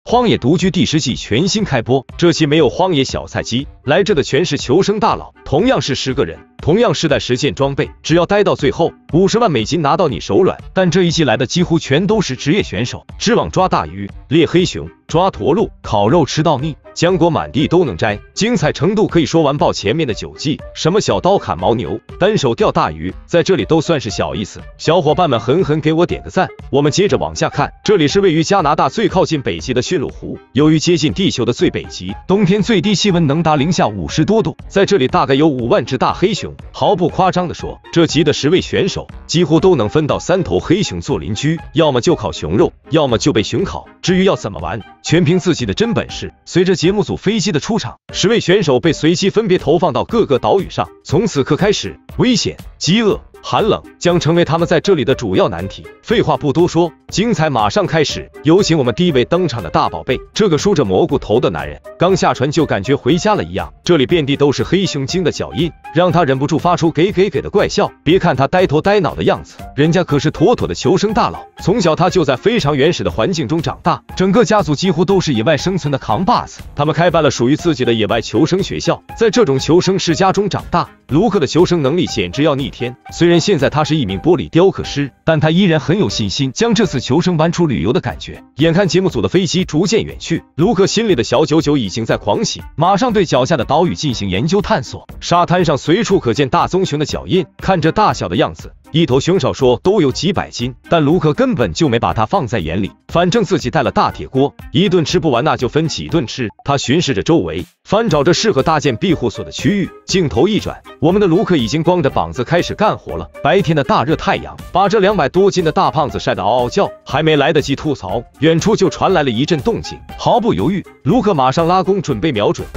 荒野独居第10季全新开播，这期没有荒野小菜鸡，来这的全是求生大佬，同样是10个人，同样是带10件装备，只要待到最后，50万美金拿到你手软。但这一季来的几乎全都是职业选手，织网抓大鱼、猎黑熊、抓驼鹿、烤肉吃到腻，浆果满地都能摘，精彩程度可以说完爆前面的9季。什么小刀砍牦牛、单手钓大鱼，在这里都算是小意思。小伙伴们狠狠给我点个赞。我们接着往下看，这里是位于加拿大最靠近北极的驯鹿湖，由于接近地球的最北极，冬天最低气温能达零下50多度，在这里大概有5万只大黑熊。毫不夸张地说，这集的10位选手几乎都能分到3头黑熊做邻居，要么就烤熊肉，要么就被熊烤。至于要怎么玩，全凭自己的真本事。随着节目组飞机的出场，10位选手被随机分别投放到各个岛屿上。从此刻开始，危险、饥饿、寒冷将成为他们在这里的主要难题。废话不多说，精彩马上开始。有请我们第一位登场的大宝贝，这个梳着蘑菇头的男人，刚下船就感觉回家了一样。这里遍地都是黑熊精的脚印，让他忍不住发出给的怪笑。别看他呆头呆脑的样子，人家可是妥妥的求生大佬。从小他就在非常原始的环境中长大，整个家族几乎都是野外生存的扛把子。他们开办了属于自己的野外求生学校，在这种求生世家中长大。卢克的求生能力简直要逆天，虽然现在他是一名玻璃雕刻师，但他依然很有信心将这次求生玩出旅游的感觉。眼看节目组的飞机逐渐远去，卢克心里的小九九已经在狂喜，马上对脚下的岛屿进行研究探索。沙滩上随处可见大棕熊的脚印，看这大小的样子，一头熊少说都有几百斤，但卢克根本就没把它放在眼里，反正自己带了大铁锅，一顿吃不完那就分几顿吃。他巡视着周围，翻找着适合搭建庇护所的区域。镜头一转，我们的卢克已经光着膀子开始干活了。白天的大热太阳把这200多斤的大胖子晒得嗷嗷叫，还没来得及吐槽，远处就传来了一阵动静。毫不犹豫，卢克马上拉弓准备瞄准。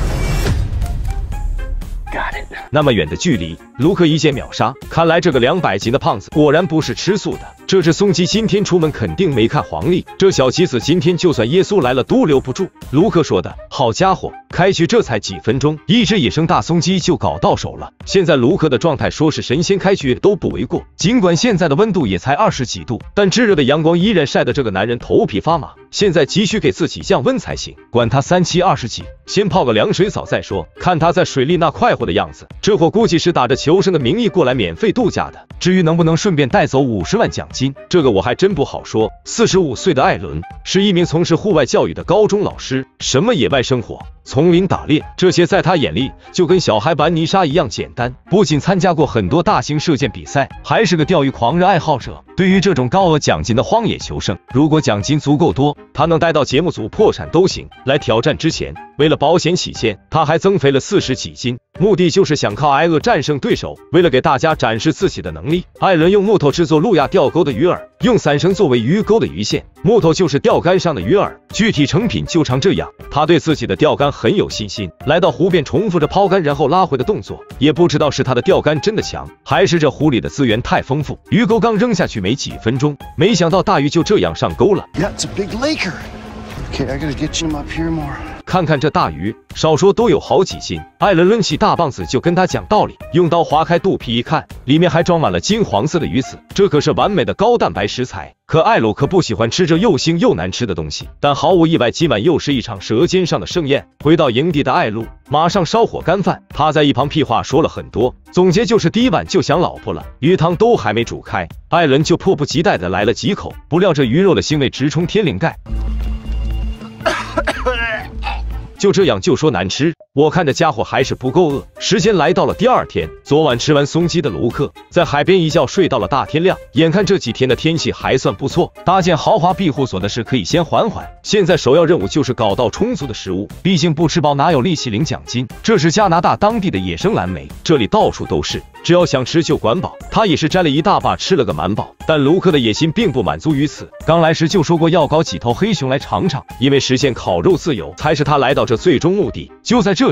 那么远的距离，卢克一箭秒杀。看来这个200斤的胖子果然不是吃素的。这只松鸡今天出门肯定没看黄历，这小鸡子今天就算耶稣来了都留不住。卢克说的好家伙，开局这才几分钟，一只野生大松鸡就搞到手了。现在卢克的状态说是神仙开局都不为过。尽管现在的温度也才20几度，但炙热的阳光依然晒得这个男人头皮发麻。现在急需给自己降温才行，管他37、20几，先泡个凉水澡再说。看他在水里那快活的样子，这货估计是打着求生的名义过来免费度假的。至于能不能顺便带走50万奖金，这个我还真不好说。45岁的艾伦是一名从事户外教育的高中老师，什么野外生活、丛林打猎，这些在他眼里就跟小孩玩泥沙一样简单。不仅参加过很多大型射箭比赛，还是个钓鱼狂热爱好者。对于这种高额奖金的荒野求生，如果奖金足够多，他能待到节目组破产都行。来挑战之前，为了保险起见，他还增肥了40几斤，目的就是想靠挨饿战胜对手。为了给大家展示自己的能力，艾伦用木头制作路亚钓钩的鱼饵，用伞绳作为鱼钩的鱼线，木头就是钓竿上的鱼饵，具体成品就长这样。他对自己的钓竿很有信心，来到湖边重复着抛竿然后拉回的动作。也不知道是他的钓竿真的强，还是这湖里的资源太丰富。鱼钩刚扔下去没几分钟，没想到大鱼就这样上钩了。看看这大鱼，少说都有好几斤。艾伦抡起大棒子就跟他讲道理，用刀划开肚皮一看，里面还装满了金黄色的鱼籽，这可是完美的高蛋白食材。可艾鲁可不喜欢吃这又腥又难吃的东西，但毫无意外，今晚又是一场舌尖上的盛宴。回到营地的艾鲁马上烧火干饭，他在一旁屁话说了很多，总结就是第一晚就想老婆了，鱼汤都还没煮开，艾伦就迫不及待的来了几口，不料这鱼肉的腥味直冲天灵盖。就这样就说难吃，我看这家伙还是不够饿。时间来到了第2天，昨晚吃完松鸡的卢克在海边一觉睡到了大天亮。眼看这几天的天气还算不错，搭建豪华庇护所的事可以先缓缓，现在首要任务就是搞到充足的食物，毕竟不吃饱哪有力气领奖金。这是加拿大当地的野生蓝莓，这里到处都是，只要想吃就管饱。他也是摘了一大把吃了个满饱，但卢克的野心并不满足于此，刚来时就说过要搞几头黑熊来尝尝，因为实现烤肉自由才是他来到这最终目的。就在这时，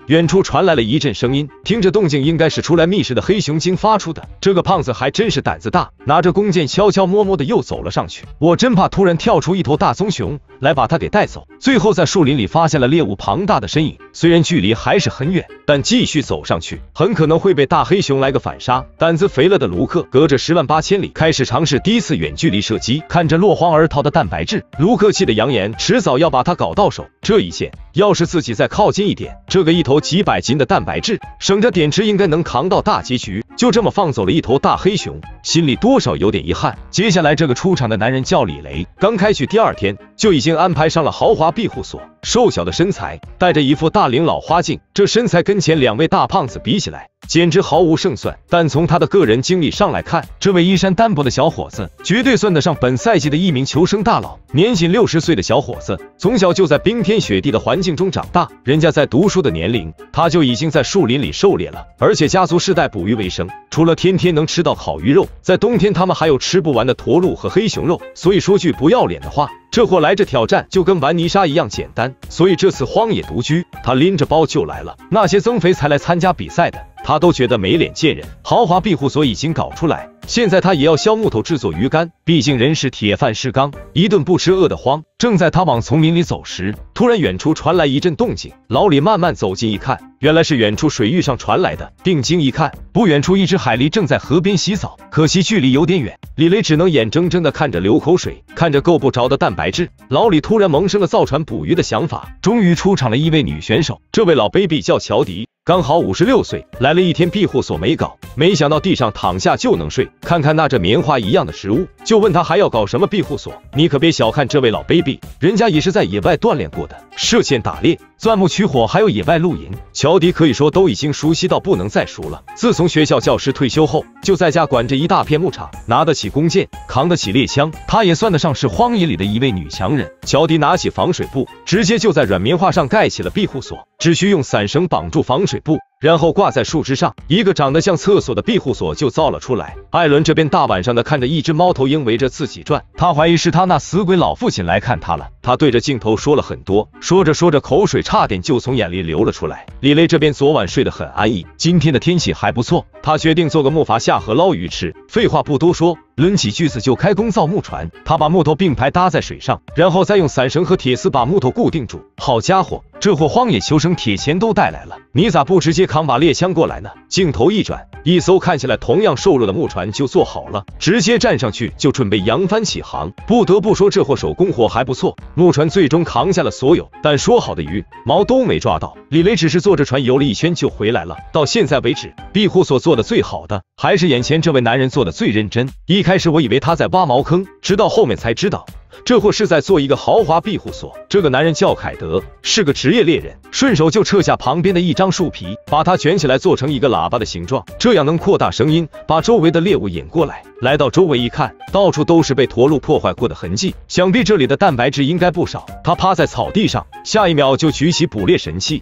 远处传来了一阵声音，听着动静应该是出来觅食的黑熊精发出的。这个胖子还真是胆子大，拿着弓箭悄悄摸摸的又走了上去。我真怕突然跳出一头大棕熊来把他给带走。最后在树林里发现了猎物庞大的身影，虽然距离还是很远，但继续走上去很可能会被大黑熊来个反杀。胆子肥了的卢克隔着108000里开始尝试第一次远距离射击，看着落荒而逃的蛋白质，卢克气得扬言迟早要把他搞到手。这一线要是自己再靠近一点，这个一头几百斤的蛋白质省着点吃应该能扛到大结局。就这么放走了一头大黑熊，心里多少有点遗憾。接下来这个出场的男人叫李雷，刚开局第2天就已经安排上了豪华庇护所，瘦小的身材，戴着一副大龄老花镜，这身材跟前2位大胖子比起来简直毫无胜算。但从他的个人经历上来看，这位衣衫单薄的小伙子绝对算得上本赛季的一名求生大佬。年仅60岁的小伙子，从小就在冰天雪地的环境中长大，人家在读书的年龄，他就已经在树林里狩猎了，而且家族世代捕鱼为生，除了天天能吃到烤鱼肉，在冬天他们还有吃不完的驼鹿和黑熊肉。所以说句不要脸的话，这货来这挑战就跟玩泥沙一样简单。所以这次荒野独居，他拎着包就来了。那些增肥才来参加比赛的，他都觉得没脸见人。豪华庇护所已经搞出来，现在他也要削木头制作鱼竿，毕竟人是铁饭是钢，一顿不吃饿得慌。正在他往丛林里走时，突然远处传来一阵动静。老李慢慢走近一看，原来是远处水域上传来的。定睛一看，不远处一只海狸正在河边洗澡，可惜距离有点远，李雷只能眼睁睁地看着流口水，看着够不着的蛋白质。老李突然萌生了造船捕鱼的想法。终于出场了一位女选手，这位老 baby 叫乔迪，刚好56岁，来了一天庇护所没搞，没想到地上躺下就能睡，看看那这棉花一样的食物，就问他还要搞什么庇护所。你可别小看这位老 baby， 人家也是在野外锻炼过的，射箭打猎、钻木取火，还有野外露营，乔迪可以说都已经熟悉到不能再熟了。自从学校教师退休后，就在家管着一大片牧场，拿得起弓箭，扛得起猎枪，她也算得上是荒野里的一位女强人。乔迪拿起防水布，直接就在软棉花上盖起了庇护所，只需用伞绳绑住防水布，然后挂在树枝上，一个长得像厕所的庇护所就造了出来。艾伦这边大晚上的看着一只猫头鹰围着自己转，他怀疑是他那死鬼老父亲来看他了。他对着镜头说了很多，说着说着口水差点就从眼里流了出来。李雷这边昨晚睡得很安逸，今天的天气还不错，他决定做个木筏下河捞鱼吃。废话不多说，抡起锯子就开工造木船。他把木头并排搭在水上，然后再用伞绳和铁丝把木头固定住。好家伙，这货荒野求生铁钳都带来了，你咋不直接扛把猎枪过来呢？镜头一转，一艘看起来同样瘦弱的木船就做好了，直接站上去就准备扬帆起航。不得不说这货手工活还不错，木船最终扛下了所有，但说好的鱼毛都没抓到。李雷只是坐着船游了一圈就回来了。到现在为止，庇护所做的最好的还是眼前这位男人做的最认真。一开始我以为他在挖茅坑，直到后面才知道这货是在做一个豪华庇护所。这个男人叫凯德，是个职业猎人，顺手就撤下旁边的一张树皮，把它卷起来做成一个喇叭的形状，这样能扩大声音，把周围的猎物引过来。来到周围一看，到处都是被驼鹿破坏过的痕迹，想必这里的蛋白质应该不少。他趴在草地上，下一秒就举起捕猎神器。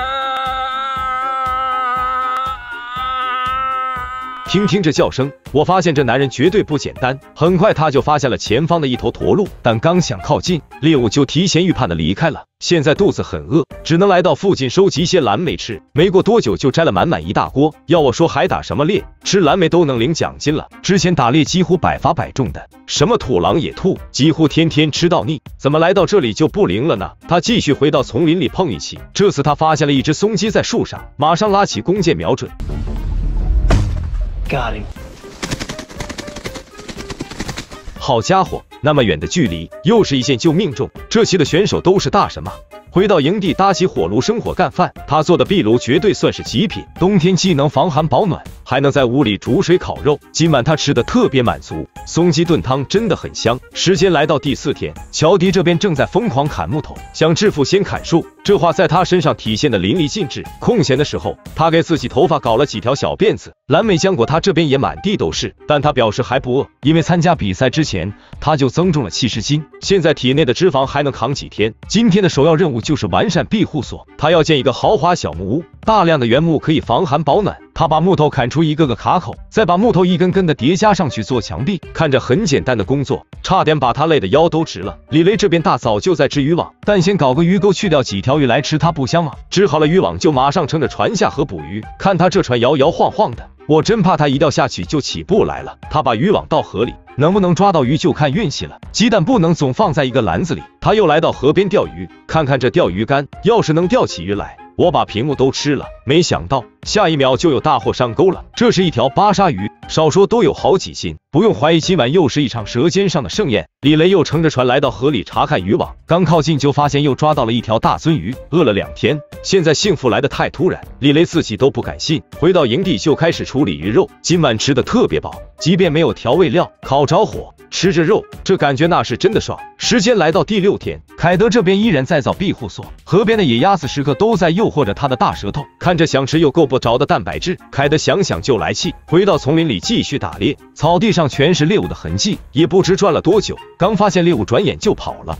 听听这叫声，我发现这男人绝对不简单。很快他就发现了前方的一头驼鹿，但刚想靠近，猎物就提前预判的离开了。现在肚子很饿，只能来到附近收集些蓝莓吃。没过多久就摘了满满一大锅，要我说还打什么猎，吃蓝莓都能领奖金了。之前打猎几乎百发百中的，什么土狼野兔，几乎天天吃到腻，怎么来到这里就不灵了呢？他继续回到丛林里碰运气，这次他发现了一只松鸡在树上，马上拉起弓箭瞄准。Got him. 好家伙，那么远的距离，又是一箭就命中。这期的选手都是大神嘛！回到营地搭起火炉生火干饭，他做的壁炉绝对算是极品，冬天既能防寒保暖，还能在屋里煮水烤肉。今晚他吃的特别满足，松鸡炖汤真的很香。时间来到第4天，乔迪这边正在疯狂砍木头，想致富先砍树，这话在他身上体现的淋漓尽致。空闲的时候，他给自己头发搞了几条小辫子。蓝莓浆果他这边也满地都是，但他表示还不饿，因为参加比赛之前他就增重了70斤，现在体内的脂肪还能扛几天。今天的首要任务就是完善庇护所，他要建一个豪华小木屋，大量的原木可以防寒保暖， 他把木头砍出一个个卡口，再把木头一根根的叠加上去做墙壁，看着很简单的工作，差点把他累得腰都直了。李雷这边大早就在织渔网，但先搞个鱼钩去掉几条鱼来吃，他不香吗？织好了渔网就马上乘着船下河捕鱼，看他这船摇摇晃晃的，我真怕他一掉下去就起不来了。他把渔网到河里，能不能抓到鱼就看运气了。鸡蛋不能总放在一个篮子里，他又来到河边钓鱼，看看这钓鱼竿，要是能钓起鱼来，我把屏幕都吃了。没想到下一秒就有大货上钩了，这是一条巴沙鱼，少说都有好几斤，不用怀疑今晚又是一场舌尖上的盛宴。李雷又乘着船来到河里查看渔网，刚靠近就发现又抓到了一条大鳟鱼。饿了2天，现在幸福来得太突然，李雷自己都不敢信。回到营地就开始处理鱼肉，今晚吃的特别饱，即便没有调味料，烤着火吃着肉，这感觉那是真的爽。时间来到第6天，凯德这边依然在造庇护所，河边的野鸭子时刻都在诱惑着他的大舌头，看着想吃又够不着的蛋白质，凯德想想就来气。回到丛林里继续打猎，草地上全是猎物的痕迹，也不知转了多久，刚发现猎物转眼就跑了。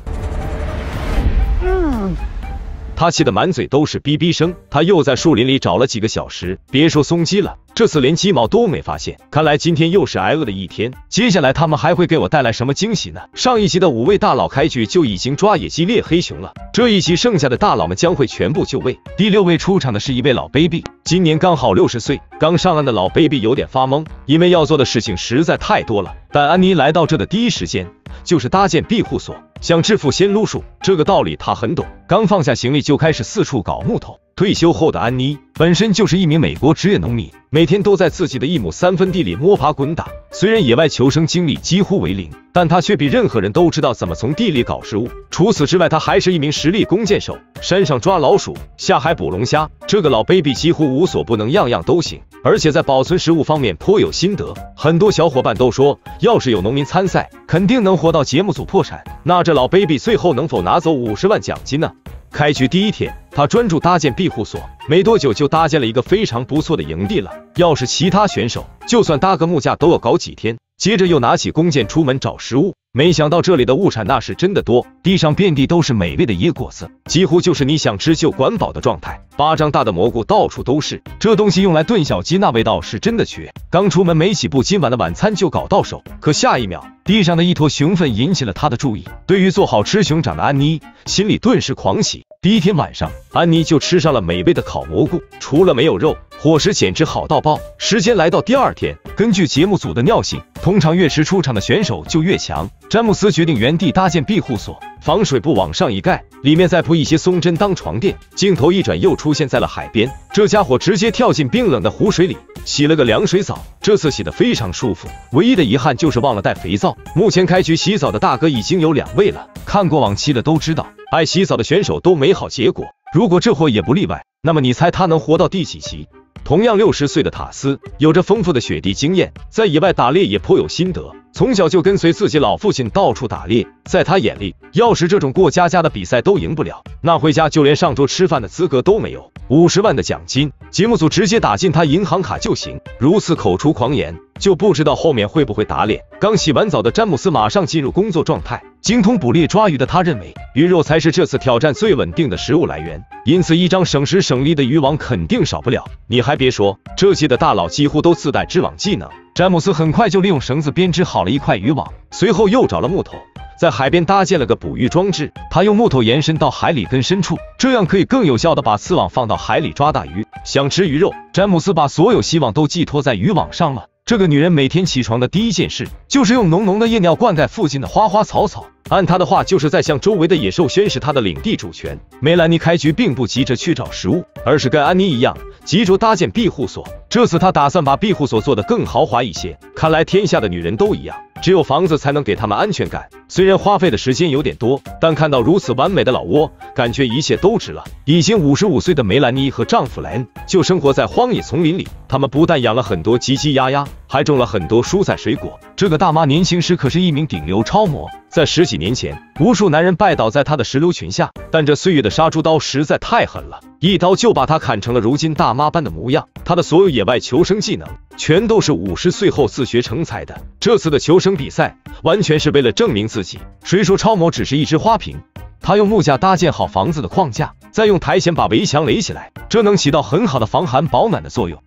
他气得满嘴都是哔哔声，他又在树林里找了几个小时，别说松鸡了，这次连鸡毛都没发现。看来今天又是挨饿的一天，接下来他们还会给我带来什么惊喜呢？上一集的5位大佬开局就已经抓野鸡猎黑熊了，这一集剩下的大佬们将会全部就位。第6位出场的是一位老 baby， 今年刚好60岁。刚上岸的老 baby 有点发懵，因为要做的事情实在太多了。但安妮来到这的第一时间就是搭建庇护所，想致富先撸树，这个道理他很懂。刚放下行李就开始四处搞木头。退休后的安妮本身就是一名美国职业农民，每天都在自己的1亩3分地里摸爬滚打。虽然野外求生经历几乎为零，但他却比任何人都知道怎么从地里搞食物。除此之外，他还是一名实力弓箭手，山上抓老鼠，下海捕龙虾。这个老 baby 几乎无所不能，样样都行，而且在保存食物方面颇有心得。很多小伙伴都说，要是有农民参赛，肯定能活到节目组破产。那这老 baby 最后能否拿走50万奖金呢？开局第1天，他专注搭建庇护所，没多久就搭建了一个非常不错的营地了。要是其他选手，就算搭个木架都要搞几天。接着又拿起弓箭出门找食物，没想到这里的物产那是真的多，地上遍地都是美味的野果子，几乎就是你想吃就管饱的状态。巴掌大的蘑菇到处都是，这东西用来炖小鸡那味道是真的绝。刚出门没几步，今晚的晚餐就搞到手。可下一秒，地上的一坨熊粪引起了他的注意。对于做好吃熊掌的安妮，心里顿时狂喜。第1天晚上，安妮就吃上了美味的烤蘑菇，除了没有肉，伙食简直好到爆。时间来到第2天，根据节目组的尿性，通常越迟出场的选手就越强。詹姆斯决定原地搭建庇护所，防水布往上一盖，里面再铺一些松针当床垫。镜头一转，又出现在了海边，这家伙直接跳进冰冷的湖水里，洗了个凉水澡，这次洗得非常舒服。唯一的遗憾就是忘了带肥皂。目前开局洗澡的大哥已经有2位了，看过往期的都知道，爱洗澡的选手都没好结果，如果这货也不例外，那么你猜他能活到第几集？同样60岁的塔斯，有着丰富的雪地经验，在野外打猎也颇有心得，从小就跟随自己老父亲到处打猎。在他眼里，要是这种过家家的比赛都赢不了，那回家就连上桌吃饭的资格都没有。50万的奖金，节目组直接打进他银行卡就行。如此口出狂言，就不知道后面会不会打脸。刚洗完澡的詹姆斯马上进入工作状态，精通捕猎抓鱼的他认为，鱼肉才是这次挑战最稳定的食物来源，因此一张省时省力的渔网肯定少不了。你还别说，这期的大佬几乎都自带织网技能。詹姆斯很快就利用绳子编织好了一块渔网，随后又找了木头，在海边搭建了个捕鱼装置。他用木头延伸到海里更深处，这样可以更有效地把刺网放到海里抓大鱼。想吃鱼肉，詹姆斯把所有希望都寄托在渔网上了。这个女人每天起床的第一件事就是用浓浓的夜尿灌溉附近的花花草草，按她的话就是在向周围的野兽宣示她的领地主权。梅兰妮开局并不急着去找食物，而是跟安妮一样急着搭建庇护所。这次她打算把庇护所做得更豪华一些，看来天下的女人都一样，只有房子才能给她们安全感。虽然花费的时间有点多，但看到如此完美的老窝，感觉一切都值了。已经55岁的梅兰妮和丈夫莱恩就生活在荒野丛林里，他们不但养了很多鸡鸡鸭鸭，还种了很多蔬菜水果。这个大妈年轻时可是一名顶流超模，在10几年前，无数男人拜倒在她的石榴裙下，但这岁月的杀猪刀实在太狠了，一刀就把她砍成了如今大妈般的模样。她的所有野外求生技能全都是50岁后自学成才的。这次的求生比赛完全是为了证明自己，谁说超模只是一只花瓶。他用木架搭建好房子的框架，再用苔藓把围墙垒起来，这能起到很好的防寒保暖的作用。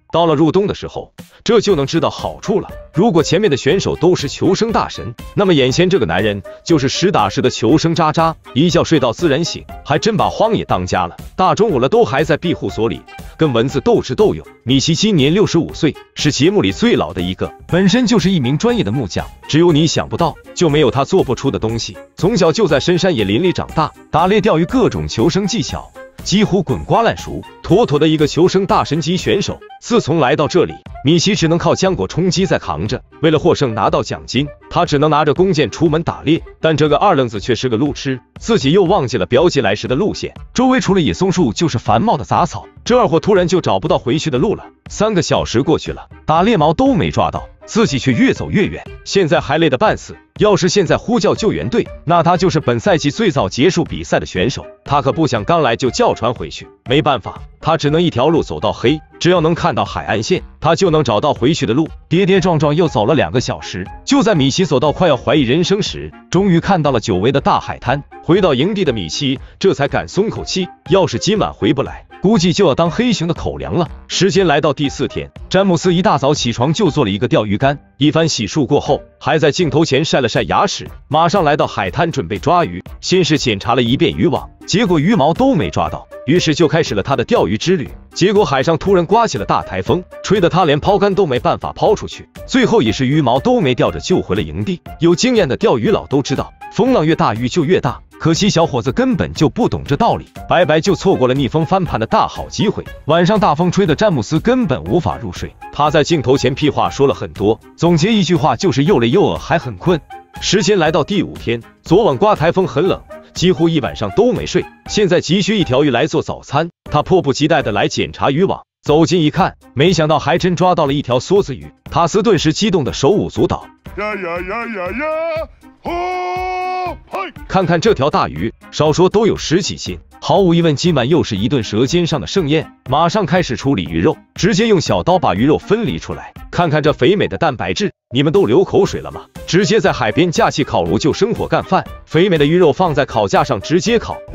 到了入冬的时候，这就能知道好处了。如果前面的选手都是求生大神，那么眼前这个男人就是实打实的求生渣渣，一觉睡到自然醒，还真把荒野当家了。大中午了都还在庇护所里跟蚊子斗智斗勇。米奇今年65岁，是节目里最老的一个，本身就是一名专业的木匠，只有你想不到，就没有他做不出的东西。从小就在深山野林里长大，打猎、钓鱼各种求生技巧几乎滚瓜烂熟，妥妥的一个求生大神级选手。自从来到这里，米奇只能靠浆果充饥在扛着，为了获胜拿到奖金，他只能拿着弓箭出门打猎。但这个二愣子却是个路痴，自己又忘记了标记来时的路线，周围除了野松树就是繁茂的杂草，这二货突然就找不到回去的路了。3个小时过去了，打猎毛都没抓到，自己却越走越远，现在还累得半死。要是现在呼叫救援队，那他就是本赛季最早结束比赛的选手。他可不想刚来就叫船回去，没办法，他只能一条路走到黑，只要能看到海岸线，他就能找到回去的路。跌跌撞撞又走了2个小时，就在米奇走到快要怀疑人生时，终于看到了久违的大海滩。回到营地的米奇这才敢松口气，要是今晚回不来，估计就要当黑熊的口粮了。时间来到第4天，詹姆斯一大早起床就做了一个钓鱼竿，一番洗漱过后，还在镜头前晒了晒牙齿，马上来到海滩准备抓鱼。先是检查了一遍渔网，结果鱼毛都没抓到，于是就开始了他的钓鱼之旅。结果海上突然刮起了大台风，吹得他连抛竿都没办法抛出去，最后也是鱼毛都没钓着救回了营地。有经验的钓鱼佬都知道，风浪越大鱼就越大，可惜小伙子根本就不懂这道理，白白就错过了逆风翻盘的大好机会。晚上大风吹得詹姆斯根本无法入睡，他在镜头前屁话说了很多，总结一句话就是又累又饿还很困。时间来到第5天，昨晚刮台风很冷，几乎一晚上都没睡，现在急需一条鱼来做早餐，他迫不及待地来检查渔网。走近一看，没想到还真抓到了一条梭子鱼，塔斯顿时激动的手舞足蹈。看看这条大鱼，少说都有10几斤，毫无疑问今晚又是一顿舌尖上的盛宴。马上开始处理鱼肉，直接用小刀把鱼肉分离出来。看看这肥美的蛋白质，你们都流口水了吗？直接在海边架起烤炉就生火干饭，肥美的鱼肉放在烤架上直接烤。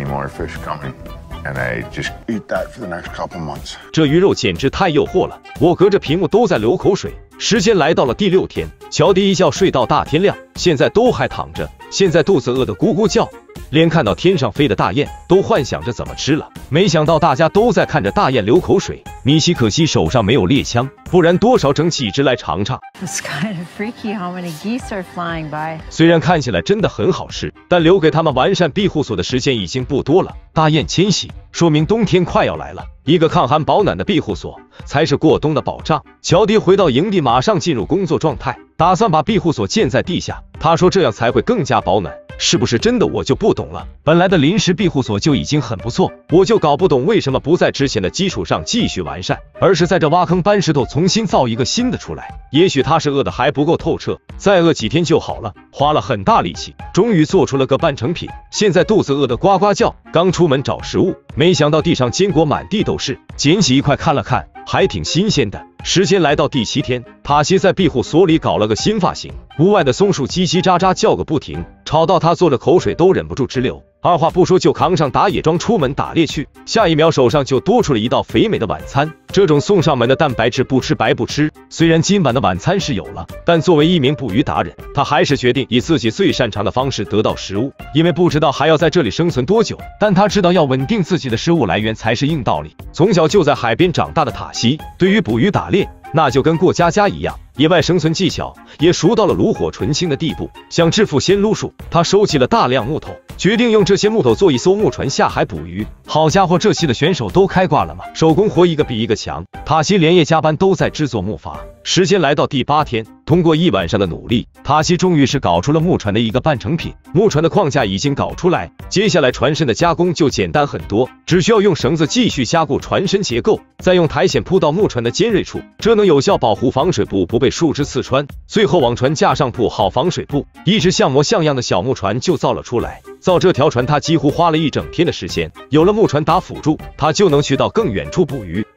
And I just eat that for the next couple months. 这鱼肉简直太诱惑了，我隔着屏幕都在流口水。时间来到了第6天，乔迪一觉睡到大天亮，现在都还躺着，现在肚子饿得咕咕叫，连看到天上飞的大雁都幻想着怎么吃了。没想到大家都在看着大雁流口水，米奇可惜手上没有猎枪，不然多少整几只来尝尝。 It's kind of freaky how many geese are flying by. 虽然看起来真的很好吃，但留给他们完善庇护所的时间已经不多了。大雁迁徙，说明冬天快要来了。一个抗寒保暖的庇护所才是过冬的保障。乔迪回到营地，马上进入工作状态，打算把庇护所建在地下。他说这样才会更加保暖。是不是真的我就不懂了，本来的临时庇护所就已经很不错，我就搞不懂为什么不在之前的基础上继续完善，而是在这挖坑搬石头重新造一个新的出来。也许他是饿得还不够透彻，再饿几天就好了。花了很大力气，终于做出了个半成品，现在肚子饿得呱呱叫，刚出门找食物，没想到地上坚果满地都是，捡起一块看了看，还挺新鲜的。时间来到第7天，塔西在庇护所里搞了个新发型，屋外的松树叽叽喳喳叫个不停，吵到他坐着口水都忍不住直流。二话不说就扛上打野装出门打猎去，下一秒手上就多出了一道肥美的晚餐。这种送上门的蛋白质不吃白不吃，虽然今晚的晚餐是有了，但作为一名捕鱼达人，他还是决定以自己最擅长的方式得到食物，因为不知道还要在这里生存多久，但他知道要稳定自己的食物来源才是硬道理。从小就在海边长大的塔西，对于捕鱼打猎那就跟过家家一样，野外生存技巧也熟到了炉火纯青的地步。想致富先撸树，他收集了大量木头，决定用这些木头做一艘木船下海捕鱼。好家伙，这期的选手都开挂了吗？手工活一个比一个强，塔西连夜加班都在制作木筏。时间来到第8天，通过一晚上的努力，塔西终于是搞出了木船的一个半成品。木船的框架已经搞出来，接下来船身的加工就简单很多，只需要用绳子继续加固船身结构，再用苔藓铺到木船的尖锐处，这能有效保护防水布不被树枝刺穿。最后往船架上铺好防水布，一只像模像样的小木船就造了出来。造这条船他几乎花了一整天的时间，有了木船打辅助，他就能去到更远处捕鱼。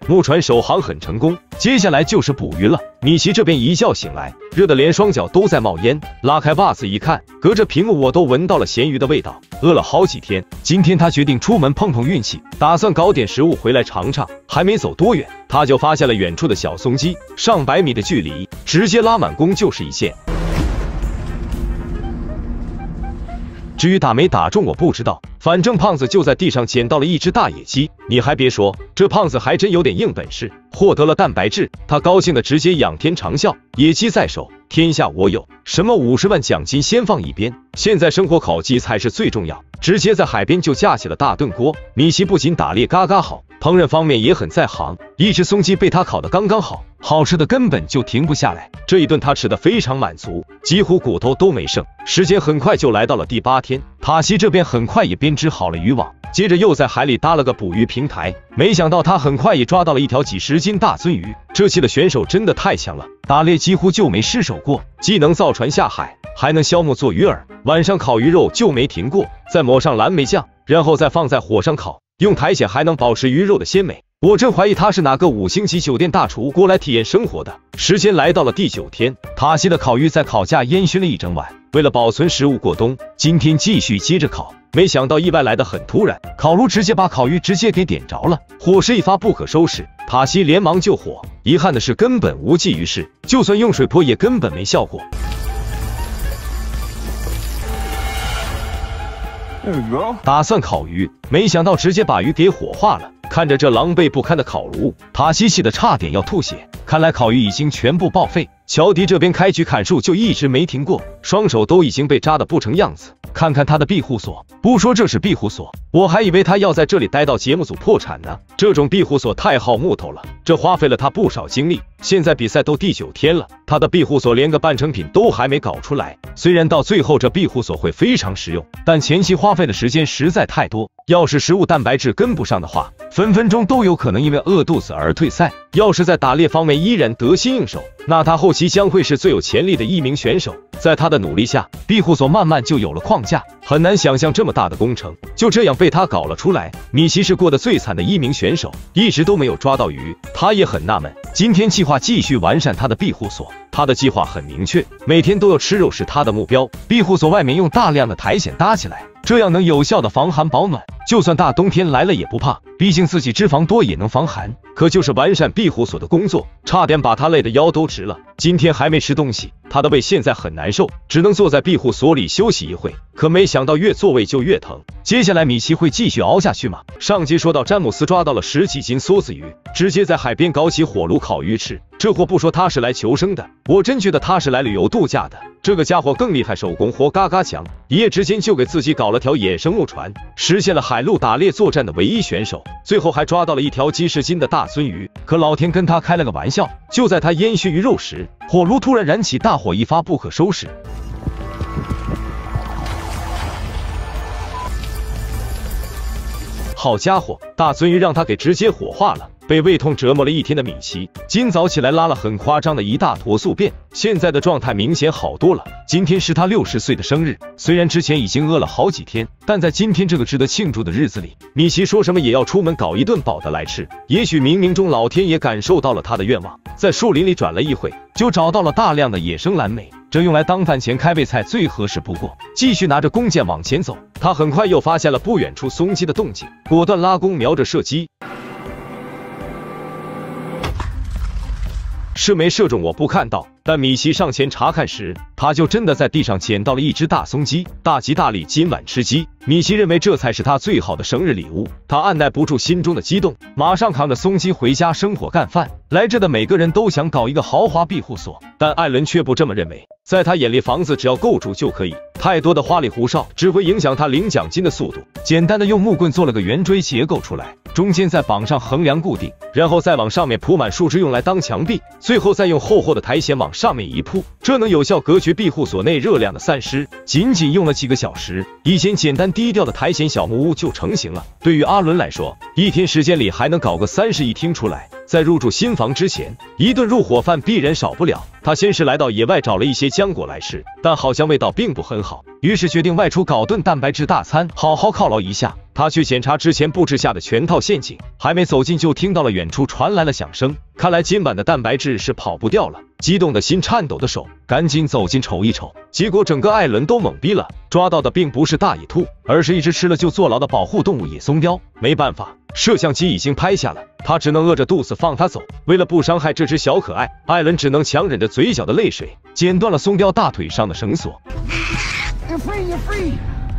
木船首航很成功，接下来就是捕鱼了。米奇这边一觉醒来，热得连双脚都在冒烟，拉开袜子一看，隔着屏幕我都闻到了咸鱼的味道。饿了好几天，今天他决定出门碰碰运气，打算搞点食物回来尝尝。还没走多远，他就发现了远处的小松鸡，上百米的距离，直接拉满弓就是一线。至于打没打中我不知道，反正胖子就在地上捡到了一只大野鸡。你还别说，这胖子还真有点硬本事，获得了蛋白质，他高兴的直接仰天长啸。野鸡在手，天下我有，什么50万奖金先放一边，现在生活烤鸡才是最重要。直接在海边就架起了大炖锅。米奇不仅打猎嘎嘎好，烹饪方面也很在行，一只松鸡被他烤得刚刚好，好吃的根本就停不下来。这一顿他吃得非常满足，几乎骨头都没剩。时间很快就来到了第8天，塔西这边很快也编织好了渔网，接着又在海里搭了个捕鱼平台。没想到他很快也抓到了一条几10斤大鳟鱼。这期的选手真的太强了，打猎几乎就没失手过，既能造船下海，还能削木做鱼饵，晚上烤鱼肉就没停过，再抹上蓝莓酱，然后再放在火上烤，用苔藓还能保持鱼肉的鲜美。我真怀疑他是哪个5星级酒店大厨过来体验生活的。时间来到了第9天，塔西的烤鱼在烤架烟熏了一整晚，为了保存食物过冬，今天继续接着烤。没想到意外来得很突然，烤炉直接把烤鱼直接给点着了，火势一发不可收拾。塔西连忙救火，遗憾的是根本无济于事，就算用水泼也根本没效果。打算烤鱼，没想到直接把鱼给火化了。看着这狼狈不堪的烤炉，塔西气得差点要吐血。看来烤鱼已经全部报废。乔迪这边开局砍树就一直没停过，双手都已经被扎得不成样子。看看他的庇护所，不说这是庇护所，我还以为他要在这里待到节目组破产呢。这种庇护所太耗木头了，这花费了他不少精力。现在比赛都第9天了，他的庇护所连个半成品都还没搞出来。虽然到最后这庇护所会非常实用，但前期花费的时间实在太多。要是食物蛋白质跟不上的话，分分钟都有可能因为饿肚子而退赛。要是在打猎方面依然得心应手，那他后期将会是最有潜力的一名选手。在他的努力下，庇护所慢慢就有了框架。很难想象这么大的工程就这样被他搞了出来。米奇是过得最惨的一名选手，一直都没有抓到鱼，他也很纳闷。今天计划继续完善他的庇护所，他的计划很明确，每天都要吃肉是他的目标。庇护所外面用大量的苔藓搭起来，这样能有效的防寒保暖，就算大冬天来了也不怕，毕竟自己脂肪多也能防寒。可就是完善庇护所的工作，差点把他累得腰都直了。今天还没吃东西，他的胃现在很难受，只能坐在庇护所里休息一会。可没想到越坐胃就越疼。接下来米奇会继续熬下去吗？上集说到詹姆斯抓到了10几斤梭子鱼，直接在海边搞起火炉烤鱼吃。这货不说他是来求生的，我真觉得他是来旅游度假的。这个家伙更厉害，手工活嘎嘎强，一夜之间就给自己搞了条野生木船，实现了海陆打猎作战的唯一选手。最后还抓到了一条几10斤的大鳟鱼。可老天跟他开了个玩笑，就在他烟熏鱼肉时，火炉突然燃起大火，一发不可收拾。好家伙，大鳟鱼让他给直接火化了。被胃痛折磨了1天的米奇，今早起来拉了很夸张的一大坨宿便，现在的状态明显好多了。今天是他60岁的生日，虽然之前已经饿了好几天，但在今天这个值得庆祝的日子里，米奇说什么也要出门搞一顿饱的来吃。也许冥冥中老天也感受到了他的愿望，在树林里转了一会，就找到了大量的野生蓝莓，这用来当饭前开胃菜最合适不过。继续拿着弓箭往前走，他很快又发现了不远处松鸡的动静，果断拉弓瞄着射击。射没射中我不看到，但米奇上前查看时，他就真的在地上捡到了一只大松鸡。大吉大利，今晚吃鸡。米奇认为这才是他最好的生日礼物，他按耐不住心中的激动，马上扛着松鸡回家生火干饭。来这的每个人都想搞一个豪华庇护所，但艾伦却不这么认为。在他眼里，房子只要够住就可以，太多的花里胡哨只会影响他领奖金的速度。简单的用木棍做了个圆锥结构出来，中间再绑上横梁固定，然后再往上面铺满树枝用来当墙壁，最后再用厚厚的苔藓往上面一铺，这能有效隔绝庇护所内热量的散失。仅仅用了几个小时，一间简单低调的苔藓小木屋就成型了。对于阿伦来说，1天时间里还能搞个30亿听出来。在入住新房之前，一顿入伙饭必然少不了。 他先是来到野外找了一些浆果来吃，但好像味道并不很好，于是决定外出搞顿蛋白质大餐，好好犒劳一下。他去检查之前布置下的全套陷阱，还没走近就听到了远处传来了响声，看来今晚的蛋白质是跑不掉了。激动的心，颤抖的手，赶紧走近瞅一瞅，结果整个艾伦都懵逼了，抓到的并不是大野兔，而是一只吃了就坐牢的保护动物野松雕。没办法，摄像机已经拍下了，他只能饿着肚子放它走。为了不伤害这只小可爱，艾伦只能强忍着嘴角的泪水，剪断了松雕大腿上的绳索。 You're free, you're free.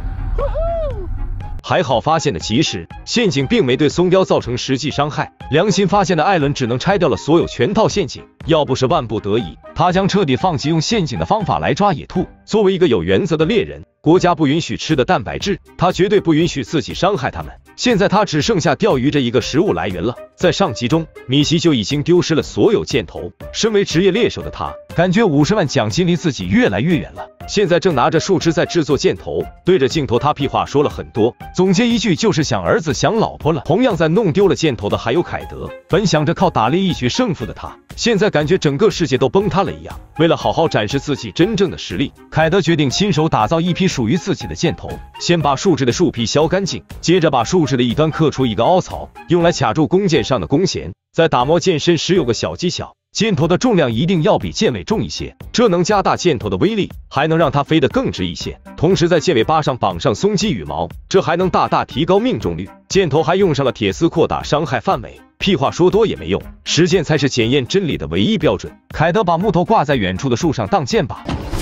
还好发现的及时，陷阱并没对松雕造成实际伤害。良心发现的艾伦只能拆掉了所有全套陷阱，要不是万不得已，他将彻底放弃用陷阱的方法来抓野兔。作为一个有原则的猎人，国家不允许吃的蛋白质，他绝对不允许自己伤害它们。现在他只剩下钓鱼这一个食物来源了。在上集中，米奇就已经丢失了所有箭头。身为职业猎手的他，感觉50万奖金离自己越来越远了。现在正拿着树枝在制作箭头，对着镜头他屁话说了很多，总结一句就是想儿子想老婆了。同样在弄丢了箭头的还有凯德，本想着靠打猎一决胜负的他，现在感觉整个世界都崩塌了一样。为了好好展示自己真正的实力，凯德决定亲手打造一批属于自己的箭头。先把树枝的树皮削干净，接着把树枝的一端刻出一个凹槽，用来卡住弓箭上的弓弦。在打磨箭身时有个小技巧，箭头的重量一定要比箭尾重一些，这能加大箭头的威力，还能让它飞得更直一些。同时在箭尾巴上绑上松鸡羽毛，这还能大大提高命中率。箭头还用上了铁丝扩大伤害范围。屁话说多也没用，实践才是检验真理的唯一标准。凯德把木头挂在远处的树上当箭靶。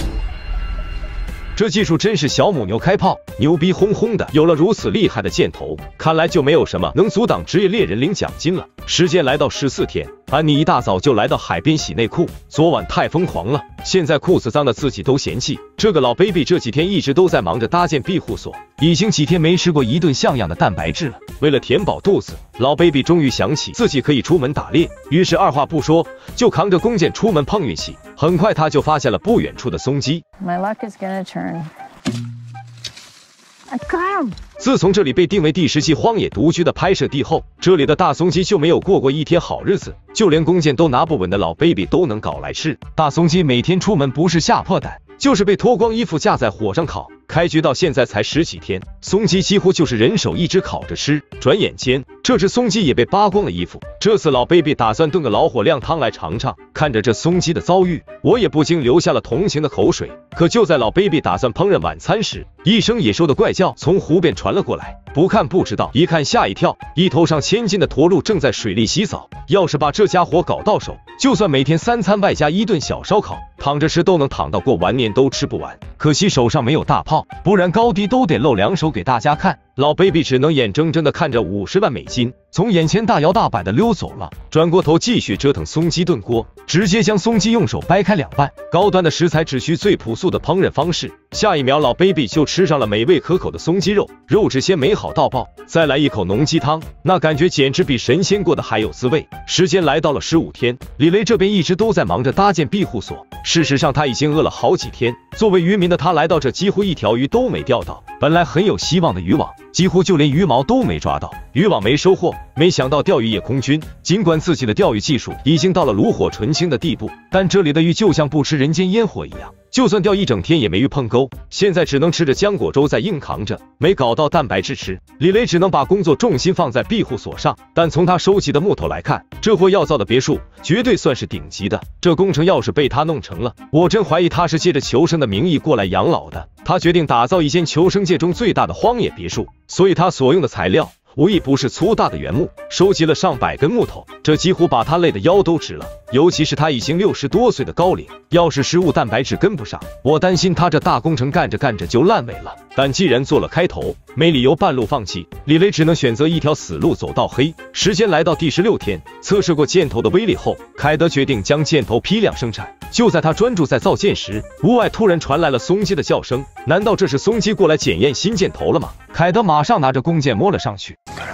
这技术真是小母牛开炮，牛逼哄哄的！有了如此厉害的箭头，看来就没有什么能阻挡职业猎人领奖金了。时间来到14天，安妮一大早就来到海边洗内裤。昨晚太疯狂了，现在裤子脏的自己都嫌弃。这个老 baby 这几天一直都在忙着搭建庇护所，已经几天没吃过一顿像样的蛋白质了。为了填饱肚子，老 baby 终于想起自己可以出门打猎，于是二话不说就扛着弓箭出门碰运气。很快他就发现了不远处的松鸡。 My luck is gonna turn. I got him. 自从这里被定为第10季荒野独居的拍摄地后，这里的大松鸡就没有过过一天好日子，就连弓箭都拿不稳的老 baby 都能搞来吃。大松鸡每天出门不是吓破胆，就是被脱光衣服架在火上烤。开局到现在才10几天，松鸡几乎就是人手一只烤着吃。转眼间，这只松鸡也被扒光了衣服。这次老 baby 打算炖个老火靓汤来尝尝。看着这松鸡的遭遇，我也不禁流下了同情的口水。可就在老 baby 打算烹饪晚餐时，一声野兽的怪叫从湖边传了过来。不看不知道，一看吓一跳，一头上千斤的驼鹿正在水里洗澡。要是把这家伙搞到手，就算每天3餐外加1顿小烧烤，躺着吃都能躺到过完年都吃不完。可惜手上没有大炮，不然高低都得露2手给大家看。老 baby 只能眼睁睁地看着50万美金从眼前大摇大摆地溜走了，转过头继续折腾松鸡炖锅，直接将松鸡用手掰开2半。高端的食材只需最朴素的烹饪方式，下一秒老 baby 就吃上了美味可口的松鸡肉，肉质鲜美好到爆，再来一口浓鸡汤，那感觉简直比神仙过得还有滋味。时间来到了15天，李雷这边一直都在忙着搭建庇护所，事实上他已经饿了好几天。作为渔民的他来到这几乎一条鱼都没钓到，本来很有希望的渔网几乎就连鱼毛都没抓到，渔网没收获。没想到钓鱼夜空军尽管自己的钓鱼技术已经到了炉火纯青的地步，但这里的鱼就像不吃人间烟火一样，就算钓一整天也没鱼碰钩，现在只能吃着浆果粥在硬扛着，没搞到蛋白质吃。李雷只能把工作重心放在庇护所上，但从他收集的木头来看，这货要造的别墅绝对算是顶级的。这工程要是被他弄成了，我真怀疑他是借着求生的名义过来养老的。他决定打造一间求生界中最大的荒野别墅，所以他所用的材料无一不是粗大的原木，收集了上百根木头，这几乎把他累得腰都直了。尤其是他已经60多岁的高龄，要是食物蛋白质跟不上，我担心他这大工程干着干着就烂尾了。但既然做了开头，没理由半路放弃。李雷只能选择一条死路走到黑。时间来到第16天，测试过箭头的威力后，凯德决定将箭头批量生产。就在他专注在造箭时，屋外突然传来了松鸡的叫声。难道这是松鸡过来检验新箭头了吗？凯德马上拿着弓箭摸了上去。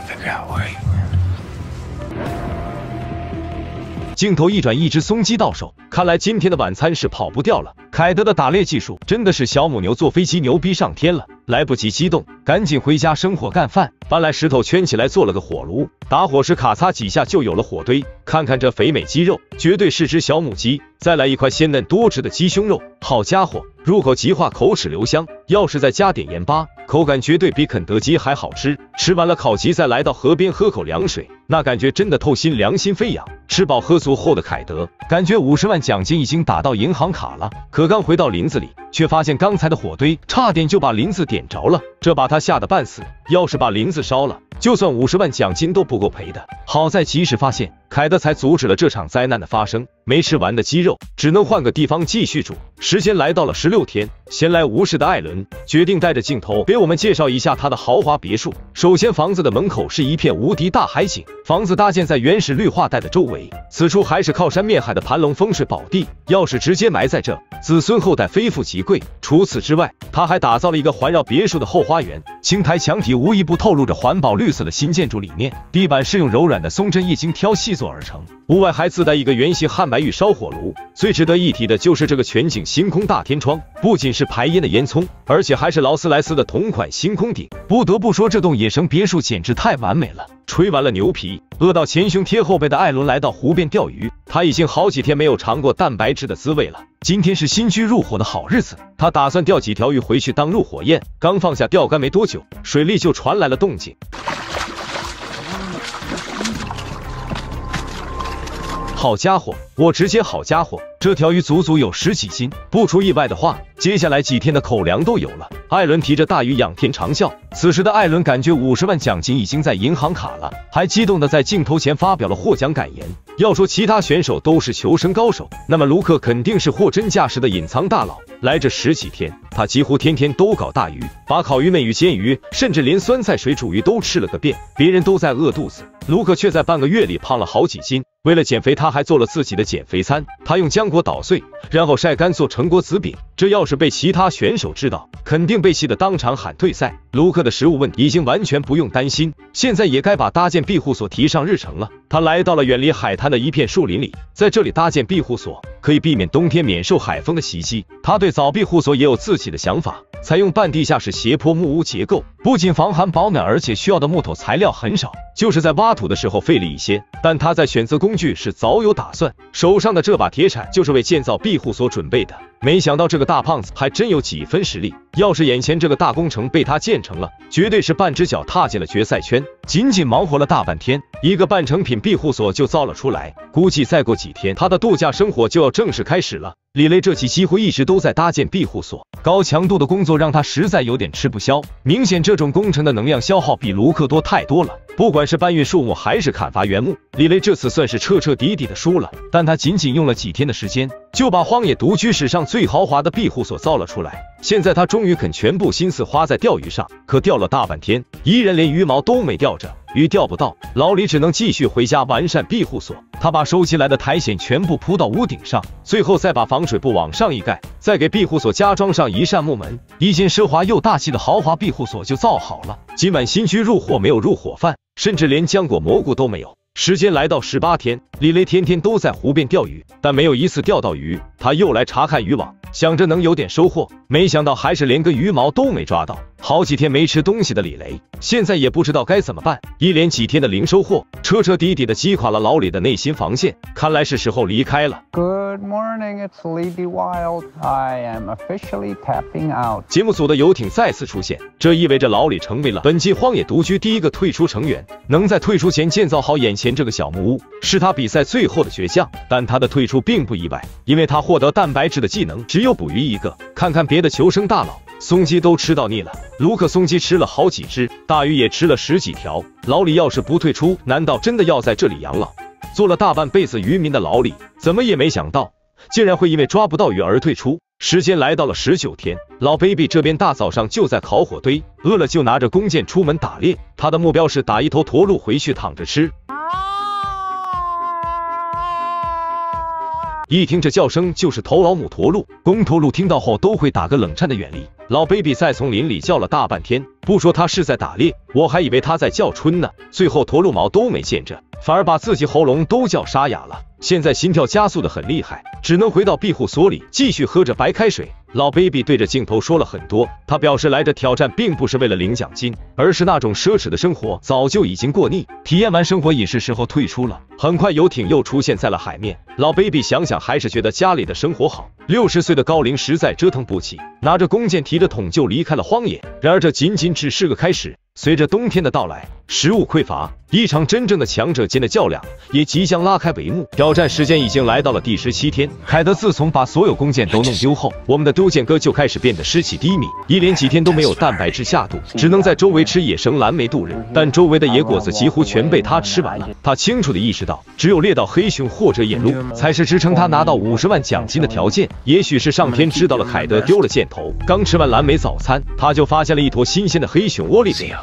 镜头一转，一只松鸡到手，看来今天的晚餐是跑不掉了。凯德的打猎技术真的是小母牛坐飞机牛逼上天了。 来不及激动，赶紧回家生火干饭。搬来石头圈起来做了个火炉，打火时咔嚓几下就有了火堆。看看这肥美鸡肉，绝对是只小母鸡。再来一块鲜嫩多汁的鸡胸肉，好家伙，入口即化，口齿留香。要是再加点盐巴，口感绝对比肯德基还好吃。吃完了烤鸡，再来到河边喝口凉水，那感觉真的透心，良心飞扬。吃饱喝足后的凯德，感觉50万奖金已经打到银行卡了。可刚回到林子里，却发现刚才的火堆差点就把林子点着了，这把他吓得半死。要是把林子烧了，就算50万奖金都不够赔的。好在及时发现，凯德才阻止了这场灾难的发生。没吃完的鸡肉只能换个地方继续煮。时间来到了16天，闲来无事的艾伦决定带着镜头给我们介绍一下他的豪华别墅。首先，房子的门口是一片无敌大海景，房子搭建在原始绿化带的周围，此处还是靠山面海的盘龙风水宝地，要是直接埋在这，子孙后代非富即贵。除此之外，他还打造了一个环绕别墅的后花园，青苔墙体无一不透露着环保绿色的新建筑理念，地板是用柔软的松针液晶挑细做而成，屋外还自带一个圆形汉白玉烧火炉。最值得一提的就是这个全景星空大天窗，不仅是排烟的烟囱，而且还是劳斯莱斯的同款星空顶。不得不说，这栋野生别墅简直太完美了。吹完了牛皮，饿到前胸贴后背的艾伦来到湖边钓鱼。他已经好几天没有尝过蛋白质的滋味了，今天是新居入伙的好日子，他打算钓几条鱼回去当入伙宴。刚放下钓竿没多久，水里就传来了动静。好家伙，我直接好家伙，这条鱼足足有10几斤，不出意外的话，接下来几天的口粮都有了。艾伦提着大鱼仰天长啸，此时的艾伦感觉50万奖金已经在银行卡了，还激动地在镜头前发表了获奖感言。要说其他选手都是求生高手，那么卢克肯定是货真价实的隐藏大佬。来这10几天，他几乎天天都搞大鱼，把烤鱼、焖鱼、煎鱼，甚至连酸菜水煮鱼都吃了个遍。别人都在饿肚子，卢克却在半个月里胖了好几斤。为了减肥，他还做了自己的减肥餐。他用浆果捣碎，然后晒干做成果子饼。这要是被其他选手知道，肯定被气得当场喊退赛。卢克的食物问题已经完全不用担心，现在也该把搭建庇护所提上日程了。他来到了远离海滩的一片树林里，在这里搭建庇护所，可以避免冬天免受海风的袭击。他对凿庇护所也有自己的想法，采用半地下室斜坡木屋结构，不仅防寒保暖，而且需要的木头材料很少，就是在挖土的时候费力一些。但他在选择工具是早有打算，手上的这把铁铲就是为建造庇护所准备的。没想到这个大胖子还真有几分实力，要是眼前这个大工程被他建成了，绝对是半只脚踏进了决赛圈。仅仅忙活了大半天，一个半成品庇护所就造了出来，估计再过几天他的度假生活就要正式开始了。李雷这期几乎一直都在搭建庇护所，高强度的工作让他实在有点吃不消。明显这种工程的能量消耗比卢克多太多了，不管是搬运树木还是砍伐原木，李雷这次算是彻彻底底的输了。但他仅仅用了几天的时间，就把荒野独居史上最豪华的庇护所造了出来。现在他终于肯全部心思花在钓鱼上，可钓了大半天，依然连鱼毛都没钓着。鱼钓不到，老李只能继续回家完善庇护所。他把收起来的苔藓全部铺到屋顶上，最后再把防水布往上一盖，再给庇护所加装上一扇木门，一间奢华又大气的豪华庇护所就造好了。今晚新居入伙没有入伙饭，甚至连浆果蘑菇都没有。时间来到18天，李雷天天都在湖边钓鱼，但没有一次钓到鱼。他又来查看渔网，想着能有点收获，没想到还是连个鱼毛都没抓到。好几天没吃东西的李雷，现在也不知道该怎么办。一连几天的零收获，彻彻底底的击垮了老李的内心防线，看来是时候离开了。 Good morning, it's Libby Wild. I am officially tapping out. 节目组的游艇再次出现，这意味着老李成为了本季荒野独居第一个退出成员。能在退出前建造好眼前这个小木屋，是他比赛最后的倔强。但他的退出并不意外，因为他获得蛋白质的技能只有捕鱼一个。看看别的求生大佬，松鸡都吃到腻了，卢克松鸡吃了好几只，大鱼也吃了10几条。老李要是不退出，难道真的要在这里养老？做了大半辈子渔民的老李，怎么也没想到，竟然会因为抓不到鱼而退出。时间来到了19天，老 baby 这边大早上就在烤火堆，饿了就拿着弓箭出门打猎，他的目标是打一头驼鹿回去躺着吃。一听这叫声就是头老母驼鹿，公驼鹿听到后都会打个冷颤的远离。 老 baby 在丛林里叫了大半天，不说他是在打猎，我还以为他在叫春呢。最后驼鹿毛都没见着，反而把自己喉咙都叫沙哑了。现在心跳加速的很厉害，只能回到庇护所里继续喝着白开水。老 baby 对着镜头说了很多，他表示来这挑战并不是为了领奖金，而是那种奢侈的生活早就已经过腻，体验完生活也是时候退出了。很快游艇又出现在了海面，老 baby 想想还是觉得家里的生活好。60岁的高龄实在折腾不起，拿着弓箭提着桶就离开了荒野。然而这仅仅只是个开始，随着冬天的到来，食物匮乏，一场真正的强者间的较量也即将拉开帷幕。挑战时间已经来到了第17天，凯德自从把所有弓箭都弄丢后，我们的丢箭哥就开始变得士气低迷，一连几天都没有蛋白质下肚，只能在周围吃野生蓝莓度日。但周围的野果子几乎全被他吃完了，他清楚地意识到，只有猎到黑熊或者野鹿，才是支撑他拿到50万奖金的条件。也许是上天知道了凯德丢了箭头，刚吃完蓝莓早餐，他就发现了一坨新鲜的黑熊窝里面。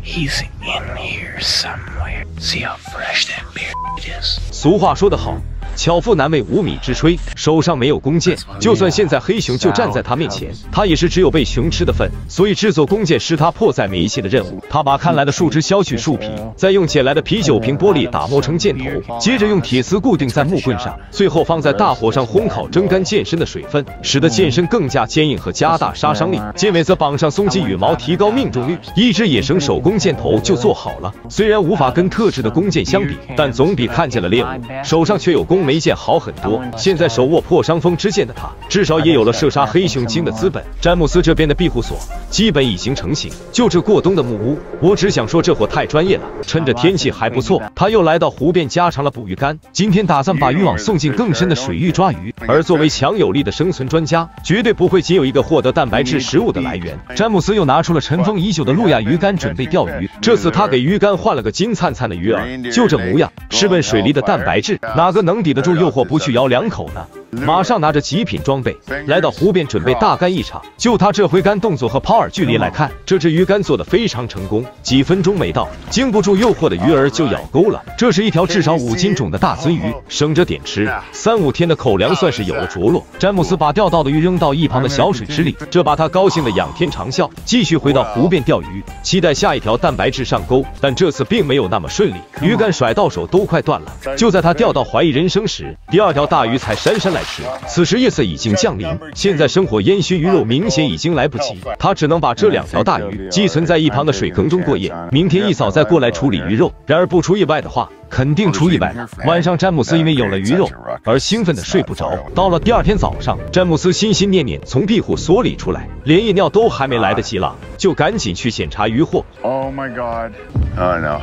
俗话说得好，巧妇难为无米之炊，手上没有弓箭，就算现在黑熊就站在他面前，他也是只有被熊吃的份。所以制作弓箭是他迫在眉睫的任务。他把看来的树枝削去树皮，再用捡来的啤酒瓶玻璃打磨成箭头，接着用铁丝固定在木棍上，最后放在大火上烘烤，蒸干箭身的水分，使得箭身更加坚硬和加大杀伤力。箭尾则绑上松紧羽毛，提高命中率。一支野生手工箭头就做好了，虽然无法跟特制的弓箭相比，但总比看见了猎物手上却有弓没箭好很多。现在手握破伤风之剑的他，至少也有了射杀黑熊精的资本。詹姆斯这边的庇护所基本已经成型，就这过冬的木屋，我只想说这伙太专业了。趁着天气还不错，他又来到湖边加长了捕鱼竿，今天打算把渔网送进更深的水域抓鱼。而作为强有力的生存专家，绝对不会仅有一个获得蛋白质食物的来源。詹姆斯又拿出了尘封已久的路亚鱼竿，准备钓鱼。这次他给鱼竿换了个金灿灿的鱼饵，就这模样，试问水里的蛋白质，哪个能抵得住诱惑不去咬2口呢？马上拿着极品装备来到湖边，准备大干一场。就他这挥竿动作和抛饵距离来看，这只鱼竿做得非常成功。几分钟没到，经不住诱惑的鱼儿就咬钩了。这是一条至少5斤重的大鳟鱼，省着点吃，3、5天的口粮算是有了着落。詹姆斯把钓到的鱼扔到一旁的小水池里，这把他高兴的仰天长啸，继续回到湖边钓鱼，期待下一条蛋白质上钩。但这次并没有那么顺利，鱼竿甩到手都快断了。就在他钓到怀疑人生时，第2条大鱼才姗姗来迟。此时夜色已经降临，现在生火烟熏鱼肉明显已经来不及，他只能把这2条大鱼寄存在一旁的水坑中过夜，明天一早再过来处理鱼肉。然而不出意外的话，肯定出意外了。晚上詹姆斯因为有了鱼肉而兴奋的睡不着。到了第2天早上，詹姆斯心心念念从庇护所里出来，连夜尿都还没来得及了，就赶紧去检查渔获。 Oh my God. Oh no.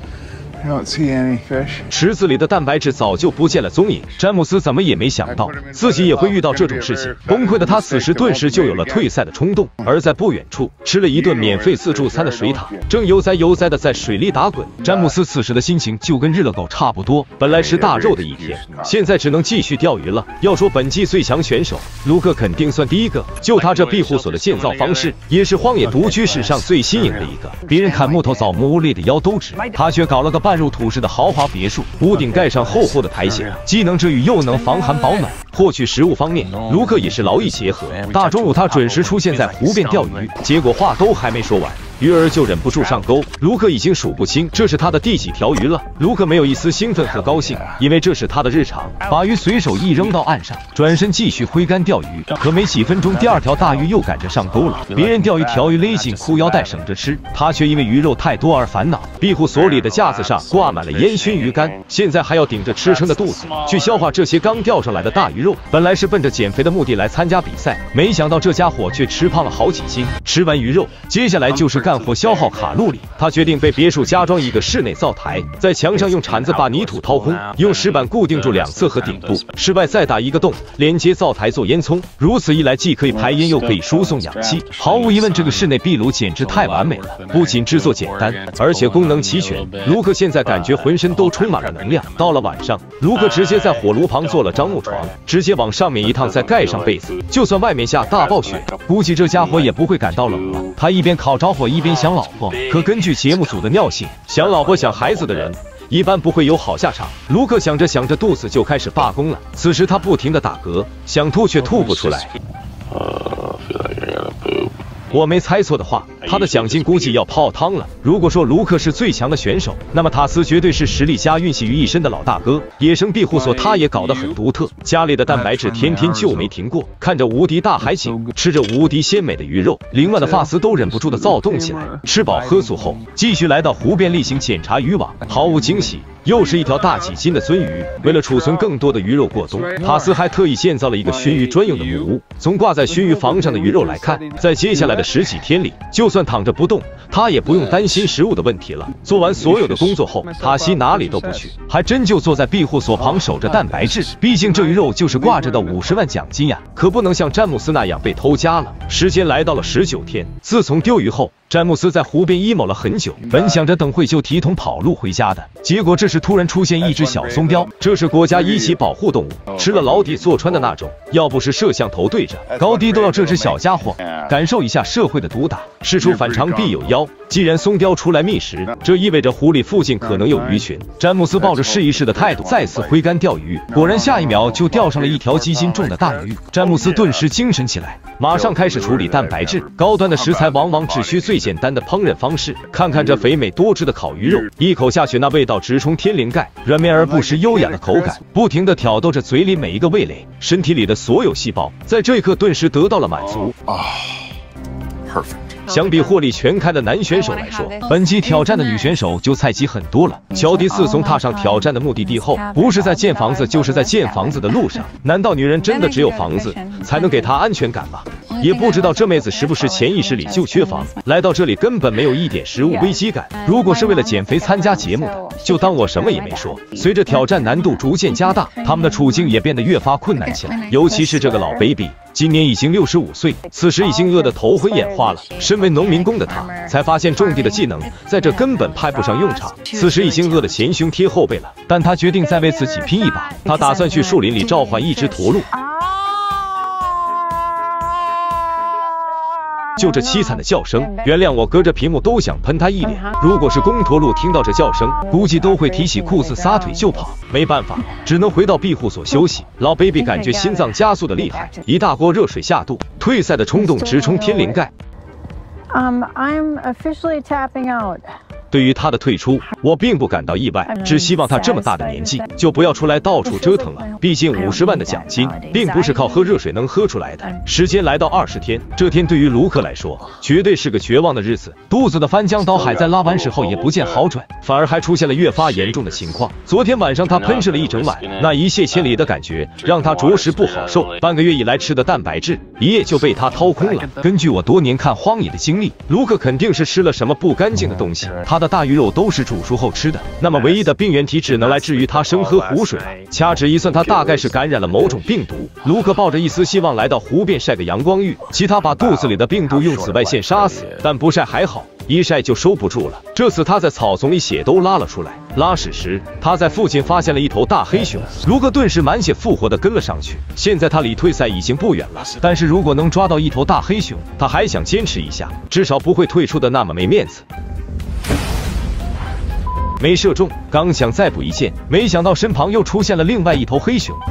I don't see any fish. 池子里的蛋白质早就不见了踪影，詹姆斯怎么也没想到自己也会遇到这种事情。崩溃的他此时顿时就有了退赛的冲动。而在不远处吃了一顿免费自助餐的水獭正悠哉悠哉的在水里打滚。詹姆斯此时的心情就跟日了狗差不多，本来是大肉的一天，现在只能继续钓鱼了。要说本季最强选手，卢克肯定算第一个。就他这庇护所的建造方式，也是荒野独居史上最新颖的一个。别人砍木头凿木屋累得腰都直，他却搞了个半入土式的豪华别墅，屋顶盖上厚厚的苔藓，既能遮雨又能防寒保暖。获取食物方面，卢克也是劳逸结合。大中午他准时出现在湖边钓鱼，结果话都还没说完，鱼儿就忍不住上钩。卢克已经数不清这是他的第几条鱼了。卢克没有一丝兴奋和高兴，因为这是他的日常，把鱼随手一扔到岸上，转身继续挥竿钓鱼。可没几分钟，第2条大鱼又赶着上钩了。别人钓鱼条鱼勒紧裤腰带省着吃，他却因为鱼肉太多而烦恼。庇护所里的架子上挂满了烟熏鱼干，现在还要顶着吃撑的肚子去消化这些刚钓上来的大鱼肉。本来是奔着减肥的目的来参加比赛，没想到这家伙却吃胖了好几斤。吃完鱼肉，接下来就是干活消耗卡路里。他决定被别墅加装一个室内灶台，在墙上用铲子把泥土掏空，用石板固定住2侧和顶部，室外再打一个洞，连接灶台做烟囱。如此一来，既可以排烟又可以输送氧气。毫无疑问，这个室内壁炉简直太完美了，不仅制作简单，而且功能齐全。卢克现在感觉浑身都充满了能量。到了晚上，卢克直接在火炉旁做了张木床，直接往上面一躺，再盖上被子。就算外面下大暴雪，估计这家伙也不会感到冷了。他一边烤着火一边想老婆，可根据节目组的尿性，想老婆想孩子的人一般不会有好下场。卢克想着想着，肚子就开始罢工了。此时他不停地打嗝，想吐却吐不出来。 我没猜错的话，他的奖金估计要泡汤了。如果说卢克是最强的选手，那么塔斯绝对是实力加运气于一身的老大哥。野生庇护所他也搞得很独特，家里的蛋白质天天就没停过，看着无敌大海景，吃着无敌鲜美的鱼肉，凌乱的发丝都忍不住的躁动起来。吃饱喝足后，继续来到湖边例行检查渔网，毫无惊喜。又是一条大几斤的鳟鱼。为了储存更多的鱼肉过冬，塔斯还特意建造了一个熏鱼专用的木屋。从挂在熏鱼房上的鱼肉来看，在接下来的10几天里，就算躺着不动，他也不用担心食物的问题了。做完所有的工作后，塔西哪里都不去，还真就坐在庇护所旁守着蛋白质。毕竟这鱼肉就是挂着的50万奖金呀，可不能像詹姆斯那样被偷家了。时间来到了19天，自从丢鱼后，詹姆斯在湖边 emo 了很久，本想着等会就提桶跑路回家的，结果这时突然出现一只小松雕，这是国家一级保护动物，吃了牢底坐穿的那种，要不是摄像头对着，高低都要这只小家伙感受一下社会的毒打。事出反常必有妖，既然松雕出来觅食，这意味着湖里附近可能有鱼群。詹姆斯抱着试一试的态度，再次挥竿钓鱼，果然下一秒就钓上了一条几斤重的大鱼。詹姆斯顿时精神起来，马上开始处理蛋白质。高端的食材往往只需最简单的烹饪方式，看看这肥美多汁的烤鱼肉，一口下去，那味道直冲天灵盖，软绵而不失优雅的口感，不停地挑逗着嘴里每一个味蕾，身体里的所有细胞在这一刻顿时得到了满足。相比获利全开的男选手来说，本期挑战的女选手就菜鸡很多了。乔迪自从踏上挑战的目的地后，不是在建房子，就是在建房子的路上。难道女人真的只有房子才能给她安全感吗？也不知道这妹子是不是潜意识里就缺房，来到这里根本没有一点食物危机感。如果是为了减肥参加节目的，就当我什么也没说。随着挑战难度逐渐加大，他们的处境也变得越发困难起来，尤其是这个老 baby。今年已经65岁，此时已经饿得头昏眼花了。身为农民工的他，才发现种地的技能在这根本派不上用场。此时已经饿得前胸贴后背了，但他决定再为自己拼一把。他打算去树林里召唤一只驼鹿。就这凄惨的叫声，原谅我隔着屏幕都想喷他一脸。如果是公驼鹿听到这叫声，估计都会提起裤子撒腿就跑。没办法，只能回到庇护所休息。老 baby 感觉心脏加速的厉害，一大锅热水下肚，退赛的冲动直冲天灵盖。 I'm officially tapping out. 对于他的退出，我并不感到意外，只希望他这么大的年纪就不要出来到处折腾了。毕竟50万的奖金，并不是靠喝热水能喝出来的。时间来到20天，这天对于卢克来说，绝对是个绝望的日子。肚子的翻江倒海在拉完屎后也不见好转，反而还出现了越发严重的情况。昨天晚上他喷射了一整晚，那一泻千里的感觉让他着实不好受。半个月以来吃的蛋白质，一夜就被他掏空了。根据我多年看荒野的经历，卢克肯定是吃了什么不干净的东西。他的大鱼肉都是煮熟后吃的，那么唯一的病原体只能来自于他生喝湖水了。掐指一算，他大概是感染了某种病毒。卢克抱着一丝希望来到湖边晒个阳光浴，其他把肚子里的病毒用紫外线杀死，但不晒还好，一晒就收不住了。这次他在草丛里血都拉了出来。拉屎时，他在附近发现了一头大黑熊，卢克顿时满血复活的跟了上去。现在他离退赛已经不远了，但是如果能抓到一头大黑熊，他还想坚持一下，至少不会退出的那么没面子。没射中，刚想再补一箭，没想到身旁又出现了另外一头黑熊，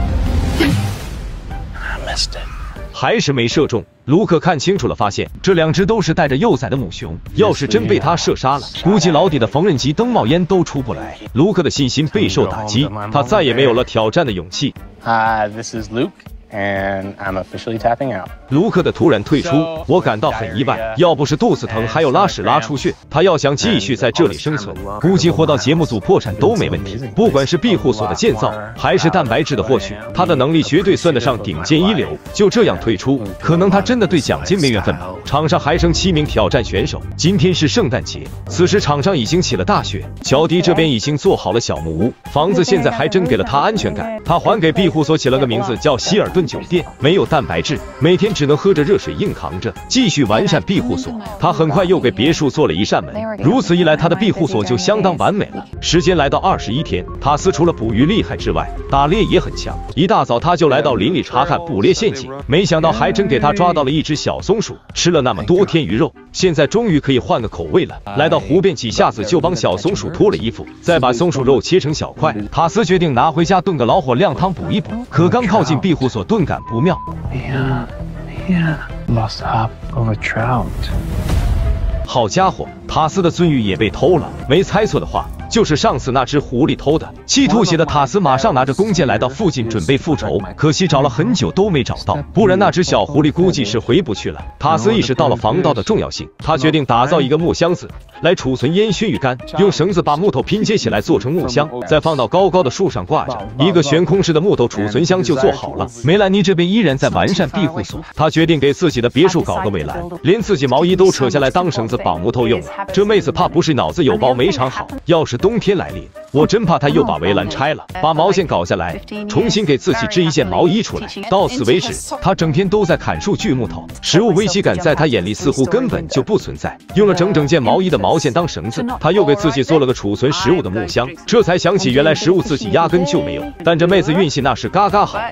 还是没射中。卢克看清楚了，发现这两只都是带着幼崽的母熊，要是真被他射杀了，估计牢底的缝纫机灯冒烟都出不来。卢克的信心备受打击，他再也没有了挑战的勇气。 This is Luke.And I'm officially tapping out. 卢克的突然退出，我感到很意外。要不是肚子疼，还有拉屎拉出血，他要想继续在这里生存，估计活到节目组破产都没问题。不管是庇护所的建造，还是蛋白质的获取，他的能力绝对算得上顶尖一流。就这样退出，可能他真的对奖金没缘分吧。场上还剩7名挑战选手。今天是圣诞节，此时场上已经起了大雪。乔迪这边已经做好了小木屋，房子现在还真给了他安全感。他还给庇护所起了个名字叫希尔顿酒店。没有蛋白质，每天只能喝着热水硬扛着，继续完善庇护所。他很快又给别墅做了一扇门，如此一来，他的庇护所就相当完美了。时间来到21天，塔斯除了捕鱼厉害之外，打猎也很强。一大早他就来到林里查看捕猎陷阱，没想到还真给他抓到了一只小松鼠。吃了那么多天鱼肉，现在终于可以换个口味了。来到湖边几下子就帮小松鼠脱了衣服，再把松鼠肉切成小块。塔斯决定拿回家炖个老火靓汤补一补，可刚靠近庇护所，顿感不妙。 Yeah, lost up. of a trout. 好家伙，塔斯的鳟鱼也被偷了，没猜错的话，就是上次那只狐狸偷的。气吐血的塔斯马上拿着弓箭来到附近准备复仇，可惜找了很久都没找到，不然那只小狐狸估计是回不去了。塔斯意识到了防盗的重要性，他决定打造一个木箱子来储存烟熏鱼干，用绳子把木头拼接起来做成木箱，再放到高高的树上挂着，一个悬空式的木头储存箱就做好了。梅兰妮这边依然在完善庇护所，她决定给自己的别墅搞个围栏，连自己毛衣都扯下来当绳子绑木头用了。这妹子怕不是脑子有包没藏好，要是冬天来临，我真怕她又把围栏拆了，把毛线搞下来，重新给自己织一件毛衣出来。到此为止，她整天都在砍树锯木头，食物危机感在她眼里似乎根本就不存在。用了整件毛衣的毛线当绳子，她又给自己做了个储存食物的木箱，这才想起原来食物自己压根就没有。但这妹子运气那是嘎嘎好。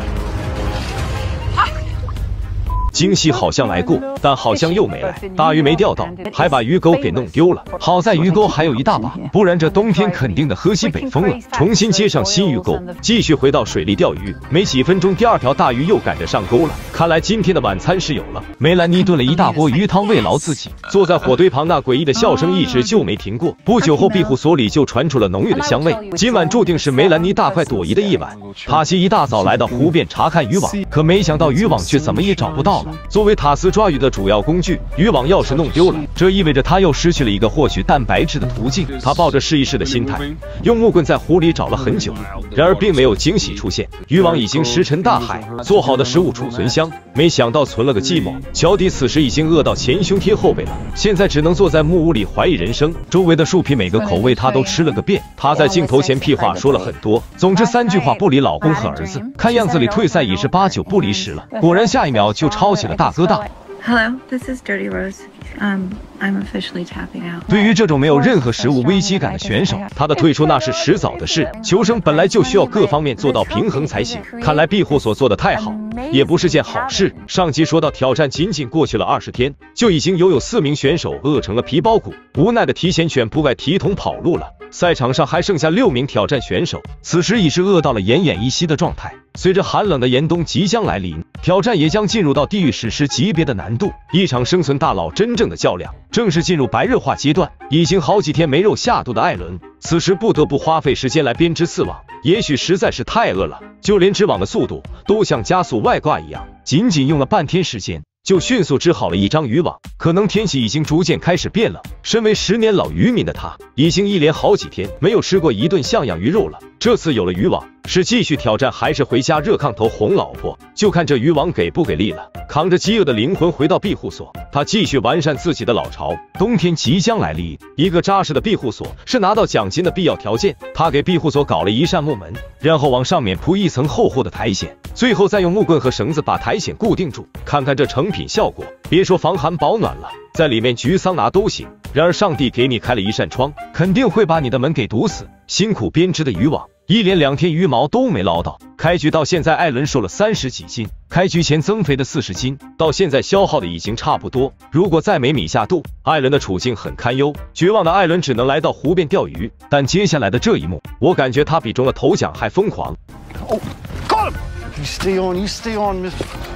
惊喜好像来过，但好像又没来。大鱼没钓到，还把鱼钩给弄丢了。好在鱼钩还有一大把，不然这冬天肯定的喝西北风了。重新接上新鱼钩，继续回到水里钓鱼。没几分钟，第二条大鱼又赶着上钩了。看来今天的晚餐是有了。梅兰妮炖了一大锅鱼汤慰劳自己，坐在火堆旁，那诡异的笑声一直就没停过。不久后，庇护所里就传出了浓郁的香味。今晚注定是梅兰妮大快朵颐的一晚。塔西一大早来到湖边查看渔网，可没想到渔网却怎么也找不到了。作为塔斯抓鱼的主要工具，渔网要是弄丢了，这意味着他又失去了一个获取蛋白质的途径。他抱着试一试的心态，用木棍在湖里找了很久，然而并没有惊喜出现。渔网已经石沉大海，做好的食物储存箱，没想到存了个寂寞。乔迪此时已经饿到前胸贴后背了，现在只能坐在木屋里怀疑人生。周围的树皮每个口味他都吃了个遍。他在镜头前屁话说了很多，总之3句话不离老公和儿子。看样子里退赛已是8、9不离10了。果然下一秒就抄起了大哥大。 Hello, this is Dirty Rose. I'm officially tapping out. 对于这种没有任何食物危机感的选手，他的退出那是迟早的事。求生本来就需要各方面做到平衡才行。看来庇护所做的太好，也不是件好事。上集说到，挑战仅仅过去了20天，就已经有4名选手饿成了皮包骨，无奈的提前选部外提桶跑路了。赛场上还剩下6名挑战选手，此时已是饿到了奄奄一息的状态。随着寒冷的严冬即将来临，挑战也将进入到地狱史诗级别的难度。一场生存大佬真正的较量正式进入白热化阶段。已经好几天没肉下肚的艾伦，此时不得不花费时间来编织刺网。也许实在是太饿了，就连织网的速度都像加速外挂一样，仅仅用了半天时间就迅速织好了一张渔网。可能天气已经逐渐开始变冷，身为10年老渔民的他，已经一连好几天没有吃过一顿像样鱼肉了。这次有了渔网，是继续挑战还是回家热炕头哄老婆，就看这渔网给不给力了。扛着饥饿的灵魂回到庇护所，他继续完善自己的老巢。冬天即将来临，一个扎实的庇护所是拿到奖金的必要条件。他给庇护所搞了一扇木门，然后往上面铺一层厚厚的苔藓，最后再用木棍和绳子把苔藓固定住。看看这成品效果，别说防寒保暖了，在里面焗桑拿都行。然而上帝给你开了一扇窗，肯定会把你的门给堵死。辛苦编织的渔网，一连2天鱼毛都没捞到。开局到现在，艾伦瘦了30几斤，开局前增肥的40斤，到现在消耗的已经差不多。如果再没米下肚，艾伦的处境很堪忧。绝望的艾伦只能来到湖边钓鱼，但接下来的这一幕，我感觉他比中了头奖还疯狂。 Oh, got him! You stay on, miss.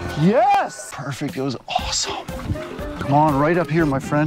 Yes! Perfect, it was awesome. Come on, right up here, my friend.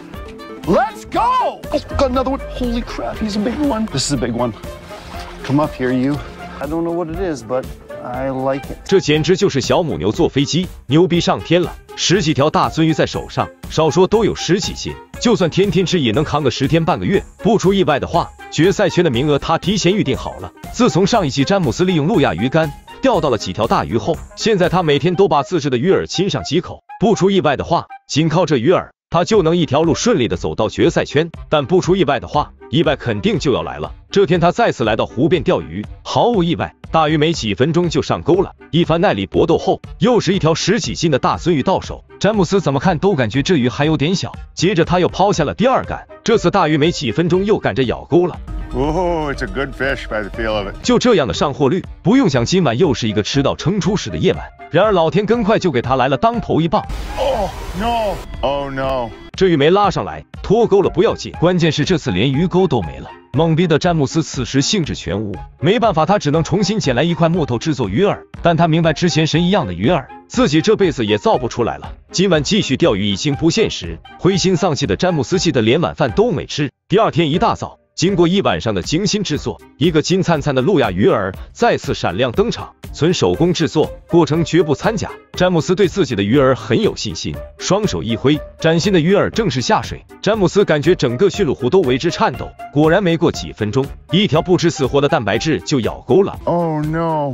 Let's go! Oh, got another one. Holy crap, he's a big one. This is a big one. Come up here, you. I don't know what it is, but I like it. 这简直就是小母牛坐飞机，牛逼上天了！10几条大鳟鱼在手上，少说都有10几斤，就算天天吃也能扛个10天半个月。不出意外的话，决赛圈的名额他提前预定好了。自从上一季詹姆斯利用路亚鱼竿钓到了几条大鱼后，现在他每天都把自制的鱼饵亲上几口。不出意外的话，仅靠这鱼饵，他就能一条路顺利的走到决赛圈。但不出意外的话，意外肯定就要来了。这天他再次来到湖边钓鱼，毫无意外，大鱼没几分钟就上钩了。一番耐力搏斗后，又是一条10几斤的大鳟鱼到手。詹姆斯怎么看都感觉这鱼还有点小，接着他又抛下了第2杆，这次大鱼没几分钟又赶着咬钩了。 Oh, it's a good fish by the feel of it. 就这样的上货率，不用想，今晚又是一个吃到撑出时的夜晚。 然而老天更快就给他来了当头一棒。 Oh no! Oh no! 这鱼没拉上来，脱钩了不要紧，关键是这次连鱼钩都没了。懵逼的詹姆斯此时兴致全无，没办法，他只能重新捡来一块木头制作鱼饵。但他明白之前神一样的鱼饵，自己这辈子也造不出来了。今晚继续钓鱼已经不现实，灰心丧气的詹姆斯气得连晚饭都没吃。第二天一大早，经过一晚上的精心制作，一个金灿灿的路亚鱼饵再次闪亮登场。纯手工制作，过程绝不掺假。詹姆斯对自己的鱼饵很有信心，双手一挥，崭新的鱼饵正式下水。詹姆斯感觉整个驯鹿湖都为之颤抖。果然没过几分钟，一条不知死活的蛋白质就咬钩了。 Oh no!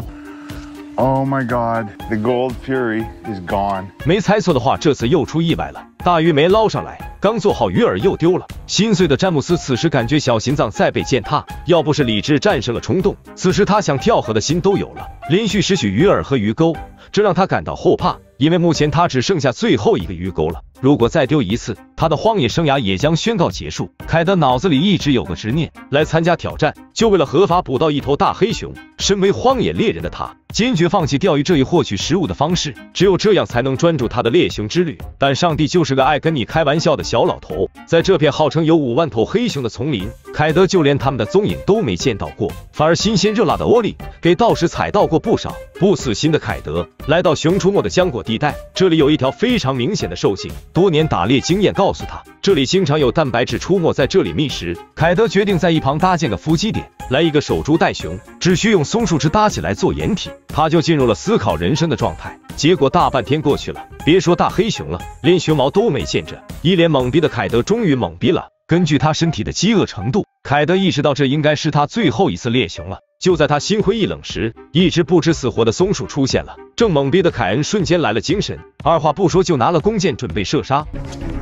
Oh my God! The gold fury is gone. 没猜错的话，这次又出意外了，大鱼没捞上来，刚做好鱼饵又丢了。心碎的詹姆斯此时感觉小心脏在被践踏，要不是理智战胜了冲动，此时他想跳河的心都有了。连续失去鱼饵和鱼钩，这让他感到后怕，因为目前他只剩下最后一个鱼钩了。如果再丢一次，他的荒野生涯也将宣告结束。凯德脑子里一直有个执念，来参加挑战，就为了合法捕到一头大黑熊。身为荒野猎人的他，坚决放弃钓鱼这一获取食物的方式，只有这样才能专注他的猎熊之旅。但上帝就是个爱跟你开玩笑的小老头，在这片号称有5万头黑熊的丛林，凯德就连他们的踪影都没见到过，反而新鲜热辣的欧利给道士踩到过不少。不死心的凯德来到熊出没的浆果地带，这里有一条非常明显的兽径，多年打猎经验告诉他，这里经常有蛋白质出没在这里觅食。凯德决定在一旁搭建个伏击点，来一个守株待熊，只需用松树枝搭起来做掩体，他就进入了思考人生的状态。结果大半天过去了，别说大黑熊了，连熊毛都没见着。一脸懵逼的凯德终于懵逼了。根据他身体的饥饿程度，凯德意识到这应该是他最后一次猎熊了。就在他心灰意冷时，一只不知死活的松鼠出现了。正懵逼的凯恩瞬间来了精神，二话不说就拿了弓箭准备射杀。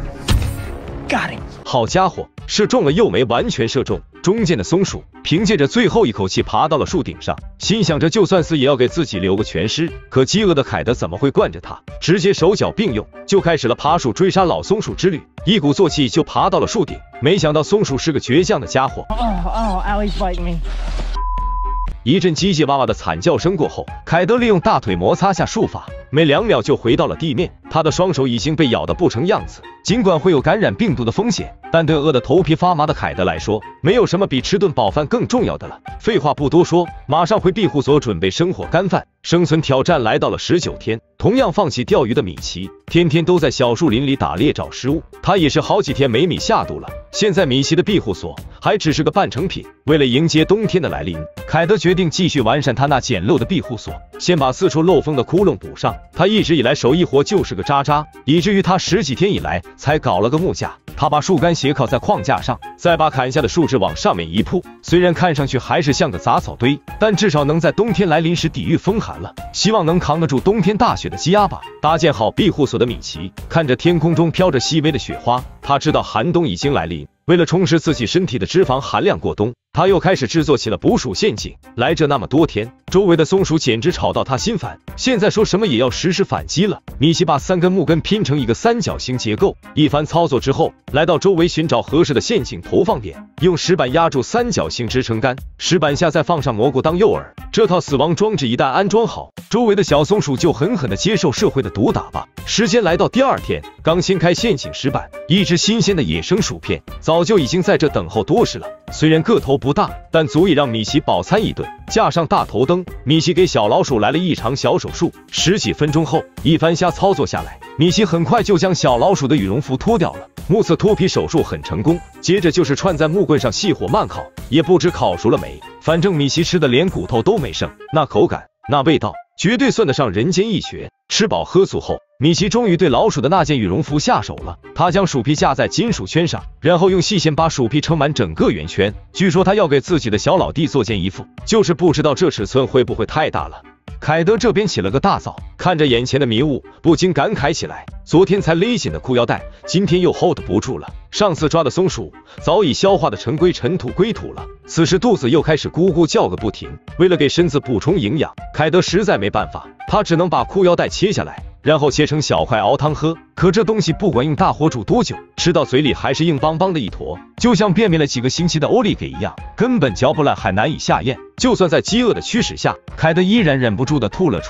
Got him！ 好家伙，射中了又没完全射中。中间的松鼠凭借着最后一口气爬到了树顶上，心想着就算死也要给自己留个全尸。可饥饿的凯德怎么会惯着他，直接手脚并用就开始了爬树追杀老松鼠之旅，一鼓作气就爬到了树顶。没想到松鼠是个倔强的家伙。 Allie's biting me。 一阵叽叽哇哇的惨叫声过后，凯德利用大腿摩擦下树法，没2秒就回到了地面。他的双手已经被咬得不成样子，尽管会有感染病毒的风险，但对饿得头皮发麻的凯德来说，没有什么比吃顿饱饭更重要的了。废话不多说，马上回庇护所准备生火干饭。生存挑战来到了19天，同样放弃钓鱼的米奇，天天都在小树林里打猎找食物。他也是好几天没米下肚了。现在米奇的庇护所还只是个半成品。为了迎接冬天的来临，凯德决定继续完善他那简陋的庇护所，先把四处漏风的窟窿补上。他一直以来手艺活就是个渣渣，以至于他10几天以来才搞了个木架。他把树干斜靠在框架上，再把砍下的树枝往上面一铺，虽然看上去还是像个杂草堆，但至少能在冬天来临时抵御风寒了。希望能扛得住冬天大雪的积压吧。搭建好庇护所的米奇看着天空中飘着细微的雪花，他知道寒冬已经来临。为了充实自己身体的脂肪含量过冬，他又开始制作起了捕鼠陷阱。来这那么多天，周围的松鼠简直吵到他心烦，现在说什么也要实施反击了。米奇把3根木根拼成一个三角形结构，一番操作之后，来到周围寻找合适的陷阱投放点，用石板压住三角形支撑杆，石板下再放上蘑菇当诱饵。这套死亡装置一旦安装好，周围的小松鼠就狠狠地接受社会的毒打吧。时间来到第2天，刚掀开陷阱石板，一只新鲜的野生薯片早就已经在这等候多时了。虽然个头不大，但足以让米奇饱餐一顿。架上大头灯，米奇给小老鼠来了一场小手术。10几分钟后，一番瞎操作下来，米奇很快就将小老鼠的羽绒服脱掉了。目测脱皮手术很成功，接着就是串在木棍上细火慢烤，也不知烤熟了没，反正米奇吃的连骨头都没剩，那口感，那味道，绝对算得上人间一绝。吃饱喝足后，米奇终于对老鼠的那件羽绒服下手了。他将鼠皮架在金属圈上，然后用细线把鼠皮撑满整个圆圈。据说他要给自己的小老弟做件衣服，就是不知道这尺寸会不会太大了。凯德这边起了个大早，看着眼前的迷雾，不禁感慨起来。昨天才勒紧的裤腰带，今天又 hold 不住了。上次抓的松鼠早已消化的尘归尘土归土了，此时肚子又开始咕咕叫个不停。为了给身子补充营养，凯德实在没办法，他只能把裤腰带切下来，然后切成小块熬汤喝。可这东西不管用大火煮多久，吃到嘴里还是硬邦邦的一坨，就像便秘了几个星期的欧利给一样，根本嚼不烂还难以下咽。就算在饥饿的驱使下，凯德依然忍不住的吐了出来。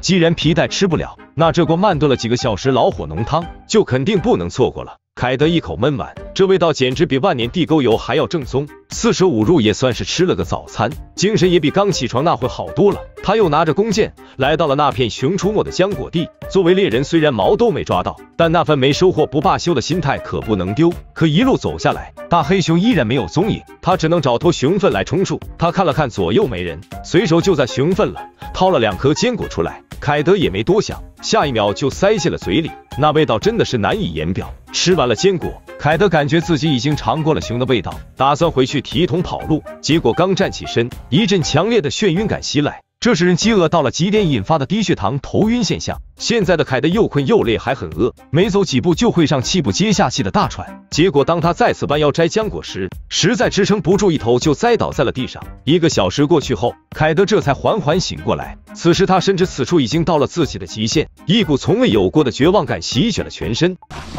既然皮带吃不了，那这锅慢炖了几个小时老火浓汤就肯定不能错过了。凯德一口闷完，这味道简直比万年地沟油还要正宗。四舍五入也算是吃了个早餐，精神也比刚起床那会好多了。他又拿着弓箭来到了那片熊出没的浆果地。作为猎人，虽然毛都没抓到，但那份没收获不罢休的心态可不能丢。可一路走下来，大黑熊依然没有踪影，他只能找坨熊粪来充数。他看了看左右没人，随手就在熊粪了掏了2颗坚果出来。凯德也没多想，下一秒就塞进了嘴里，那味道真的是难以言表。吃完了坚果，凯德感觉自己已经尝过了熊的味道，打算回去提桶跑路。结果刚站起身，一阵强烈的眩晕感袭来，这是人饥饿到了极点引发的低血糖头晕现象。现在的凯德又困又累还很饿，没走几步就会上气不接下气的大喘。结果当他再次弯腰摘浆果时，实在支撑不住，一头就栽倒在了地上。1个小时过去后，凯德这才缓缓醒过来。此时他深知此处已经到了自己的极限，一股从未有过的绝望感席卷了全身。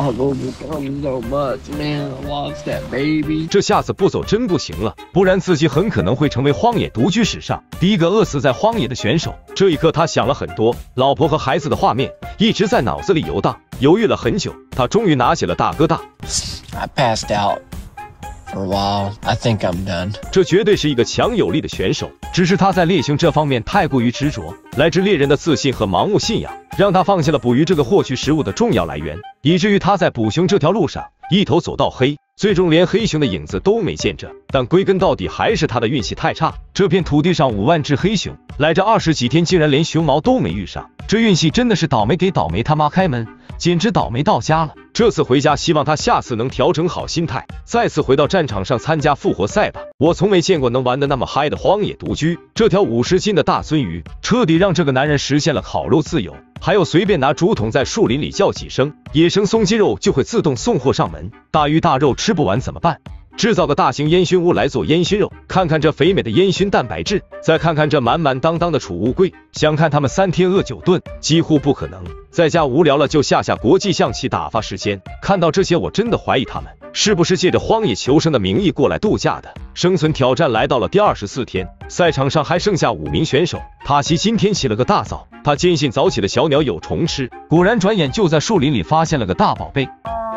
这下子不走真不行了，不然自己很可能会成为荒野独居史上第一个饿死在荒野的选手。这一刻他想了很多，老婆和孩子的画面一直在脑子里游荡，犹豫了很久，他终于拿起了大哥大。 I passed out for a while. I think I'm done. 这绝对是一个强有力的选手，只是他在猎熊这方面太过于执着，来自猎人的自信和盲目信仰，让他放弃了捕鱼这个获取食物的重要来源，以至于他在捕熊这条路上一头走到黑，最终连黑熊的影子都没见着。但归根到底还是他的运气太差，这片土地上5万只黑熊，来这20几天竟然连熊毛都没遇上，这运气真的是倒霉给倒霉他妈开门，简直倒霉到家了。这次回家，希望他下次能调整好心态，再次回到战场上参加复活赛吧。我从没见过能玩得那么嗨的荒野独居。这条50斤的大鳟鱼，彻底让这个男人实现了烤肉自由。还有随便拿竹筒在树林里叫几声，野生松鸡肉就会自动送货上门。大鱼大肉吃不完怎么办？制造个大型烟熏屋来做烟熏肉，看看这肥美的烟熏蛋白质，再看看这满满当当的储物柜，想看他们3天饿9顿几乎不可能。在家无聊了就下国际象棋打发时间，看到这些我真的怀疑他们是不是借着荒野求生的名义过来度假的。生存挑战来到了第24天，赛场上还剩下5名选手。塔西今天起了个大早，他坚信早起的小鸟有虫吃，果然转眼就在树林里发现了个大宝贝。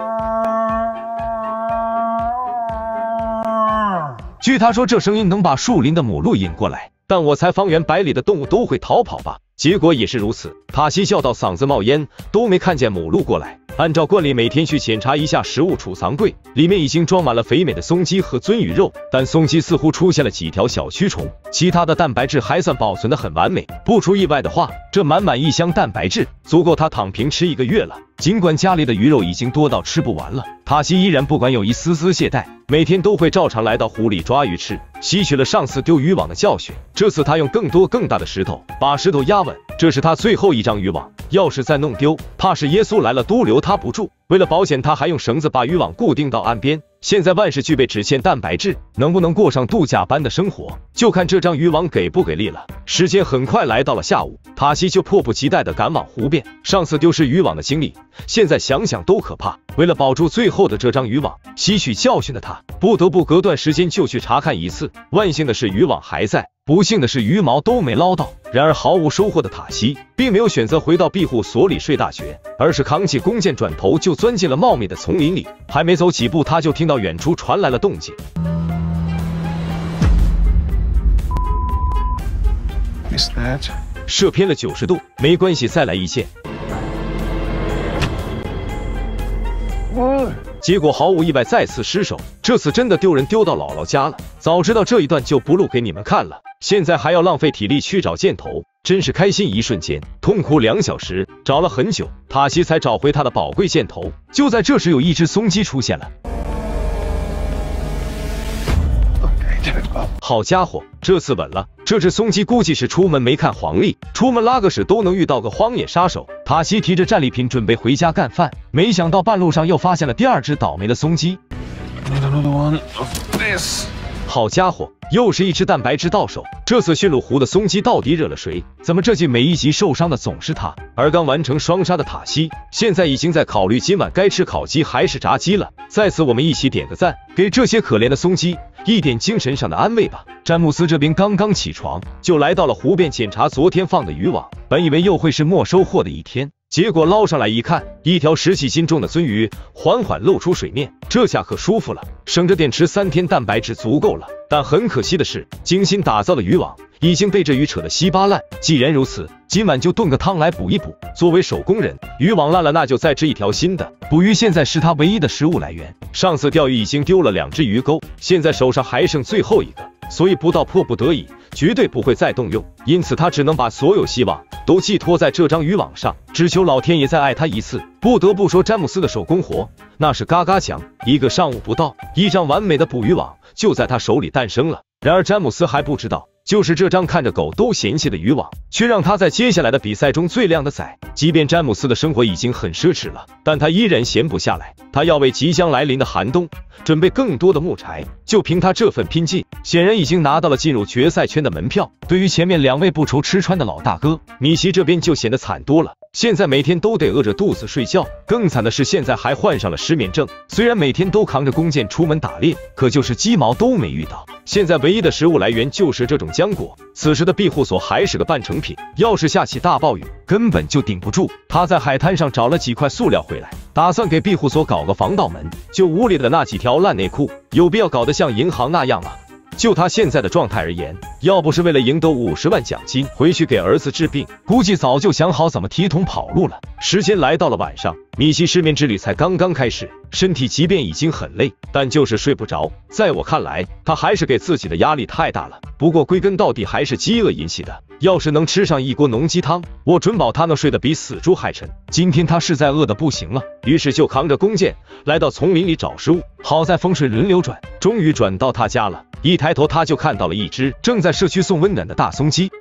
据他说，这声音能把树林的母鹿引过来，但我猜方圆100里的动物都会逃跑吧。结果也是如此，塔西叫到嗓子冒烟，都没看见母鹿过来。按照惯例，每天去检查一下食物储藏柜，里面已经装满了肥美的松鸡和鳟鱼肉，但松鸡似乎出现了几条小蛆虫，其他的蛋白质还算保存得很完美。不出意外的话，这满满1箱蛋白质足够他躺平吃1个月了。尽管家里的鱼肉已经多到吃不完了，塔西依然不管有一丝丝懈怠，每天都会照常来到湖里抓鱼吃，吸取了上次丢渔网的教训。这次他用更多更大的石头把石头压稳，这是他最后一张渔网，要是再弄丢，怕是耶稣来了都留他不住。为了保险，他还用绳子把渔网固定到岸边。现在万事俱备，只欠蛋白质，能不能过上度假般的生活，就看这张渔网给不给力了。时间很快来到了下午，塔西就迫不及待地赶往湖边。上次丢失渔网的经历，现在想想都可怕。为了保住最后的这张渔网，吸取教训的他不得不隔段时间就去查看一次。万幸的是渔网还在，不幸的是鱼毛都没捞到。然而毫无收获的塔西并没有选择回到庇护所里睡大觉，而是扛起弓箭转头就钻进了茂密的丛林里。还没走几步，他就听到远处传来了动静。射偏了90度，没关系，再来一箭。结果毫无意外再次失手，这次真的丢人丢到姥姥家了。早知道这一段就不录给你们看了，现在还要浪费体力去找箭头，真是开心一瞬间，痛苦2小时。找了很久，塔西才找回他的宝贵箭头。就在这时，有一只松鸡出现了。好家伙，这次稳了！这只松鸡估计是出门没看黄历，出门拉个屎都能遇到个荒野杀手。塔西提着战利品准备回家干饭，没想到半路上又发现了第2只倒霉的松鸡。 好家伙，又是一只蛋白质到手。这次驯鹿湖的松鸡到底惹了谁？怎么这季每一集受伤的总是他？而刚完成双杀的塔西，现在已经在考虑今晚该吃烤鸡还是炸鸡了。在此我们一起点个赞，给这些可怜的松鸡一点精神上的安慰吧。詹姆斯这边刚刚起床，就来到了湖边检查昨天放的渔网，本以为又会是没收获的一天。结果捞上来一看，一条10几斤重的鳟鱼缓缓露出水面，这下可舒服了，省着点吃3天蛋白质足够了。但很可惜的是，精心打造的渔网已经被这鱼扯得稀巴烂。既然如此，今晚就炖个汤来补一补。作为手工人，渔网烂了那就再织一条新的。捕鱼现在是他唯一的食物来源。上次钓鱼已经丢了2只鱼钩，现在手上还剩最后一个，所以不到迫不得已，绝对不会再动用。因此他只能把所有希望都寄托在这张渔网上，只求老天爷再爱他一次。不得不说，詹姆斯的手工活那是嘎嘎强。一个上午不到，一张完美的捕鱼网就在他手里诞生了。然而詹姆斯还不知道，就是这张看着狗都嫌弃的渔网，却让他在接下来的比赛中最靓的仔。即便詹姆斯的生活已经很奢侈了，但他依然闲不下来。他要为即将来临的寒冬准备更多的木柴。就凭他这份拼劲，显然已经拿到了进入决赛圈的门票。对于前面2位不愁吃穿的老大哥，米奇这边就显得惨多了。现在每天都得饿着肚子睡觉，更惨的是现在还患上了失眠症。虽然每天都扛着弓箭出门打猎，可就是鸡毛都没遇到。现在唯一的食物来源就是这种浆果。此时的庇护所还是个半成品，要是下起大暴雨，根本就顶不住。他在海滩上找了几块塑料回来，打算给庇护所搞个防盗门。就屋里的那几条烂内裤，有必要搞得像银行那样吗？就他现在的状态而言，要不是为了赢得50万奖金回去给儿子治病，估计早就想好怎么提桶跑路了。时间来到了晚上，米奇失眠之旅才刚刚开始，身体即便已经很累，但就是睡不着。在我看来，他还是给自己的压力太大了。不过归根到底还是饥饿引起的，要是能吃上一锅浓鸡汤，我准保他能睡得比死猪还沉。今天他实在饿得不行了，于是就扛着弓箭来到丛林里找食物。好在风水轮流转，终于转到他家了。一抬头他就看到了一只正在社区送温暖的大松鸡。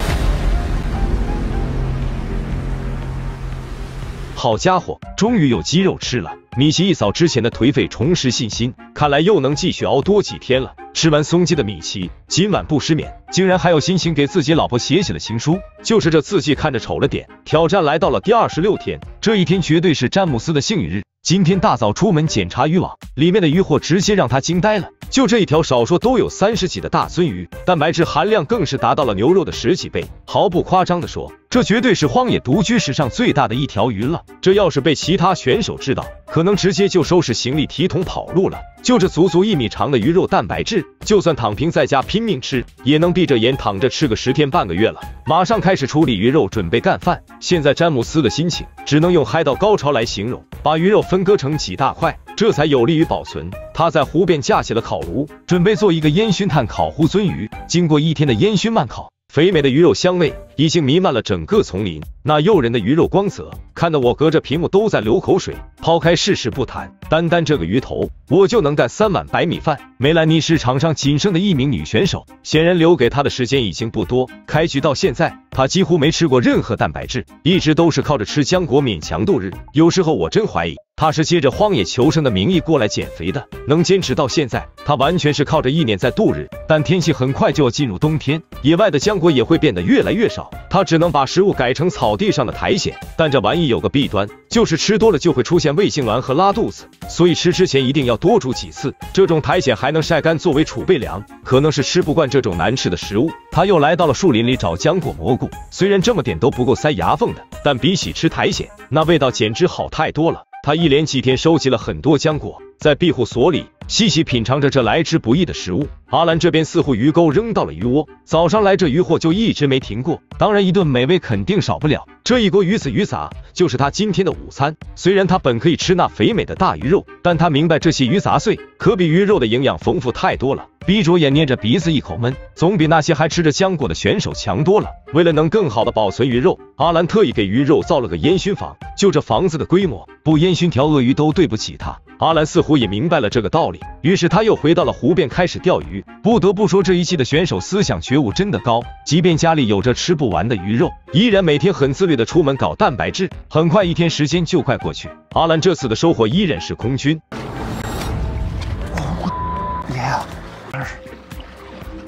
好家伙，终于有鸡肉吃了！米奇一扫之前的颓废，重拾信心，看来又能继续熬多几天了。吃完松鸡的米奇今晚不失眠，竟然还有心情给自己老婆写起了情书。就是这字迹看着丑了点。挑战来到了第26天，这一天绝对是詹姆斯的幸运日。今天大早出门检查渔网，里面的渔获直接让他惊呆了。就这一条，少说都有30几的大鳟鱼，蛋白质含量更是达到了牛肉的10几倍。毫不夸张的说，这绝对是荒野独居史上最大的一条鱼了。这要是被其他选手知道，可能直接就收拾行李提桶跑路了。就这足足1米长的鱼肉蛋白质，就算躺平在家拼命吃，也能闭着眼躺着吃个10天半个月了。马上开始处理鱼肉，准备干饭。现在詹姆斯的心情只能用嗨到高潮来形容，把鱼肉分割成几大块，这才有利于保存。他在湖边架起了烤炉，准备做一个烟熏炭烤烀鳟鱼。经过1天的烟熏慢烤，肥美的鱼肉香味已经弥漫了整个丛林，那诱人的鱼肉光泽看得我隔着屏幕都在流口水。抛开事实不谈，单单这个鱼头，我就能干3碗白米饭。梅兰妮是场上仅剩的1名女选手，显然留给她的时间已经不多。开局到现在，她几乎没吃过任何蛋白质，一直都是靠着吃浆果勉强度日。有时候我真怀疑她是借着荒野求生的名义过来减肥的，能坚持到现在，她完全是靠着意念在度日。但天气很快就要进入冬天，野外的浆果也会变得越来越少，她只能把食物改成草地上的苔藓。但这玩意有个弊端，就是吃多了就会出现胃痉挛和拉肚子，所以吃之前一定要多煮几次。这种苔藓还能晒干作为储备粮，可能是吃不惯这种难吃的食物，他又来到了树林里找浆果蘑菇。虽然这么点都不够塞牙缝的，但比起吃苔藓，那味道简直好太多了。他一连几天收集了很多浆果，在庇护所里细细品尝着这来之不易的食物。阿兰这边似乎鱼钩扔到了鱼窝，早上来这渔获就一直没停过，当然一顿美味肯定少不了。这一锅鱼子鱼杂就是他今天的午餐。虽然他本可以吃那肥美的大鱼肉，但他明白这些鱼杂碎可比鱼肉的营养丰富太多了，闭着眼捏着鼻子一口闷，总比那些还吃着浆果的选手强多了。为了能更好的保存鱼肉，阿兰特意给鱼肉造了个烟熏房。就这房子的规模，不烟熏条鳄鱼都对不起他。阿兰似乎也明白了这个道理，于是他又回到了湖边开始钓鱼。不得不说，这一季的选手思想觉悟真的高，即便家里有着吃不完的鱼肉，依然每天很自律的出门搞蛋白质。很快1天时间就快过去，阿兰这次的收获依然是空军。 Yeah.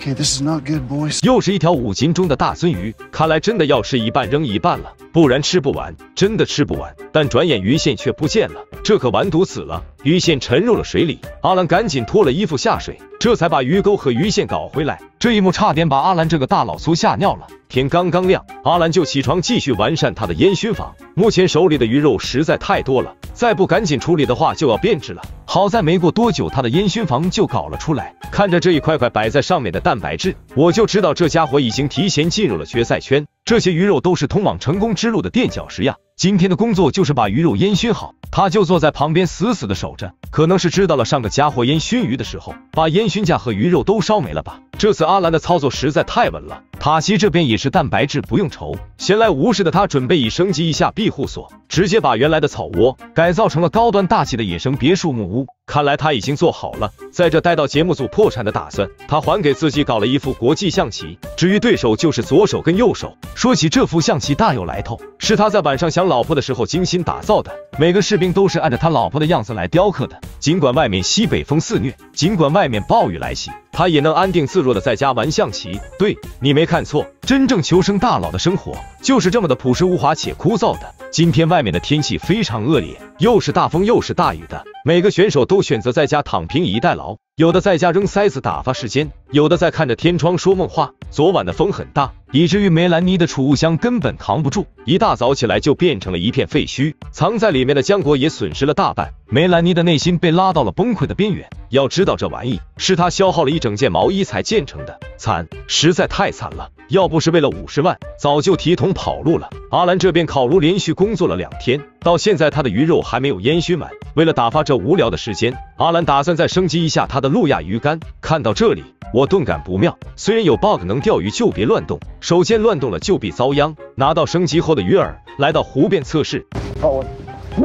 Okay, this is not good, boys. 又是一条5斤中的大鳟鱼，看来真的要吃一半扔一半了，不然吃不完，真的吃不完。但转眼鱼线却不见了，这可完犊子了！鱼线沉入了水里，阿兰赶紧脱了衣服下水，这才把鱼钩和鱼线搞回来。这一幕差点把阿兰这个大老粗吓尿了。天刚刚亮，阿兰就起床继续完善他的烟熏法。目前手里的鱼肉实在太多了，再不赶紧处理的话就要变质了。好在没过多久，他的烟熏房就搞了出来。看着这一块块摆在上面的蛋白质，我就知道这家伙已经提前进入了决赛圈。这些鱼肉都是通往成功之路的垫脚石呀。今天的工作就是把鱼肉烟熏好，他就坐在旁边死死的守着。可能是知道了上个家伙烟熏鱼的时候，把烟熏架和鱼肉都烧没了吧。这次阿兰的操作实在太稳了。塔西这边也是蛋白质不用愁，闲来无事的他准备以升级一下庇护所，直接把原来的草窝改造成了高端大气的野生别墅木屋。看来他已经做好了在这待到节目组破产的打算。他还给自己搞了一副国际象棋，至于对手就是左手跟右手。说起这副象棋大有来头，是他在晚上想老婆的时候精心打造的，每个士兵都是按照他老婆的样子来雕刻的。尽管外面西北风肆虐，尽管外面暴雨来袭，他也能安定自若的在家玩象棋。对，你没看错，真正求生大佬的生活就是这么的朴实无华且枯燥的。今天外面的天气非常恶劣，又是大风又是大雨的，每个选手都选择在家躺平以逸待劳，有的在家扔塞子打发时间，有的在看着天窗说梦话。昨晚的风很大，以至于梅兰妮的储物箱根本扛不住，一大早起来就变成了一片废墟，藏在里面的浆果也损失了大半。梅兰妮的内心被拉到了崩溃的边缘。要知道这玩意是她消耗了一整件毛衣才建成的，惨，实在太惨了。要不是为了50万，早就提桶跑路了。阿兰这边烤炉连续工作了2天，到现在他的鱼肉还没有烟熏完。为了打发这无聊的时间，阿兰打算再升级一下他的路亚鱼竿。看到这里，我顿感不妙，虽然有 bug 能钓鱼，就别乱动，手贱乱动了就必遭殃。拿到升级后的鱼饵，来到湖边测试。 Oh, no!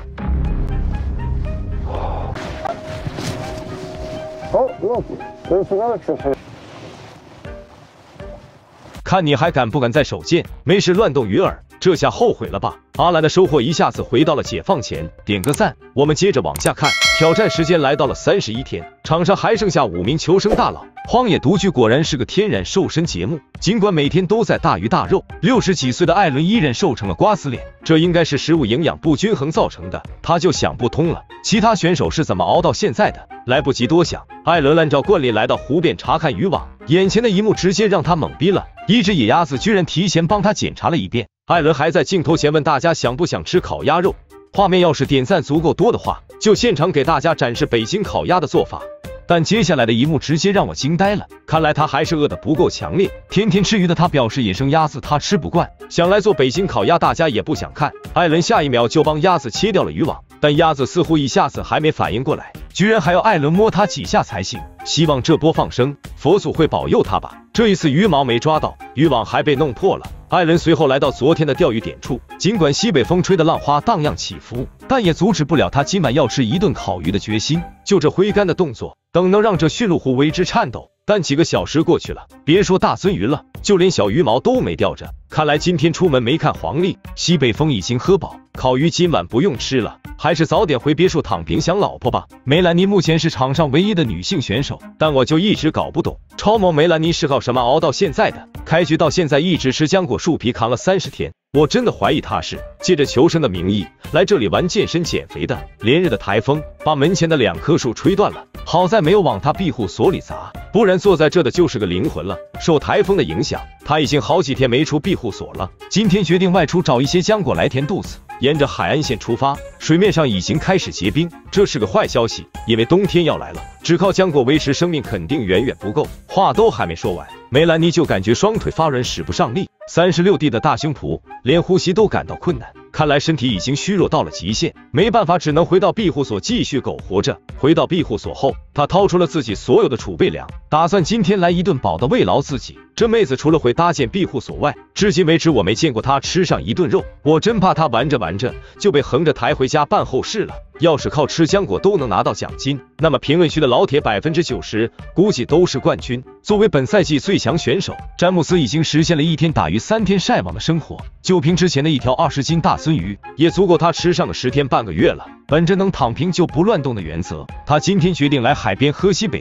Oh, look, there's another fish. 看你还敢不敢再手贱，没事乱动鱼饵，这下后悔了吧？阿兰的收获一下子回到了解放前，点个赞。我们接着往下看，挑战时间来到了31天，场上还剩下5名求生大佬。荒野独居果然是个天然瘦身节目，尽管每天都在大鱼大肉，60几岁的艾伦依然瘦成了瓜子脸，这应该是食物营养不均衡造成的。他就想不通了，其他选手是怎么熬到现在的？来不及多想，艾伦按照惯例来到湖边查看渔网，眼前的一幕直接让他懵逼了，一只野鸭子居然提前帮他检查了一遍。艾伦还在镜头前问大家想不想吃烤鸭肉，画面要是点赞足够多的话，就现场给大家展示北京烤鸭的做法。但接下来的一幕直接让我惊呆了，看来他还是饿得不够强烈。天天吃鱼的他表示野生鸭子他吃不惯，想来做北京烤鸭大家也不想看。艾伦下一秒就帮鸭子切掉了渔网，但鸭子似乎一下子还没反应过来，居然还要艾伦摸它几下才行。希望这波放生佛祖会保佑他吧。这一次鱼毛没抓到，渔网还被弄破了。艾伦随后来到昨天的钓鱼点处，尽管西北风吹的浪花荡漾起伏，但也阻止不了他今晚要吃一顿烤鱼的决心。就这挥竿的动作，等能让这驯鹿湖为之颤抖。但几个小时过去了，别说大鳟鱼了，就连小鱼毛都没钓着。看来今天出门没看黄历，西北风已经喝饱，烤鱼今晚不用吃了，还是早点回别墅躺平想老婆吧。梅兰妮目前是场上唯一的女性选手，但我就一直搞不懂超模梅兰妮是靠什么熬到现在的？开局到现在一直吃浆果树皮扛了30天，我真的怀疑她是借着求生的名义来这里玩健身减肥的。连日的台风把门前的2棵树吹断了，好在没有往他庇护所里砸，不然坐在这的就是个灵魂了。受台风的影响，他已经好几天没出庇护所了。今天决定外出找一些浆果来填肚子。沿着海岸线出发，水面上已经开始结冰，这是个坏消息，因为冬天要来了，只靠浆果维持生命肯定远远不够。话都还没说完，梅兰妮就感觉双腿发软，使不上力，36D 的大胸脯，连呼吸都感到困难。看来身体已经虚弱到了极限，没办法，只能回到庇护所继续苟活着。回到庇护所后，他掏出了自己所有的储备粮，打算今天来一顿饱的慰劳自己。这妹子除了会搭建庇护所外，至今为止我没见过她吃上一顿肉，我真怕她玩着玩着就被横着抬回家办后事了。要是靠吃浆果都能拿到奖金，那么评论区的老铁90%估计都是冠军。作为本赛季最强选手，詹姆斯已经实现了1天打鱼3天晒网的生活，就凭之前的一条20斤大鳟鱼，也足够他吃上个10天半个月了。本着能躺平就不乱动的原则，他今天决定来海边喝西北风，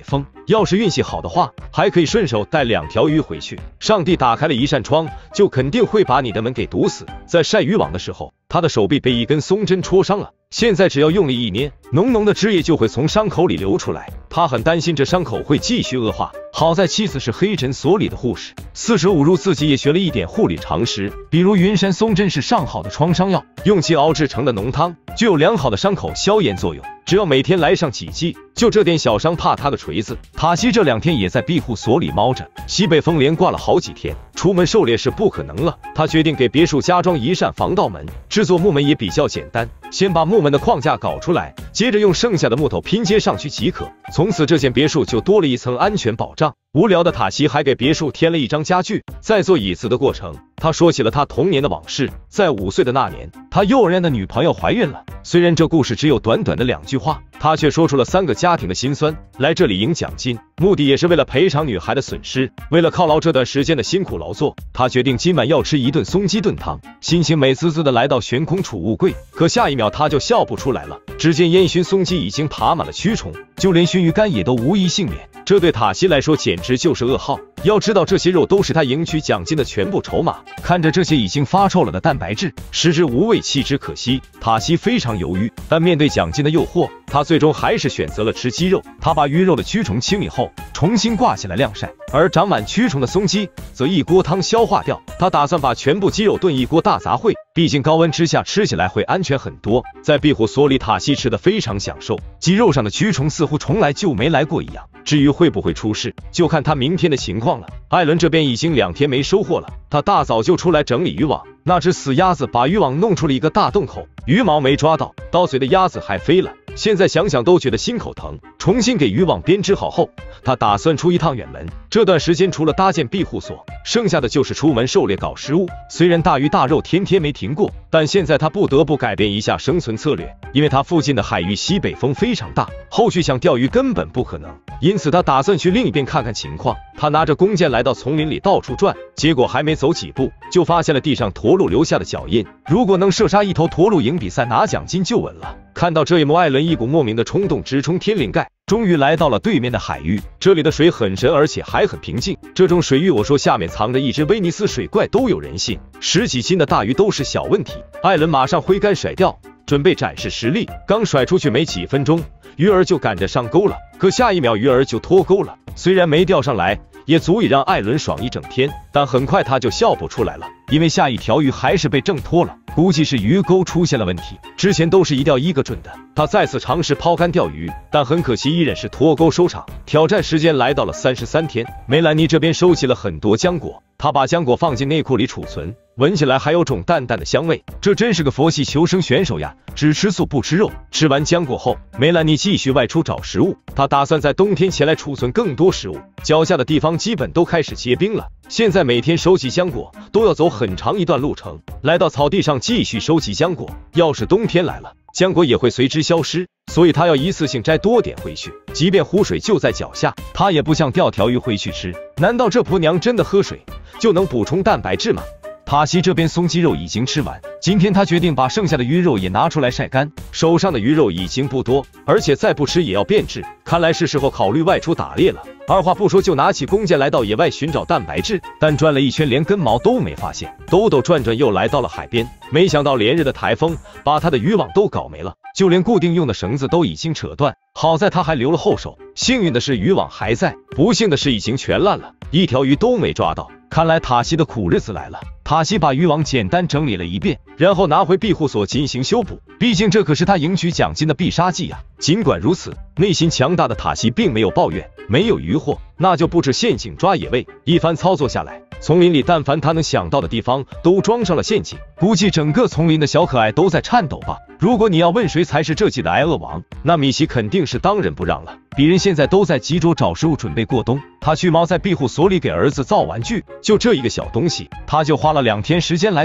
要是运气好的话，还可以顺手带2条鱼回去。上帝打开了一扇窗，就肯定会把你的门给堵死。在晒渔网的时候，他的手臂被一根松针戳伤了，现在只要用力一捏，浓浓的汁液就会从伤口里流出来。他很担心这伤口会继续恶化。好在妻子是黑诊所里的护士，四舍五入自己也学了一点护理常识，比如云山松针是上好的创伤药，用其熬制成的浓汤具有良好的伤口消炎作用，只要每天来上几剂，就这点小伤怕他个锤子。塔西这2天也在庇护所里猫着，西北风连刮了好几天，出门狩猎是不可能了。他决定给别墅加装一扇防盗门，制作木门也比较简单，先把木门的框架搞出来，接着用剩下的木头拼接上去即可。从此这间别墅就多了一层安全保障。无聊的塔西还给别墅添了一张家具。在做椅子的过程，他说起了他童年的往事。在5岁的那年，他幼儿园的女朋友怀孕了。虽然这故事只有短短的2句话，他却说出了3个家庭的辛酸。来这里赢奖金，目的也是为了赔偿女孩的损失。为了犒劳这段时间的辛苦劳作，他决定今晚要吃一顿松鸡炖汤，心情美滋滋的来到悬空储物柜。可下一秒他就笑不出来了，只见烟熏松鸡已经爬满了蛆虫，就连熏鱼干也都无一幸免。这对塔西来说简直就是噩耗。要知道这些肉都是他赢取奖金的全部筹码。看着这些已经发臭了的蛋白质，食之无味弃之可惜，塔西非常犹豫。但面对奖金的诱惑，他最终还是选择了吃鸡肉。他把鱼肉的蛆虫清理后，重新挂起来晾晒，而长满蛆虫的松鸡则一锅汤消化掉。他打算把全部鸡肉炖一锅大杂烩，毕竟高温之下吃起来会安全很多。在庇护所里，塔西吃得非常享受，鸡肉上的蛆虫似乎从来就没来过一样。至于会不会出事，就看他明天的情况了。艾伦这边已经2天没收获了，他大早就出来整理渔网。那只死鸭子把渔网弄出了一个大洞口，鱼毛没抓到，到嘴的鸭子还飞了。现在想想都觉得心口疼。重新给渔网编织好后，他打算出一趟远门。这段时间除了搭建庇护所，剩下的就是出门狩猎搞食物。虽然大鱼大肉天天没停过，但现在他不得不改变一下生存策略，因为他附近的海域西北风非常大，后续想钓鱼根本不可能。因此他打算去另一边看看情况。他拿着弓箭来到丛林里到处转，结果还没走几步，就发现了地上驼鹿留下的脚印。如果能射杀一头驼鹿，赢比赛拿奖金就稳了。看到这一幕，艾伦一股莫名的冲动直冲天灵盖。终于来到了对面的海域，这里的水很深，而且还很平静。这种水域，我说下面藏着一只威尼斯水怪都有人信，10几斤的大鱼都是小问题。艾伦马上挥竿甩钓，准备展示实力。刚甩出去没几分钟，鱼儿就赶着上钩了，可下一秒鱼儿就脱钩了。虽然没钓上来，也足以让艾伦爽一整天，但很快他就笑不出来了，因为下一条鱼还是被挣脱了，估计是鱼钩出现了问题，之前都是一钓一个准的。他再次尝试抛竿钓鱼，但很可惜依然是脱钩收场。挑战时间来到了33天，梅兰妮这边收集了很多浆果，他把浆果放进内裤里储存，闻起来还有种淡淡的香味，这真是个佛系求生选手呀，只吃素不吃肉。吃完浆果后，梅兰妮继续外出找食物，他打算在冬天前来储存更多食物。脚下的地方基本都开始结冰了，现在每天收集浆果都要走很长一段路程。来到草地上继续收集浆果，要是冬天来了，浆果也会随之消失，所以他要一次性摘多点回去。即便湖水就在脚下，他也不想钓条鱼回去吃。难道这婆娘真的喝水就能补充蛋白质吗？塔西这边松鸡肉已经吃完，今天他决定把剩下的鱼肉也拿出来晒干。手上的鱼肉已经不多，而且再不吃也要变质，看来是时候考虑外出打猎了。二话不说就拿起弓箭来到野外寻找蛋白质，但转了一圈连根毛都没发现，兜兜转转又来到了海边。没想到连日的台风把他的渔网都搞没了，就连固定用的绳子都已经扯断，好在他还留了后手。幸运的是渔网还在，不幸的是已经全烂了，一条鱼都没抓到。看来塔西的苦日子来了。塔西把渔网简单整理了一遍，然后拿回庇护所进行修补，毕竟这可是他赢取奖金的必杀技啊。尽管如此，内心强大的塔西并没有抱怨，没有渔获那就布置陷阱抓野味。一番操作下来，丛林里但凡他能想到的地方都装上了陷阱，估计整个丛林的小可爱都在颤抖吧。如果你要问谁才是这季的挨饿王，那米奇肯定是当仁不让了。鄙人现在都在集中找食物准备过冬，他去猫在庇护所里给儿子造玩具，就这一个小东西他就花了2天时间来搞。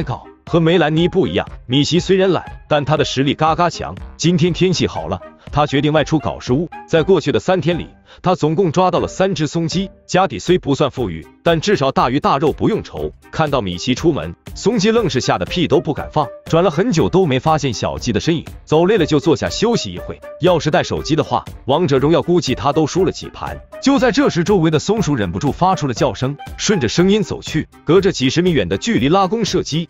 和梅兰妮不一样，米奇虽然懒，但他的实力嘎嘎强。今天天气好了，他决定外出搞食物。在过去的3天里，他总共抓到了3只松鸡。家底虽不算富裕，但至少大鱼大肉不用愁。看到米奇出门，松鸡愣是吓得屁都不敢放，转了很久都没发现小鸡的身影。走累了就坐下休息一会。要是带手机的话，王者荣耀估计他都输了几盘。就在这时，周围的松鼠忍不住发出了叫声，顺着声音走去，隔着几10米远的距离拉弓射击。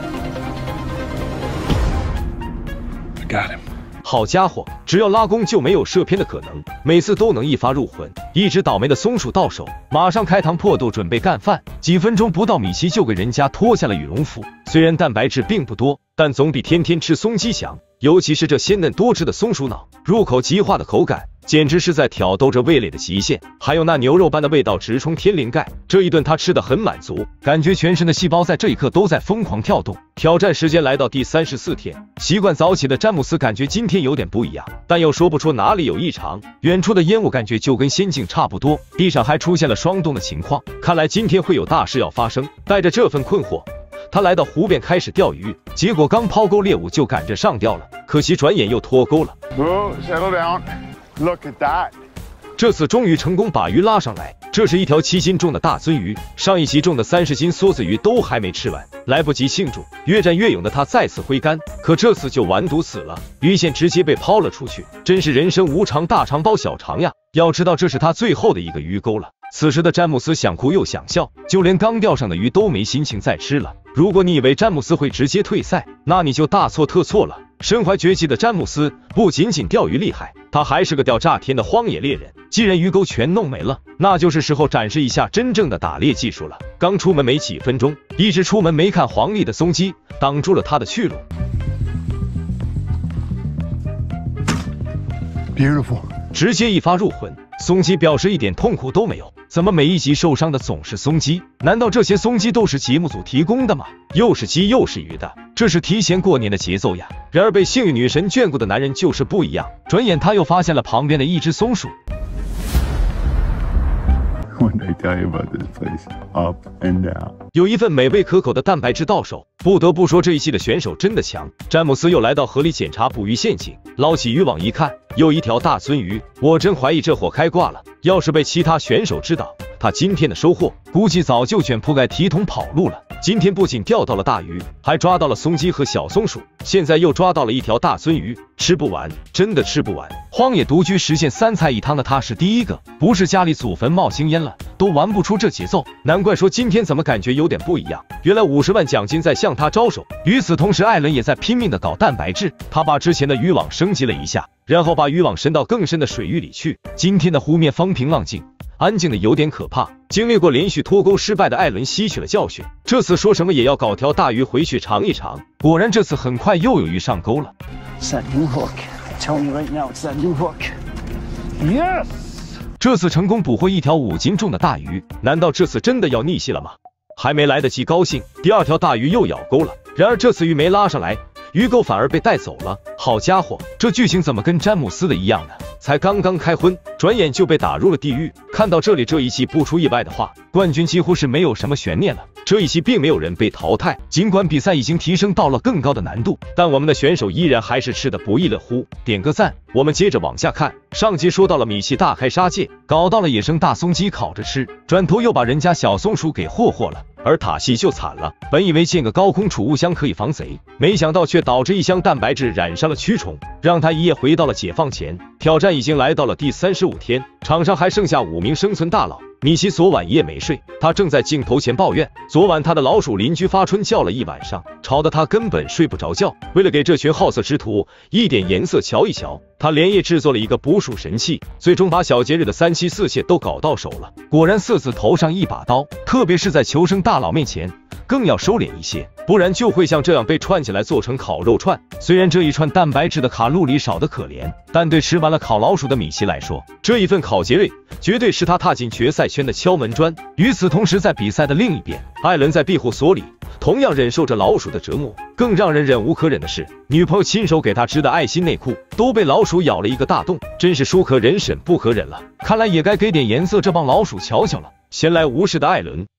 Got him. 好家伙，只要拉弓就没有射偏的可能，每次都能一发入魂。一只倒霉的松鼠到手，马上开膛破肚准备干饭。几分钟不到，米奇就给人家脱下了羽绒服。虽然蛋白质并不多，但总比天天吃松鸡强。尤其是这鲜嫩多汁的松鼠脑，入口即化的口感，简直是在挑逗着味蕾的极限。还有那牛肉般的味道，直冲天灵盖。这一顿他吃得很满足，感觉全身的细胞在这一刻都在疯狂跳动。挑战时间来到第34天，习惯早起的詹姆斯感觉今天有点不一样，但又说不出哪里有异常。远处的烟雾感觉就跟仙境差不多，地上还出现了霜冻的情况，看来今天会有大事要发生。带着这份困惑，他来到湖边开始钓鱼，结果刚抛钩，猎物就赶着上钓了，可惜转眼又脱钩了。 Settle down. Look at that. 这次终于成功把鱼拉上来，这是一条7斤重的大鳟鱼，上一期中的30斤梭子鱼都还没吃完，来不及庆祝，越战越勇的他再次挥竿，可这次就完犊死了，鱼线直接被抛了出去，真是人生无常，大肠包小肠呀！要知道这是他最后的一个鱼钩了。此时的詹姆斯想哭又想笑，就连刚钓上的鱼都没心情再吃了。如果你以为詹姆斯会直接退赛，那你就大错特错了。身怀绝技的詹姆斯不仅仅钓鱼厉害，他还是个屌炸天的荒野猎人。既然鱼钩全弄没了，那就是时候展示一下真正的打猎技术了。刚出门没几分钟，一只出门没看黄历的松鸡挡住了他的去路。 Beautiful. 直接一发入魂，松鸡表示一点痛苦都没有。怎么每一集受伤的总是松鸡？难道这些松鸡都是节目组提供的吗？又是鸡又是鱼的，这是提前过年的节奏呀！然而被幸运女神眷顾的男人就是不一样，转眼他又发现了旁边的一只松鼠。 When they tell you about this place, up and down. 有一份美味可口的蛋白质到手，不得不说这一期的选手真的强。詹姆斯又来到河里检查捕鱼陷阱，捞起渔网一看，又一条大鳟鱼，我真怀疑这货开挂了。要是被其他选手知道他今天的收获，估计早就卷铺盖提桶跑路了。今天不仅钓到了大鱼，还抓到了松鸡和小松鼠，现在又抓到了一条大鳟鱼，吃不完，真的吃不完。荒野独居实现3菜1汤的他是第一个，不是家里祖坟冒青烟了，都玩不出这节奏。难怪说今天怎么感觉有点不一样，原来50万奖金在向他招手。与此同时，艾伦也在拼命的搞蛋白质，他把之前的渔网升级了一下，然后把渔网伸到更深的水域里去。今天的湖面风平浪静，安静的有点可怕。经历过连续脱钩失败的艾伦吸取了教训，这次说什么也要搞条大鱼回去尝一尝。果然这次很快又有鱼上钩了。 It's that new hook. I'm telling you right now, it's that new hook. Yes. 这次成功捕获一条5斤重的大鱼，难道这次真的要逆袭了吗？还没来得及高兴，第2条大鱼又咬钩了。然而这次鱼没拉上来，鱼钩反而被带走了。好家伙，这剧情怎么跟詹姆斯的一样呢？才刚刚开荤，转眼就被打入了地狱。看到这里，这一期不出意外的话，冠军几乎是没有什么悬念了。这一期并没有人被淘汰，尽管比赛已经提升到了更高的难度，但我们的选手依然还是吃得不亦乐乎。点个赞。我们接着往下看，上集说到了米奇大开杀戒，搞到了野生大松鸡烤着吃，转头又把人家小松鼠给霍霍了。而塔西就惨了，本以为建个高空储物箱可以防贼，没想到却导致一箱蛋白质染上了蛆虫，让他一夜回到了解放前。挑战已经来到了第35天，场上还剩下5名生存大佬。米奇昨晚一夜没睡，他正在镜头前抱怨，昨晚他的老鼠邻居发春叫了一晚上，吵得他根本睡不着觉。为了给这群好色之徒一点颜色瞧一瞧，他连夜制作了一个捕鼠神器，最终把小节日的3妻4妾都搞到手了。果然色字头上一把刀，特别是在求生大佬面前更要收敛一些，不然就会像这样被串起来做成烤肉串。虽然这一串蛋白质的卡路里少得可怜，但对吃完了烤老鼠的米奇来说，这一份烤杰瑞绝对是他踏进决赛圈的敲门砖。与此同时，在比赛的另一边，艾伦在庇护所里同样忍受着老鼠的折磨。更让人忍无可忍的是，女朋友亲手给他织的爱心内裤都被老鼠咬了一个大洞，真是书可忍审不可忍了。看来也该给点颜色这帮老鼠瞧瞧了。闲来无事的艾伦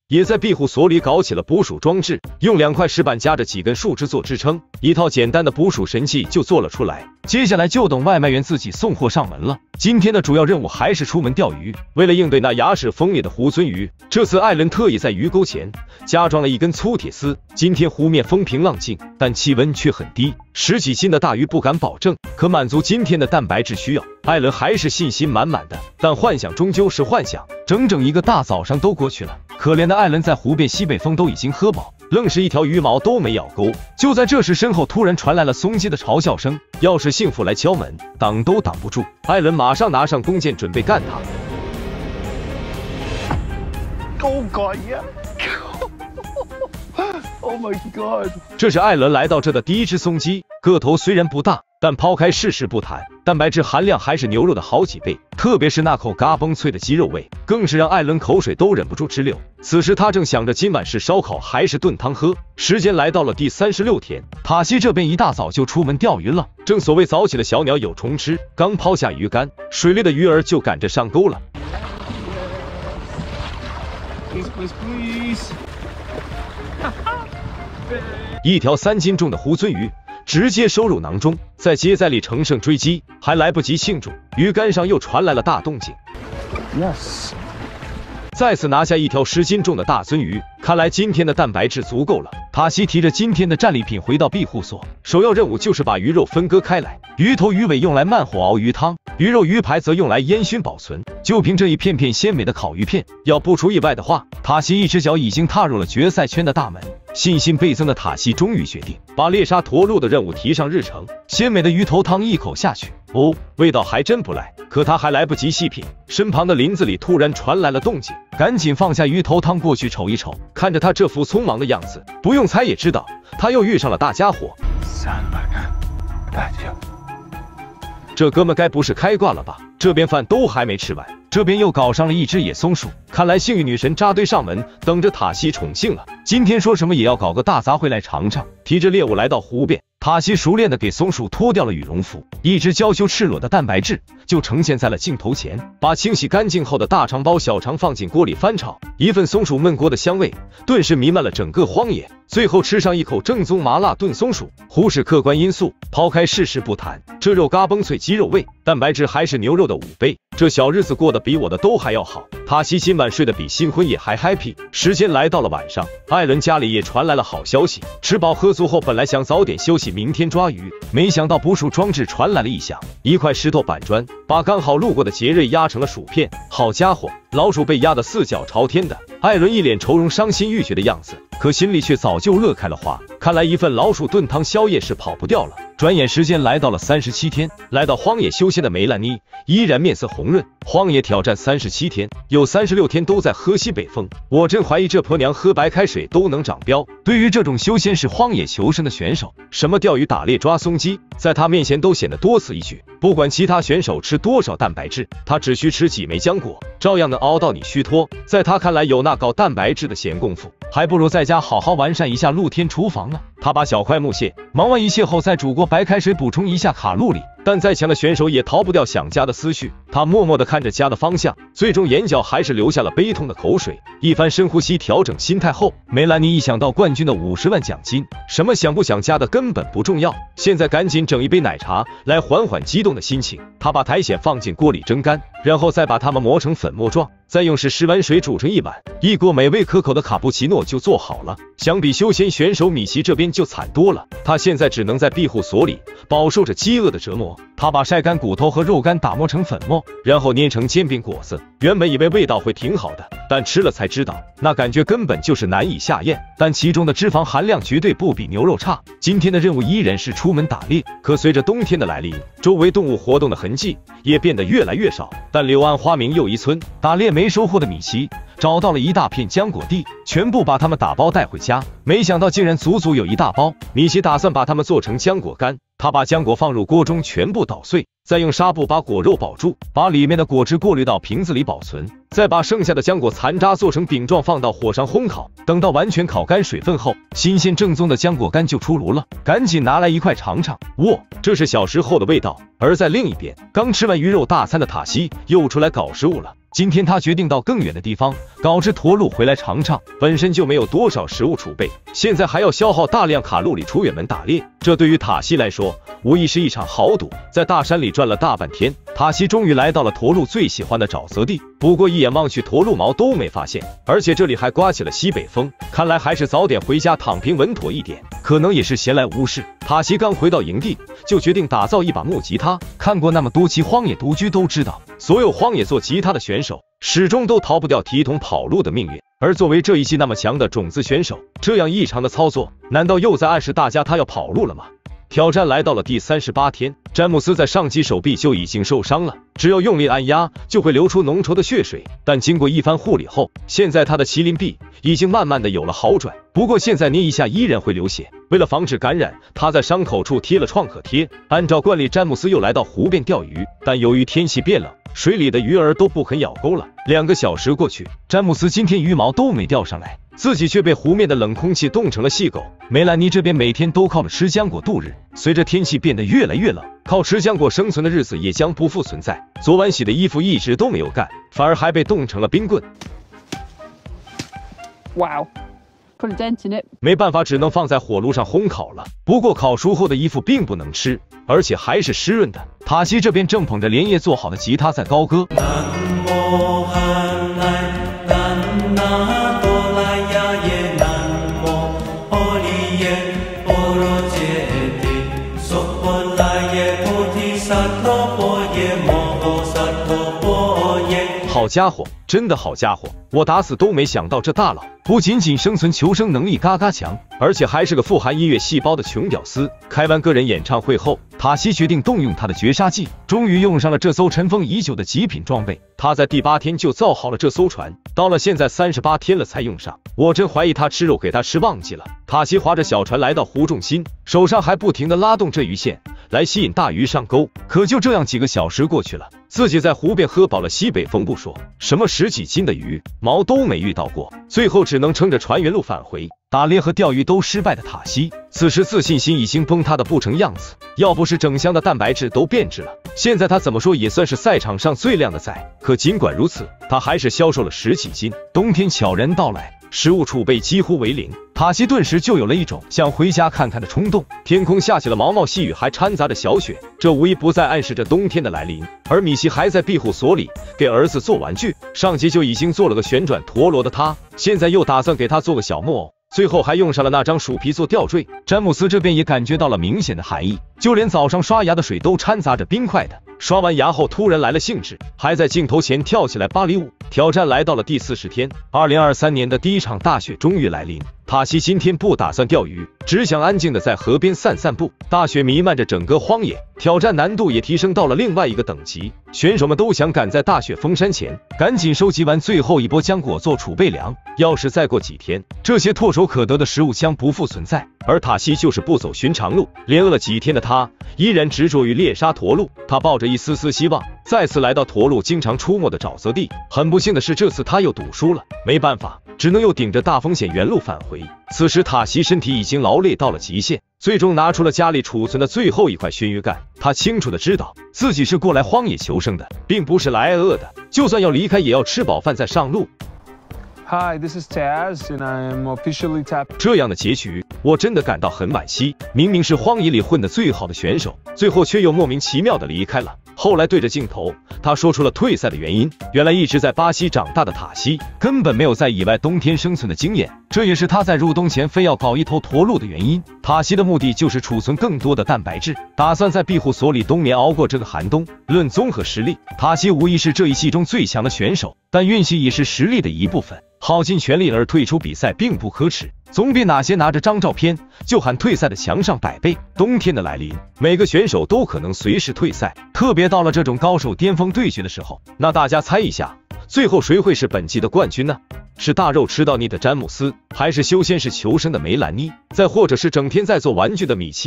也在庇护所里搞起了捕鼠装置，用2块石板夹着几根树枝做支撑，一套简单的捕鼠神器就做了出来。接下来就等外卖员自己送货上门了。今天的主要任务还是出门钓鱼。为了应对那牙齿锋利的猢狲鱼，这次艾伦特意在鱼钩前加装了一根粗铁丝。今天湖面风平浪静，但气温却很低，10几斤的大鱼不敢保证，可满足今天的蛋白质需要，艾伦还是信心满满的。但幻想终究是幻想，整整一个大早上都过去了，可怜的艾伦在湖边西北风都已经喝饱，愣是一条鱼毛都没咬钩。就在这时，身后突然传来了松鸡的嘲笑声，要是幸福来敲门，挡都挡不住。艾伦马上拿上弓箭准备干他。 Oh God, yeah. Oh my God. 这是艾伦来到这的第一只松鸡，个头虽然不大，但抛开事实不谈，蛋白质含量还是牛肉的好几倍，特别是那口嘎嘣脆的鸡肉味，更是让艾伦口水都忍不住直流。此时他正想着今晚是烧烤还是炖汤喝。时间来到了第36天，塔西这边一大早就出门钓鱼了。正所谓早起的小鸟有虫吃，刚抛下鱼竿，水里的鱼儿就赶着上钩了。一条3斤重的猢狲鱼直接收入囊中，在接载里乘胜追击，还来不及庆祝，鱼竿上又传来了大动静。 Yes. 再次拿下一条10斤重的大鳟鱼，看来今天的蛋白质足够了。塔西提着今天的战利品回到庇护所，首要任务就是把鱼肉分割开来，鱼头鱼尾用来慢火熬鱼汤，鱼肉鱼排则用来烟熏保存。就凭这一片片鲜美的烤鱼片，要不出意外的话，塔西一只脚已经踏入了决赛圈的大门。信心倍增的塔西终于决定把猎杀驼鹿的任务提上日程。鲜美的鱼头汤一口下去，哦，味道还真不赖。可他还来不及细品，身旁的林子里突然传来了动静，赶紧放下鱼头汤过去瞅一瞅。看着他这副匆忙的样子，不用猜也知道他又遇上了大家伙。这哥们该不是开挂了吧？这边饭都还没吃完，这边又搞上了一只野松鼠。看来幸运女神扎堆上门，等着塔西宠幸了。今天说什么也要搞个大杂烩来尝尝。提着猎物来到湖边，塔西熟练的给松鼠脱掉了羽绒服，一只娇羞赤裸的蛋白质就呈现在了镜头前。把清洗干净后的大肠包小肠放进锅里翻炒，一份松鼠焖锅的香味顿时弥漫了整个荒野。最后吃上一口正宗麻辣炖松鼠，忽视客观因素，抛开事实不谈，这肉嘎嘣脆鸡肉味，蛋白质还是牛肉的5倍，这小日子过得比我的都还要好。塔西今晚睡得比新婚夜还 happy。时间来到了晚上，艾伦家里也传来了好消息，吃饱喝足后，本来想早点休息，明天抓鱼，没想到捕鼠装置传来了异响，一块石头板砖把刚好路过的杰瑞压成了薯片。好家伙，老鼠被压得4脚朝天的。艾伦一脸愁容伤心欲绝的样子，可心里却早就乐开了花。看来一份老鼠炖汤宵夜是跑不掉了。转眼时间来到了37天，来到荒野修仙的梅兰妮依然面色红润。荒野挑战37天，有36天都在喝西北风，我真怀疑这婆娘喝白开水都能长膘。对于这种修仙是荒野求生的选手，什么钓鱼打猎抓松鸡，在他面前都显得多此一举。不管其他选手吃多少蛋白质，他只需吃几枚浆果，照样能熬到你虚脱。在他看来，有那搞蛋白质的闲工夫，还不如在家好好完善一下露天厨房呢。他把小块木蟹忙完一切后，再煮锅白开水补充一下卡路里。但再强的选手也逃不掉想家的思绪，他默默地看着家的方向，最终眼角还是流下了悲痛的口水。一番深呼吸调整心态后，梅兰妮一想到冠军的50万奖金，什么想不想家的根本不重要，现在赶紧整一杯奶茶来缓缓激动的心情。他把苔藓放进锅里蒸干，然后再把它们磨成粉末状，再用10碗水煮成一碗，一锅美味可口的卡布奇诺就做好了。相比休闲选手米奇这边就惨多了，他现在只能在庇护所里饱受着饥饿的折磨。他把晒干骨头和肉干打磨成粉末，然后捏成煎饼果子。原本以为味道会挺好的，但吃了才知道，那感觉根本就是难以下咽。但其中的脂肪含量绝对不比牛肉差。今天的任务依然是出门打猎，可随着冬天的来临，周围动物活动的痕迹也变得越来越少。但柳暗花明又一村，打猎没收获的米奇找到了一大片浆果地，全部把它们打包带回家，没想到竟然足足有一大包。米奇打算把它们做成浆果干， 他把浆果放入锅中，全部捣碎，再用纱布把果肉包住，把里面的果汁过滤到瓶子里保存，再把剩下的浆果残渣做成饼状，放到火上烘烤。等到完全烤干水分后，新鲜正宗的浆果干就出炉了，赶紧拿来一块尝尝。哇，这是小时候的味道。而在另一边，刚吃完鱼肉大餐的塔西又出来搞食物了。今天他决定到更远的地方搞只驼鹿回来尝尝，本身就没有多少食物储备，现在还要消耗大量卡路里出远门打猎，这对于塔西来说无疑是一场豪赌。在大山里转了大半天，塔西终于来到了驼鹿最喜欢的沼泽地，不过一眼望去驼鹿毛都没发现，而且这里还刮起了西北风，看来还是早点回家躺平稳妥一点。可能也是闲来无事，塔西刚回到营地就决定打造一把木吉他。看过那么多期荒野独居都知道，所有荒野做吉他的选手始终都逃不掉提桶跑路的命运，而作为这一季那么强的种子选手，这样异常的操作难道又在暗示大家他要跑路了吗？挑战来到了第38天，詹姆斯在上击手臂就已经受伤了，只要用力按压就会流出浓稠的血水，但经过一番护理后，现在他的麒麟臂已经慢慢的有了好转，不过现在捏一下依然会流血。为了防止感染，他在伤口处贴了创可贴。按照惯例，詹姆斯又来到湖边钓鱼，但由于天气变冷，水里的鱼儿都不肯咬钩了。2个小时过去，詹姆斯今天鱼毛都没钓上来，自己却被湖面的冷空气冻成了细狗。梅兰妮这边每天都靠着吃浆果度日，随着天气变得越来越冷，靠吃浆果生存的日子也将不复存在。昨晚洗的衣服一直都没有干，反而还被冻成了冰棍。 Wow. Put a dent in it. 没办法，只能放在火炉上烘烤了。不过烤熟后的衣服并不能吃，而且还是湿润的。塔西这边正捧着连夜做好的吉他在高歌。好家伙，真的好家伙，我打死都没想到这大佬不仅仅生存求生能力嘎嘎强，而且还是个富含音乐细胞的穷屌丝。开完个人演唱会后，塔西决定动用他的绝杀技，终于用上了这艘尘封已久的极品装备。他在第8天就造好了这艘船，到了现在38天了才用上，我真怀疑他吃肉给他吃忘记了。塔西划着小船来到湖中心，手上还不停地拉动这鱼线来吸引大鱼上钩。可就这样几个小时过去了，自己在湖边喝饱了西北风不说，什么10几斤的鱼毛都没遇到过，最后只能撑着船原路返回。打猎和钓鱼都失败的塔西，此时自信心已经崩塌的不成样子，要不是整箱的蛋白质都变质了，现在他怎么说也算是赛场上最靓的仔。可尽管如此，他还是消瘦了10几斤。冬天悄然到来，食物储备几乎为零，塔西顿时就有了一种想回家看看的冲动。天空下起了毛毛细雨，还掺杂着小雪，这无一不在暗示着冬天的来临。而米奇还在庇护所里给儿子做玩具，上集就已经做了个旋转陀螺的他，现在又打算给他做个小木偶，最后还用上了那张鼠皮做吊坠。詹姆斯这边也感觉到了明显的寒意，就连早上刷牙的水都掺杂着冰块的。刷完牙后突然来了兴致，还在镜头前跳起来芭蕾舞。挑战来到了第40天，2023年的第一场大雪终于来临。塔西今天不打算钓鱼，只想安静的在河边散散步。大雪弥漫着整个荒野，挑战难度也提升到了另外一个等级。选手们都想赶在大雪封山前赶紧收集完最后一波浆果做储备粮，要是再过几天，这些唾手可得的食物将不复存在。而塔西就是不走寻常路，连饿了几天的他依然执着于猎杀驼鹿。他抱着一丝丝希望，再次来到驼鹿经常出没的沼泽地。很不幸的是，这次他又赌输了，没办法，只能又顶着大风险原路返回。此时塔西身体已经劳累到了极限，最终拿出了家里储存的最后一块熏鱼干。他清楚的知道自己是过来荒野求生的，并不是来饿的，就算要离开也要吃饱饭再上路。 Hi, this is Taz, and I am officially tapped. 这样的结局，我真的感到很惋惜。明明是荒野里混得最好的选手，最后却又莫名其妙的离开了。后来对着镜头，他说出了退赛的原因。原来一直在巴西长大的塔西，根本没有在野外冬天生存的经验，这也是他在入冬前非要搞一头驼鹿的原因。塔西的目的就是储存更多的蛋白质，打算在庇护所里冬眠熬过这个寒冬。论综合实力，塔西无疑是这一季中最强的选手，但运气也是实力的一部分。耗尽全力而退出比赛并不可耻，总比哪些拿着张照片就喊退赛的强上100倍。冬天的来临，每个选手都可能随时退赛，特别到了这种高手巅峰对决的时候。那大家猜一下，最后谁会是本季的冠军呢？是大肉吃到腻的詹姆斯，还是修仙式求生的梅兰妮，再或者是整天在做玩具的米奇呢？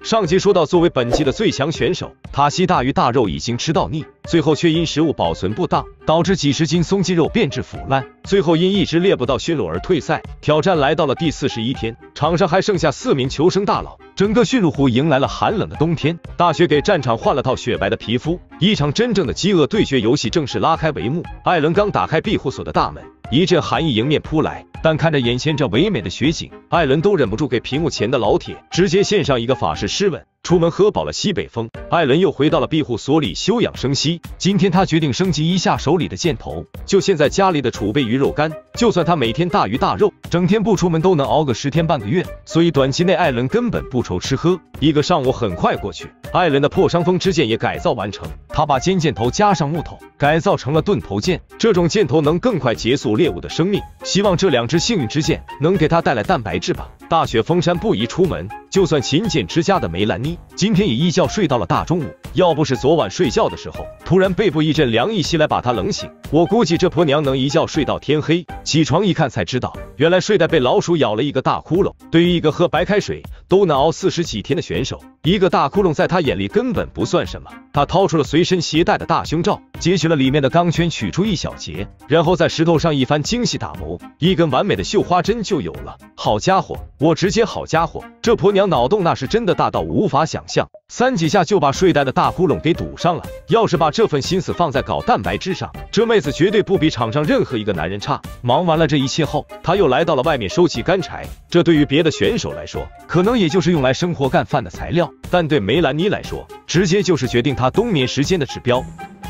上集说到，作为本季的最强选手，塔西大鱼大肉已经吃到腻，最后却因食物保存不当，导致几十斤松鸡肉变质腐烂，最后因一直猎不到驯鹿而退赛。挑战来到了第41天，场上还剩下4名求生大佬，整个驯鹿湖迎来了寒冷的冬天。大雪给战场换了套雪白的皮肤，一场真正的饥饿对决游戏正式拉开帷幕。艾伦刚打开庇护所的大门，一阵寒意迎面扑来，但看着眼前这唯美的雪景，艾伦都忍不住给屏幕前的老铁直接献上一个法式湿吻。出门喝饱了西北风，艾伦又回到了庇护所里休养生息。今天他决定升级一下手里的箭头，就现在家里的储备鱼肉干，就算他每天大鱼大肉，整天不出门都能熬个10天半个月，所以短期内艾伦根本不愁吃喝。一个上午很快过去，艾伦的破伤风之剑也改造完成，他把尖箭头加上木头，改造成了钝头剑，这种箭头能更快结束猎物的生命。希望这2支幸运之剑能给他带来蛋白质吧。大雪封山不宜出门，就算勤俭之家的梅兰妮今天也一觉睡到了大中午，要不是昨晚睡觉的时候突然背部一阵凉意袭来把她冷醒，我估计这婆娘能一觉睡到天黑。起床一看才知道，原来睡袋被老鼠咬了一个大窟窿。对于一个喝白开水都能熬40几天的选手，一个大窟窿在他眼里根本不算什么。他掏出了随身携带的大胸罩，截取了里面的钢圈，取出一小节，然后在石头上一番精细打磨，一根完美的绣花针就有了。好家伙，我直接好家伙，这婆娘脑洞那是真的大到无法想象，3几下就把睡袋的大窟窿给堵上了。要是把这份心思放在搞蛋白质上，这妹子绝对不比场上任何一个男人差。忙完了这一切后，她又来到了外面收集干柴，这对于别的选手来说可能也就是用来生火干饭的材料，但对梅兰妮来说直接就是决定她冬眠时间的指标。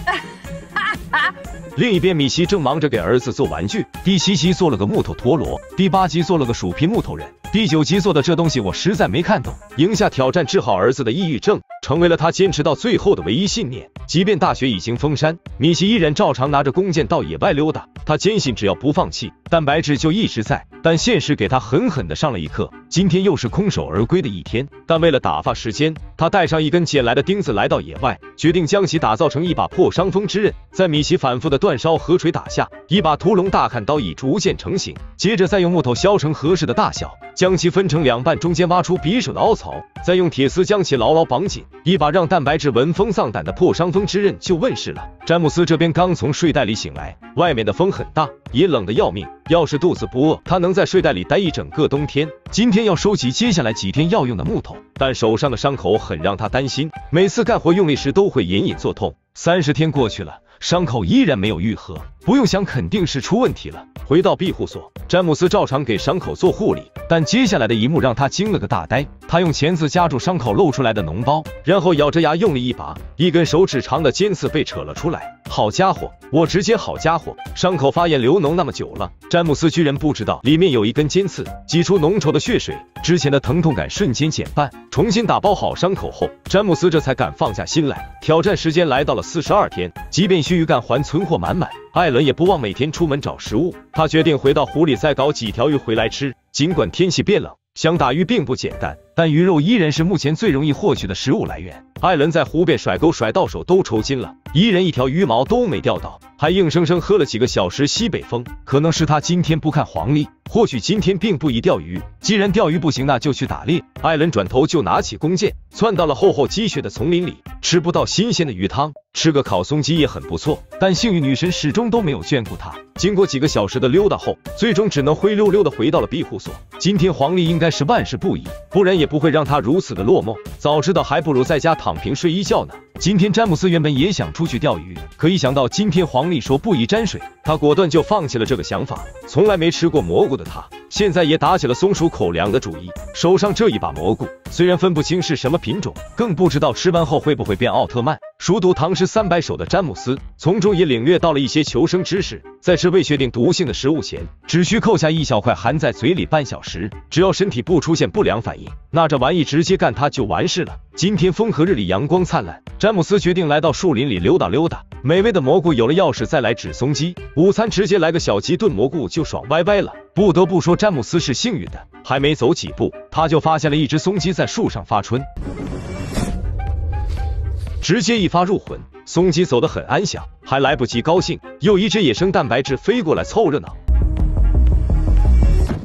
另一边，米奇正忙着给儿子做玩具，第7集做了个木头陀螺，第8集做了个薯皮木头人，第9集做的这东西我实在没看懂。赢下挑战治好儿子的抑郁症，成为了他坚持到最后的唯一信念。即便大雪已经封山，米奇依然照常拿着弓箭到野外溜达，他坚信只要不放弃，蛋白质就一直在。但现实给他狠狠地上了一课，今天又是空手而归的一天。但为了打发时间，他带上一根捡来的钉子来到野外，决定将其打造成一把破伤风之刃。在米奇反复的断烧和锤打下，一把屠龙大砍刀已逐渐成型。接着再用木头削成合适的大小，将其分成2半，中间挖出匕首的凹槽，再用铁丝将其牢牢绑紧，一把让蛋白质闻风丧胆的破伤风之刃就问世了。詹姆斯这边刚从睡袋里醒来，外面的风很大，也冷得要命。要是肚子不饿，他能在睡袋里待一整个冬天。今天要收集接下来几天要用的木头，但手上的伤口很让他担心，每次干活用力时都会隐隐作痛。30天过去了，伤口依然没有愈合，不用想肯定是出问题了。回到庇护所，詹姆斯照常给伤口做护理，但接下来的一幕让他惊了个大呆。他用钳子夹住伤口露出来的脓包，然后咬着牙用力一拔，一根手指长的尖刺被扯了出来。好家伙，我直接好家伙，伤口发炎流脓那么久了，詹姆斯居然不知道里面有一根尖刺，挤出浓稠的血水，之前的疼痛感瞬间减半。重新打包好伤口后，詹姆斯这才敢放下心来。挑战时间来到了42天，即便须臾干还存货满满，艾伦也不忘每天出门找食物。他决定回到湖里再搞几条鱼回来吃。尽管天气变冷，想打鱼并不简单，但鱼肉依然是目前最容易获取的食物来源。艾伦在湖边甩钩甩到手都抽筋了，一人一条鱼毛都没钓到，还硬生生喝了几个小时西北风。可能是他今天不看黄历，或许今天并不宜钓鱼。既然钓鱼不行，那就去打猎。艾伦转头就拿起弓箭，窜到了厚厚积雪的丛林里。吃不到新鲜的鱼汤，吃个烤松鸡也很不错，但幸运女神始终都没有眷顾他。经过几个小时的溜达后，最终只能灰溜溜的回到了庇护所。今天黄历应该是万事不宜，不然也不会让他如此的落寞。早知道还不如在家躺平睡一觉呢。今天詹姆斯原本也想出去钓鱼，可一想到今天黄历说不宜沾水，他果断就放弃了这个想法。从来没吃过蘑菇的他，现在也打起了松鼠口粮的主意。手上这一把蘑菇，虽然分不清是什么品种，更不知道吃完后会不会变奥特曼。熟读唐诗300首的詹姆斯，从中也领略到了一些求生知识。在吃未确定毒性的食物前，只需扣下一小块含在嘴里半小时，只要身体不出现不良反应，那这玩意直接干它就完事了。今天风和日丽，阳光灿烂，詹姆斯决定来到树林里溜达溜达。美味的蘑菇有了钥匙，再来纸松鸡。午餐直接来个小鸡炖蘑菇就爽歪歪了。不得不说，詹姆斯是幸运的，还没走几步，他就发现了一只松鸡在树上发春，直接一发入魂。松鸡走得很安详，还来不及高兴，又一只野生蛋白质飞过来凑热闹。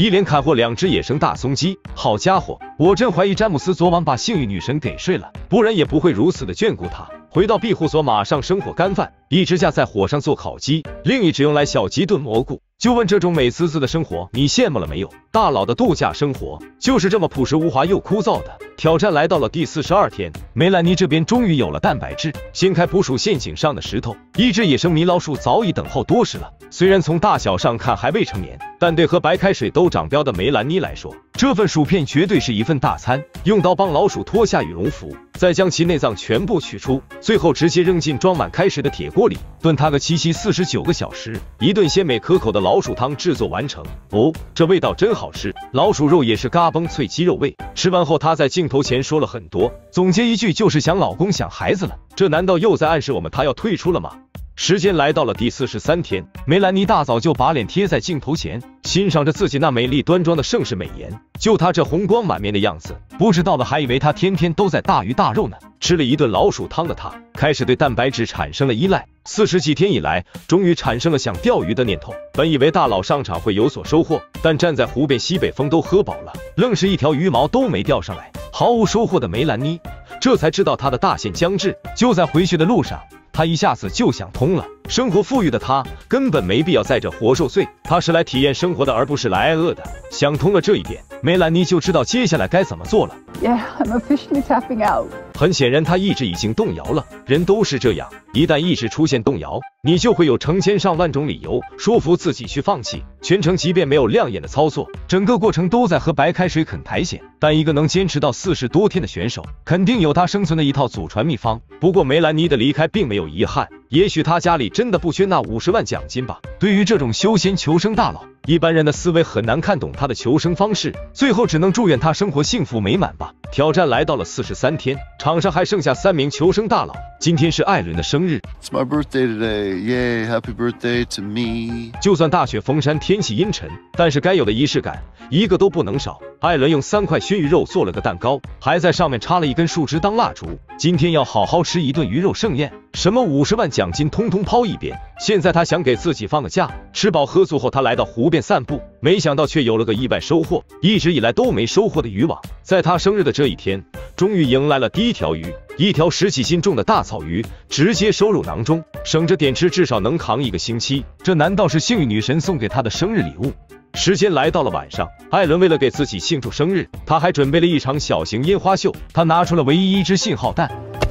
一连砍获2只野生大松鸡。好家伙，我真怀疑詹姆斯昨晚把幸运女神给睡了，不然也不会如此的眷顾她。回到庇护所，马上生火干饭，一只架在火上做烤鸡，另一只用来小鸡炖蘑菇。就问这种美滋滋的生活，你羡慕了没有？大佬的度假生活就是这么朴实无华又枯燥的。挑战来到了第42天，梅兰妮这边终于有了蛋白质。掀开捕鼠陷阱上的石头，一只野生米老鼠早已等候多时了。虽然从大小上看还未成年，但对喝白开水都长膘的梅兰妮来说，这份薯片绝对是一份大餐。用刀帮老鼠脱下羽绒服，再将其内脏全部取出，最后直接扔进装满开水的铁锅里，炖它个7七49个小时。一顿鲜美可口的老鼠汤制作完成。哦，这味道真好吃，老鼠肉也是嘎嘣脆鸡肉味。吃完后，她在镜头前说了很多，总结一句就是想老公想孩子了。这难道又在暗示我们她要退出了吗？时间来到了第43天，梅兰妮大早就把脸贴在镜头前，欣赏着自己那美丽端庄的盛世美颜。就她这红光满面的样子，不知道的还以为她天天都在大鱼大肉呢。吃了一顿老鼠汤的她，开始对蛋白质产生了依赖。40几天以来，终于产生了想钓鱼的念头。本以为大佬上场会有所收获，但站在湖边西北风都喝饱了，愣是一条鱼毛都没钓上来。毫无收获的梅兰妮，这才知道她的大限将至。就在回去的路上，他一下子就想通了，生活富裕的他根本没必要在这活受罪，他是来体验生活的，而不是来挨饿的。想通了这一点，梅兰妮就知道接下来该怎么做了。 Yeah, I'm officially tapping out. 很显然，他意志已经动摇了。人都是这样，一旦意识出现动摇，你就会有成千上万种理由说服自己去放弃。全程即便没有亮眼的操作，整个过程都在喝白开水啃苔藓。但一个能坚持到40多天的选手，肯定有他生存的一套祖传秘方。不过梅兰妮的离开并没有遗憾，也许他家里真的不缺那50万奖金吧。对于这种修仙求生大佬，一般人的思维很难看懂他的求生方式，最后只能祝愿他生活幸福美满吧。挑战来到了43天，场上还剩下3名求生大佬。今天是艾伦的生日。 It's my birthday today. Yay, happy birthday to me. 就算大雪封山，天气阴沉，但是该有的仪式感一个都不能少。艾伦用3块熏鱼肉做了个蛋糕，还在上面插了一根树枝当蜡烛。今天要好好吃一顿鱼肉盛宴，什么50万奖金通通抛一边。现在他想给自己放个假，吃饱喝足后，他来到湖边散步，没想到却有了个意外收获，一直以来都没收获的渔网。在他生日的这一天，终于迎来了第一条鱼，一条10几斤重的大草鱼，直接收入囊中，省着点吃，至少能扛1个星期。这难道是幸运女神送给他的生日礼物？时间来到了晚上，艾伦为了给自己庆祝生日，他还准备了一场小型烟花秀。他拿出了唯一一支信号弹。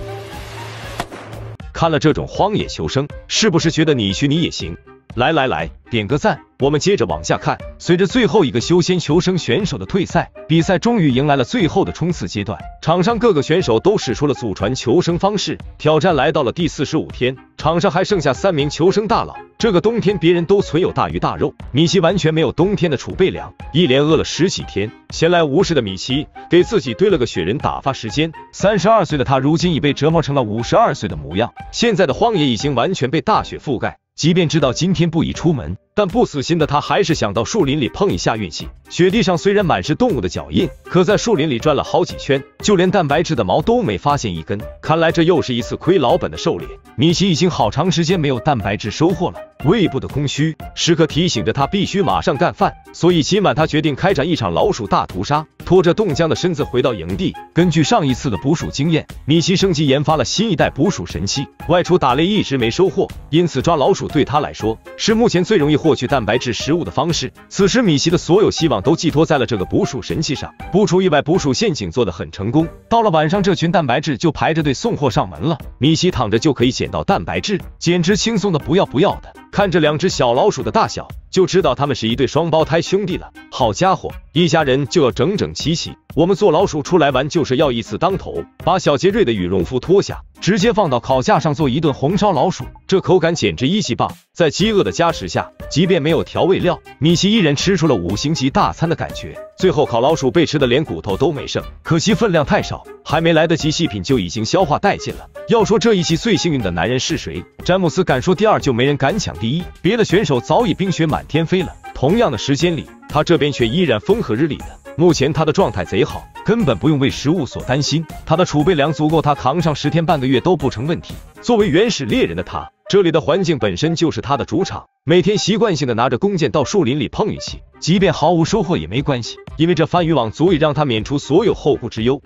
看了这种荒野求生，是不是觉得你去你也行？来，点个赞。我们接着往下看，随着最后一个修仙求生选手的退赛，比赛终于迎来了最后的冲刺阶段。场上各个选手都使出了祖传求生方式。挑战来到了第45天，场上还剩下3名求生大佬。这个冬天别人都存有大鱼大肉，米奇完全没有冬天的储备粮，一连饿了10几天。闲来无事的米奇给自己堆了个雪人打发时间。32岁的他如今已被折磨成了52岁的模样。现在的荒野已经完全被大雪覆盖，即便知道今天不宜出门，但不死心的他还是想到树林里碰一下运气。雪地上虽然满是动物的脚印，可在树林里转了好几圈，就连蛋白质的毛都没发现一根。看来这又是一次亏老本的狩猎。米奇已经好长时间没有蛋白质收获了，胃部的空虚时刻提醒着他必须马上干饭，所以今晚他决定开展一场老鼠大屠杀，拖着冻僵的身子回到营地。根据上一次的捕鼠经验，米奇升级研发了新一代捕鼠神器。外出打猎一直没收获，因此抓老鼠对他来说是目前最容易获取蛋白质食物的方式。此时米奇的所有希望都寄托在了这个捕鼠神器上。不出意外，捕鼠陷阱做得很成功。到了晚上，这群蛋白质就排着队送货上门了。米奇躺着就可以捡到蛋白质，简直轻松的不要的。看着2只小老鼠的大小，就知道他们是一对双胞胎兄弟了。好家伙，一家人就要整整齐齐。我们做老鼠出来玩就是要一次当头，把小杰瑞的羽绒服脱下，直接放到烤架上做一顿红烧老鼠，这口感简直一级棒。在饥饿的加持下，即便没有调味料，米奇依然吃出了5星级大餐的感觉。最后烤老鼠被吃的连骨头都没剩，可惜分量太少，还没来得及细品就已经消化殆尽了。要说这一期最幸运的男人是谁，詹姆斯敢说第2，就没人敢抢第1，别的选手早已冰雪满天飞了。同样的时间里，他这边却依然风和日丽的。目前他的状态贼好，根本不用为食物所担心，他的储备粮足够他扛上10天半个月都不成问题。作为原始猎人的他， 这里的环境本身就是他的主场，每天习惯性的拿着弓箭到树林里碰运气，即便毫无收获也没关系，因为这番渔网足以让他免除所有后顾之忧。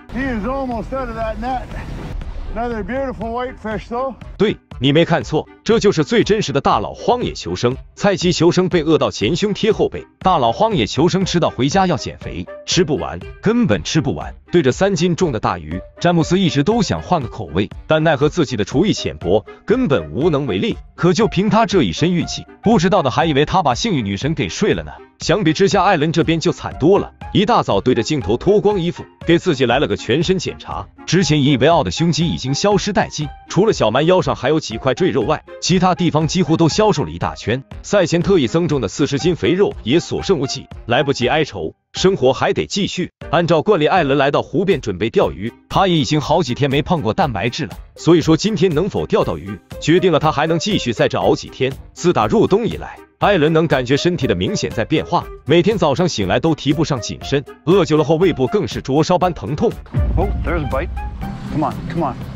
对，你没看错，这就是最真实的大佬荒野求生。菜鸡求生被饿到前胸贴后背，大佬荒野求生吃到回家要减肥，吃不完，根本吃不完。对着3斤重的大鱼，詹姆斯一直都想换个口味，但奈何自己的厨艺浅薄，根本无能为力。可就凭他这一身运气，不知道的还以为他把幸运女神给睡了呢。相比之下，艾伦这边就惨多了，一大早对着镜头脱光衣服，给自己来了个全身检查。之前引以为傲的胸肌已经消失殆尽，除了小蛮腰上还有几块赘肉外，其他地方几乎都消瘦了一大圈。赛前特意增重的40斤肥肉也所剩无几，来不及哀愁，生活还得继续。按照惯例，艾伦来到湖边准备钓鱼，他也已经好几天没碰过蛋白质了，所以说今天能否钓到鱼，决定了他还能继续在这熬几天。自打入冬以来，艾伦能感觉身体的明显在变化，每天早上醒来都提不上紧身，饿久了后胃部更是灼烧般疼痛。 Oh, there's a bite. Come on, come on.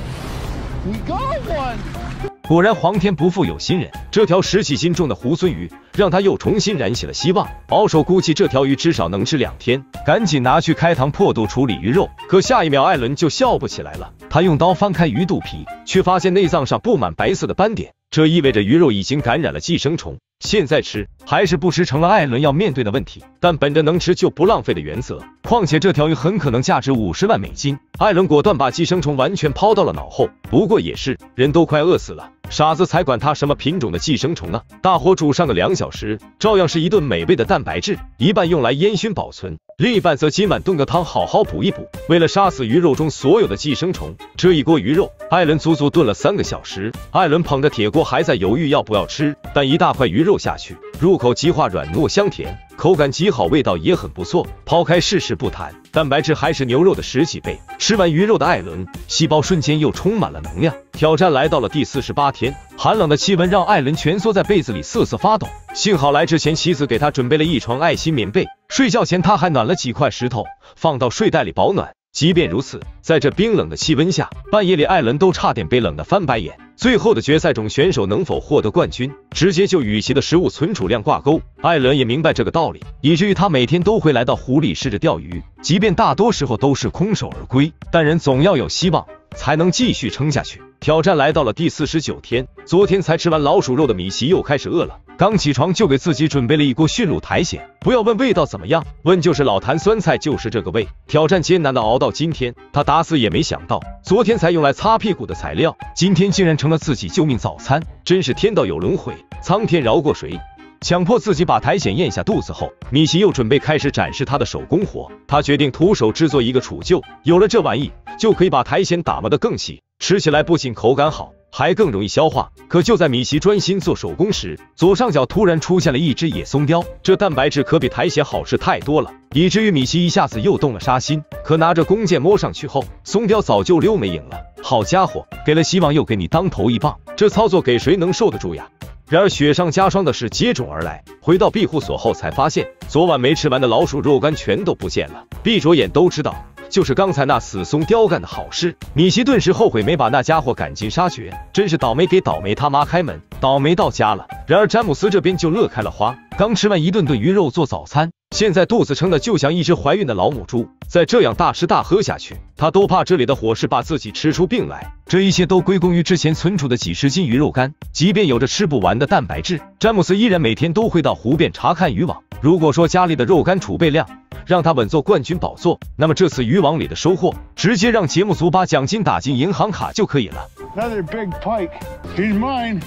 We got one. 果然皇天不负有心人，这条10几斤重的猢狲鱼让他又重新燃起了希望。保守估计这条鱼至少能吃2天，赶紧拿去开膛破肚处理鱼肉。可下一秒艾伦就笑不起来了，他用刀翻开鱼肚皮，却发现内脏上布满白色的斑点，这意味着鱼肉已经感染了寄生虫。现在吃还是不吃成了艾伦要面对的问题，但本着能吃就不浪费的原则，况且这条鱼很可能价值50万美金，艾伦果断把寄生虫完全抛到了脑后。不过也是，人都快饿死了，傻子才管它什么品种的寄生虫呢？大火煮上个2小时，照样是一顿美味的蛋白质，一半用来烟熏保存，另一半则今晚炖个汤好好补一补。为了杀死鱼肉中所有的寄生虫，这一锅鱼肉艾伦足足炖了3个小时。艾伦捧着铁锅还在犹豫要不要吃，但一大块鱼肉下去，入口即化软糯香甜，口感极好，味道也很不错。抛开事实不谈，蛋白质还是牛肉的10几倍。吃完鱼肉的艾伦，细胞瞬间又充满了能量。挑战来到了第48天，寒冷的气温让艾伦蜷缩在被子里瑟瑟发抖。幸好来之前妻子给他准备了一床爱心棉被，睡觉前他还暖了几块石头放到睡袋里保暖。即便如此，在这冰冷的气温下，半夜里艾伦都差点被冷得翻白眼。最后的决赛中，选手能否获得冠军，直接就与其的食物存储量挂钩。艾伦也明白这个道理，以至于他每天都会来到湖里试着钓鱼，即便大多时候都是空手而归，但人总要有希望，才能继续撑下去。挑战来到了第49天，昨天才吃完老鼠肉的米奇又开始饿了，刚起床就给自己准备了一锅驯鹿苔藓。不要问味道怎么样，问就是老坛酸菜就是这个味。挑战艰难的熬到今天，他打死也没想到，昨天才用来擦屁股的材料，今天竟然成了自己救命早餐，真是天道有轮回，苍天饶过谁。强迫自己把苔藓咽下肚子后，米奇又准备开始展示他的手工活。他决定徒手制作一个杵臼，有了这玩意，就可以把苔藓打磨得更细，吃起来不仅口感好，还更容易消化。可就在米奇专心做手工时，左上角突然出现了一只野松雕，这蛋白质可比苔藓好吃太多了，以至于米奇一下子又动了杀心。可拿着弓箭摸上去后，松雕早就溜没影了。好家伙，给了希望又给你当头一棒，这操作给谁能受得住呀？然而雪上加霜的事接踵而来，回到庇护所后才发现，昨晚没吃完的老鼠肉干全都不见了。闭着眼都知道，就是刚才那死松雕干的好事。米奇顿时后悔没把那家伙赶尽杀绝，真是倒霉给倒霉他妈开门，倒霉到家了。然而詹姆斯这边就乐开了花，刚吃完一顿顿鱼肉做早餐，现在肚子撑得就像一只怀孕的老母猪，再这样大吃大喝下去，他都怕这里的伙食把自己吃出病来。这一切都归功于之前存储的几十斤鱼肉干，即便有着吃不完的蛋白质，詹姆斯依然每天都会到湖边查看渔网。如果说家里的肉干储备量让他稳坐冠军宝座，那么这次渔网里的收获，直接让节目组把奖金打进银行卡就可以了。 Another big pike. He's mine.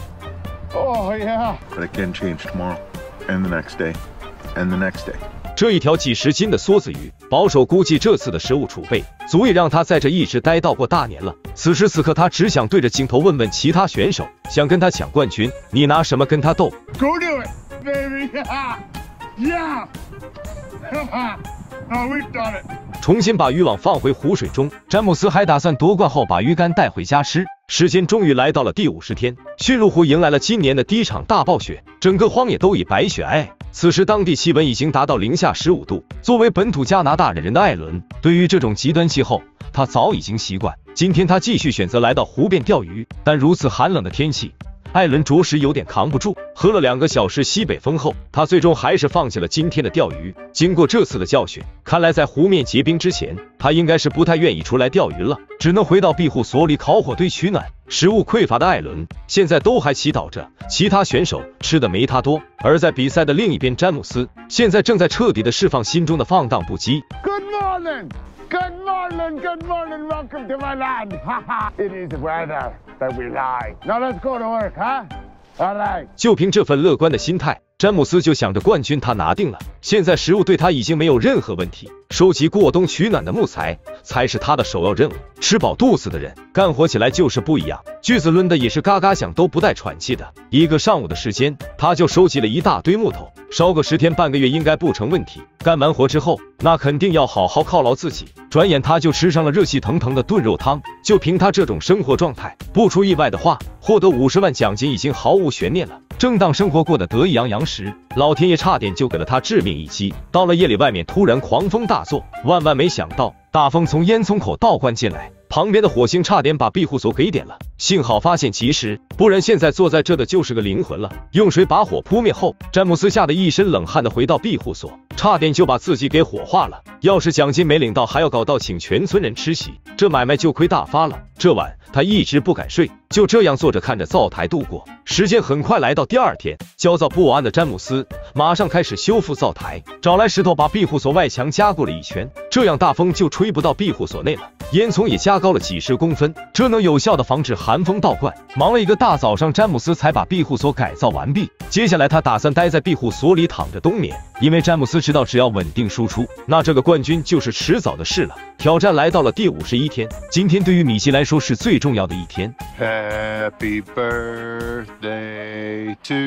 Oh yeah. But it can change tomorrow, and the next day, and the next day. 这一条几十斤的梭子鱼，保守估计这次的食物储备足以让他在这一直待到过大年了。此时此刻，他只想对着镜头问问其他选手，想跟他抢冠军，你拿什么跟他斗 Go do it, baby. Yeah. Oh, we've done it. 重新把渔网放回湖水中，詹姆斯还打算夺冠后把鱼竿带回家吃。时间终于来到了第50天，驯鹿湖迎来了今年的第一场大暴雪，整个荒野都已白雪皑皑。此时当地气温已经达到-15度。作为本土加拿大人的艾伦，对于这种极端气候，他早已经习惯。今天他继续选择来到湖边钓鱼，但如此寒冷的天气， 艾伦着实有点扛不住。喝了2个小时西北风后，他最终还是放弃了今天的钓鱼。经过这次的教训，看来在湖面结冰之前，他应该是不太愿意出来钓鱼了，只能回到庇护所里烤火堆取暖。食物匮乏的艾伦现在都还祈祷着其他选手吃的没他多。而在比赛的另一边，詹姆斯现在正在彻底的释放心中的放荡不羁。 Good morning, good morning, good morning. Welcome to my land. Haha, it is weather that we like. Now let's go to work, huh? All right. 就凭这份乐观的心态，詹姆斯就想着冠军他拿定了。现在食物对他已经没有任何问题，收集过冬取暖的木材才是他的首要任务。吃饱肚子的人干活起来就是不一样，锯子抡的也是嘎嘎响都不带喘气的。1个上午的时间，他就收集了一大堆木头，烧个10天半个月应该不成问题。干完活之后，那肯定要好好犒劳自己。转眼他就吃上了热气腾腾的炖肉汤。就凭他这种生活状态，不出意外的话，获得50万奖金已经毫无悬念了。正当生活过得得意洋洋时，老天爷差点就给了他致命一击。到了夜里，外面突然狂风大作，万万没想到，大风从烟囱口倒灌进来，旁边的火星差点把庇护所给点了。幸好发现及时，不然现在坐在这的就是个灵魂了。用水把火扑灭后，詹姆斯吓得一身冷汗的回到庇护所，差点就把自己给火化了。要是奖金没领到，还要搞到请全村人吃席，这买卖就亏大发了。这晚他一直不敢睡，就这样坐着看着灶台度过。时间很快来到第2天，焦躁不安的詹姆斯马上开始修复灶台，找来石头把庇护所外墙加固了一圈，这样大风就吹不到庇护所内了。烟囱也加高了几10公分，这能有效的防止寒风倒灌。忙了一个大早上，詹姆斯才把庇护所改造完毕。接下来他打算待在庇护所里躺着冬眠，因为詹姆斯知道只要稳定输出，那这个冠军就是迟早的事了。挑战来到了第51天，今天对于米奇来说是最重要的一天。 Happy birthday to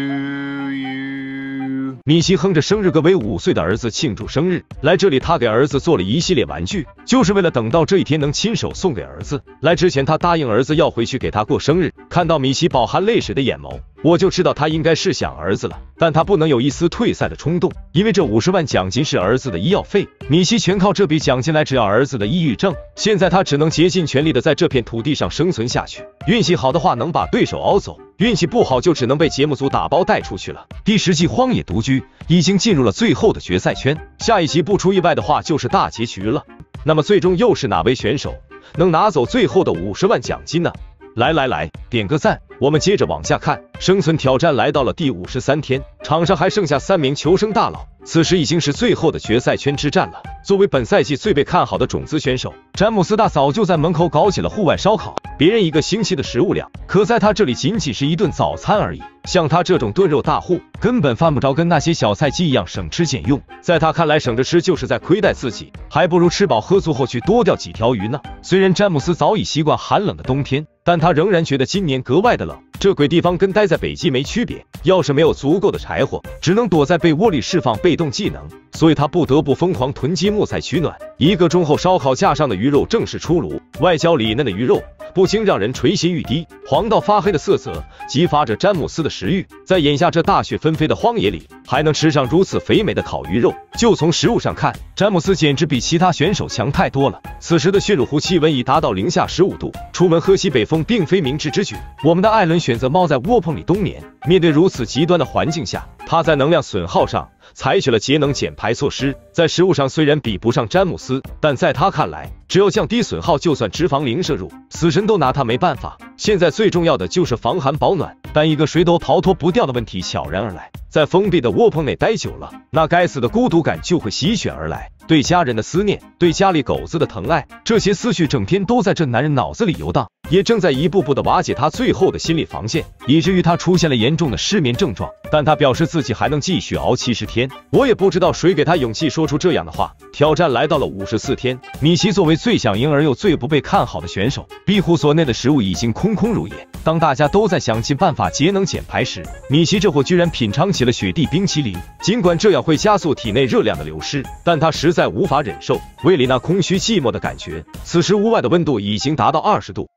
you。 米奇哼着生日歌为5岁的儿子庆祝生日。来这里，他给儿子做了一系列玩具，就是为了等到这一天能亲手送给儿子。来之前，他答应儿子要回去给他过生日。看到米奇饱含泪水的眼眸，我就知道他应该是想儿子了，但他不能有一丝退赛的冲动，因为这50万奖金是儿子的医药费。米奇全靠这笔奖金来治疗儿子的抑郁症，现在他只能竭尽全力的在这片土地上生存下去。运气好的话能把对手熬走，运气不好就只能被节目组打包带出去了。第10季荒野独居已经进入了最后的决赛圈，下一集不出意外的话就是大结局了。那么最终又是哪位选手能拿走最后的50万奖金呢？来，点个赞。我们接着往下看，生存挑战来到了第53天，场上还剩下3名求生大佬，此时已经是最后的决赛圈之战了。作为本赛季最被看好的种子选手，詹姆斯大早就在门口搞起了户外烧烤，别人1个星期的食物量，可在他这里仅仅是一顿早餐而已。像他这种炖肉大户，根本犯不着跟那些小菜鸡一样省吃俭用，在他看来，省着吃就是在亏待自己，还不如吃饱喝足后去多钓几条鱼呢。虽然詹姆斯早已习惯寒冷的冬天，但他仍然觉得今年格外的冷，这鬼地方跟待在北极没区别。要是没有足够的柴火，只能躲在被窝里释放被动技能，所以他不得不疯狂囤积木材取暖。1个钟后，烧烤架上的鱼肉正式出炉，外焦里嫩的鱼肉不禁让人垂涎欲滴，黄到发黑的色泽激发着詹姆斯的食欲。在眼下这大雪纷飞的荒野里，还能吃上如此肥美的烤鱼肉，就从食物上看，詹姆斯简直比其他选手强太多了。此时的驯鹿湖气温已达到零下15度，出门喝西北风并非明智之举。我们的艾伦选择猫在窝棚里冬眠，面对如此极端的环境下，他在能量损耗上采取了节能减排措施。在食物上虽然比不上詹姆斯，但在他看来，只要降低损耗，就算脂肪零摄入，死神都拿他没办法。现在最重要的就是防寒保暖，但一个谁都逃脱不掉的问题悄然而来。在封闭的窝棚内待久了，那该死的孤独感就会席卷而来，对家人的思念，对家里狗子的疼爱，这些思绪整天都在这男人脑子里游荡，也正在一步步的瓦解他最后的心理防线，以至于他出现了严重的失眠症状。但他表示自己还能继续熬70天。我也不知道谁给他勇气说出这样的话。挑战来到了54天，米奇作为最想赢而又最不被看好的选手，庇护所内的食物已经空空如也。当大家都在想尽办法节能减排时，米奇这货居然品尝起了雪地冰淇淋。尽管这样会加速体内热量的流失，但他实在无法忍受胃里那空虚寂寞的感觉。此时屋外的温度已经达到20度，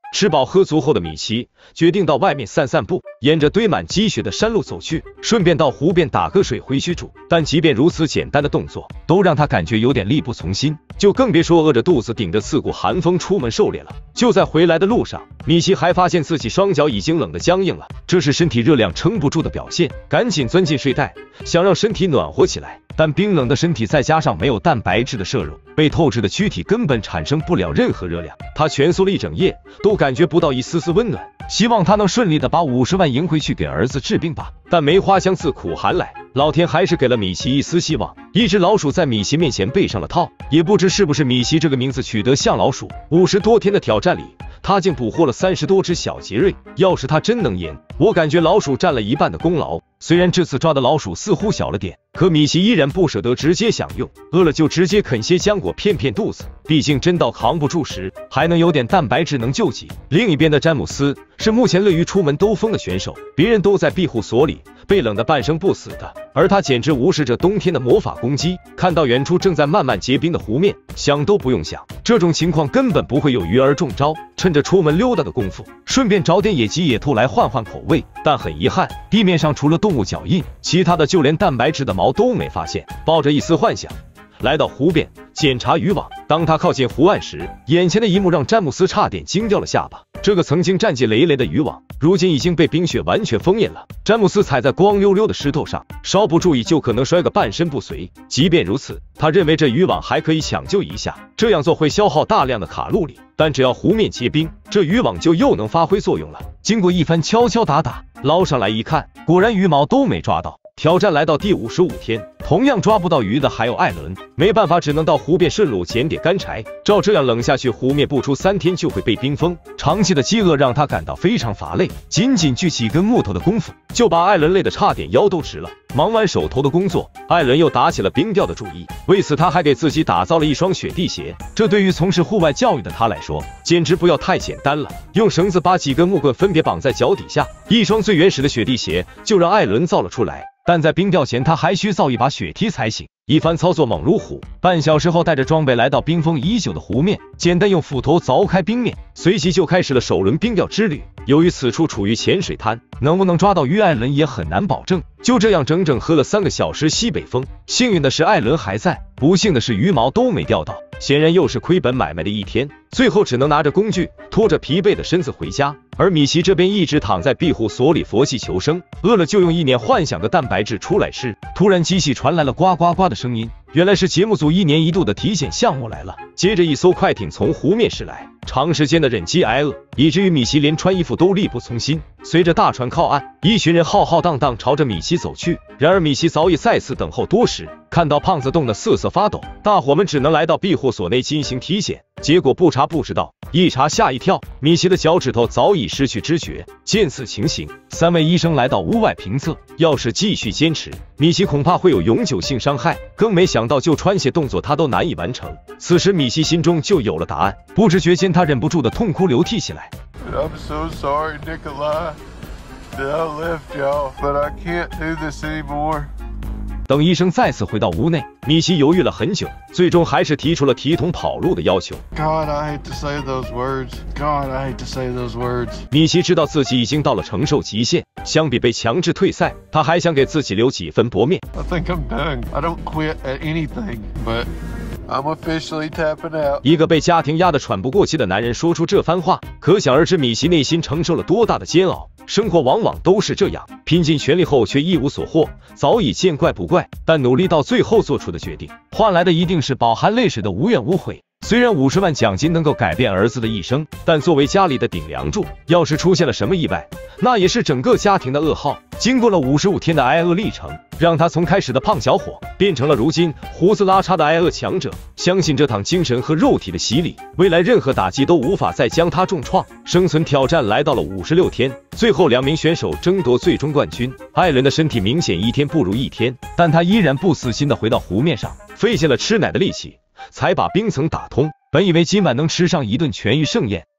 吃饱喝足后的米奇决定到外面散散步，沿着堆满积雪的山路走去，顺便到湖边打个水回去煮。但即便如此简单的动作，都让他感觉有点力不从心，就更别说饿着肚子顶着刺骨寒风出门狩猎了。就在回来的路上，米奇还发现自己双脚已经冷得僵硬了，这是身体热量撑不住的表现，赶紧钻进睡袋，想让身体暖和起来。但冰冷的身体再加上没有蛋白质的摄入，被透支的躯体根本产生不了任何热量。他蜷缩了一整夜，都感觉不到一丝丝温暖，希望他能顺利的把50万赢回去给儿子治病吧。但梅花香自苦寒来，老天还是给了米奇一丝希望。一只老鼠在米奇面前背上了套，也不知是不是米奇这个名字取得像老鼠。50多天的挑战里，他竟捕获了30多只小杰瑞。要是他真能赢，我感觉老鼠占了一半的功劳。虽然这次抓的老鼠似乎小了点，可米奇依然不舍得直接享用，饿了就直接啃些浆果骗骗肚子，毕竟真到扛不住时，还能有点蛋白质能救急。另一边的詹姆斯是目前乐于出门兜风的选手，别人都在庇护所里被冷得半生不死的，而他简直无视着冬天的魔法攻击。看到远处正在慢慢结冰的湖面，想都不用想，这种情况根本不会有鱼儿中招。趁着出门溜达的功夫，顺便找点野鸡野兔来换换口味。但很遗憾，地面上除了动物脚印，其他的就连蛋白质的毛都没发现。抱着一丝幻想，来到湖边检查渔网。当他靠近湖岸时，眼前的一幕让詹姆斯差点惊掉了下巴。这个曾经战绩累累的渔网，如今已经被冰雪完全封印了。詹姆斯踩在光溜溜的石头上，稍不注意就可能摔个半身不遂。即便如此，他认为这渔网还可以抢救一下，这样做会消耗大量的卡路里，但只要湖面结冰，这渔网就又能发挥作用了。经过一番敲敲打打，捞上来一看，果然鱼毛都没抓到。挑战来到第55天，同样抓不到鱼的还有艾伦，没办法，只能到湖边顺路捡点干柴。照这样冷下去，湖面不出3天就会被冰封。长期的饥饿让他感到非常乏累，仅仅锯几根木头的功夫，就把艾伦累得差点腰都直了。忙完手头的工作，艾伦又打起了冰钓的主意。为此，他还给自己打造了一双雪地鞋。这对于从事户外教育的他来说，简直不要太简单了。用绳子把几根木棍分别绑在脚底下，一双最原始的雪地鞋就让艾伦造了出来。但在冰钓前，他还需造一把雪梯才行。一番操作猛如虎，半小时后带着装备来到冰封已久的湖面，简单用斧头凿开冰面，随即就开始了首轮冰钓之旅。由于此处处于浅水滩，能不能抓到鱼艾伦也很难保证。就这样整整喝了3个小时西北风，幸运的是艾伦还在，不幸的是鱼毛都没钓到，显然又是亏本买卖的一天。最后只能拿着工具，拖着疲惫的身子回家。而米奇这边一直躺在庇护所里佛系求生，饿了就用1年幻想的蛋白质出来吃。突然机器传来了呱呱呱的声音，原来是节目组1年1度的体检项目来了。接着一艘快艇从湖面驶来，长时间的忍饥挨饿，以至于米奇连穿衣服都力不从心。随着大船靠岸，一群人浩浩荡荡朝着米奇走去。然而米奇早已再次等候多时，看到胖子冻得瑟瑟发抖，大伙们只能来到庇护所内进行体检。结果不查不知道，一查吓一跳，米奇的脚趾头早已失去知觉。见此情形，3位医生来到屋外评测，要是继续坚持，米奇恐怕会有永久性伤害。更没想到，就穿鞋动作他都难以完成。此时米奇心中就有了答案，不知觉间他忍不住的痛哭流涕起来。 I'm so sorry, Nikolai, that I left y'all, but I can't do this anymore. 等医生再次回到屋内，米奇犹豫了很久，最终还是提出了提桶跑路的要求。 God, I hate to say those words. God, I hate to say those words. 米奇知道自己已经到了承受极限，相比被强制退赛，他还想给自己留几分薄面。 I think I'm done. I don't quit at anything, but I'm officially tapping out. 一个被家庭压得喘不过气的男人说出这番话，可想而知米奇内心承受了多大的煎熬。生活往往都是这样，拼尽全力后却一无所获，早已见怪不怪，但努力到最后做出的决定，换来的一定是饱含泪水的无怨无悔。虽然50万奖金能够改变儿子的一生，但作为家里的顶梁柱，要是出现了什么意外，那也是整个家庭的噩耗。经过了55天的挨饿历程，让他从开始的胖小伙变成了如今胡子拉碴的挨饿强者。相信这场精神和肉体的洗礼，未来任何打击都无法再将他重创。生存挑战来到了56天，最后2名选手争夺最终冠军。艾伦的身体明显一天不如一天，但他依然不死心的回到湖面上，费尽了吃奶的力气才把冰层打通。本以为今晚能吃上一顿全鱼盛宴，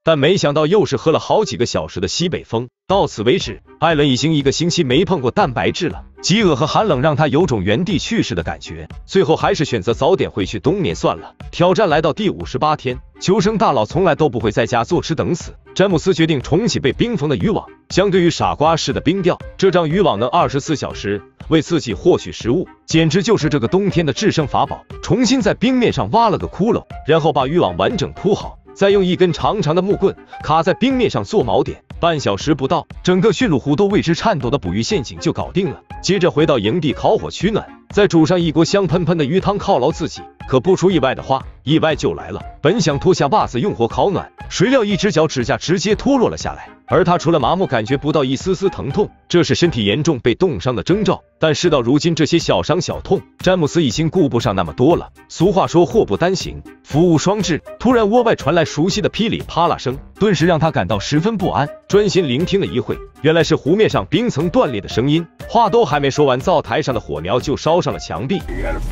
但没想到又是喝了好几个小时的西北风。到此为止，艾伦已经1个星期没碰过蛋白质了，饥饿和寒冷让他有种原地去世的感觉，最后还是选择早点回去冬眠算了。挑战来到第58天，求生大佬从来都不会在家坐吃等死，詹姆斯决定重启被冰封的渔网。相对于傻瓜式的冰钓，这张渔网能24小时为自己获取食物，简直就是这个冬天的制胜法宝。重新在冰面上挖了个窟窿，然后把渔网完整铺好，再用一根长长的木棍卡在冰面上做锚点。半小时不到，整个驯鹿湖都为之颤抖的捕鱼陷阱就搞定了。接着回到营地烤火取暖，再煮上一锅香喷喷的鱼汤犒劳自己。可不出意外的话，意外就来了。本想脱下袜子用火烤暖，谁料一只脚指甲直接脱落了下来，而他除了麻木感觉不到一丝丝疼痛，这是身体严重被冻伤的征兆。但事到如今，这些小伤小痛，詹姆斯已经顾不上那么多了。俗话说祸不单行，福无双至。突然窝外传来熟悉的噼里啪啦声，顿时让他感到十分不安。专心聆听了一会，原来是湖面上冰层断裂的声音。话都还没说完，灶台上的火苗就烧上了墙壁。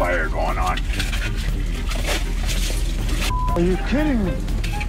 Are you kidding me?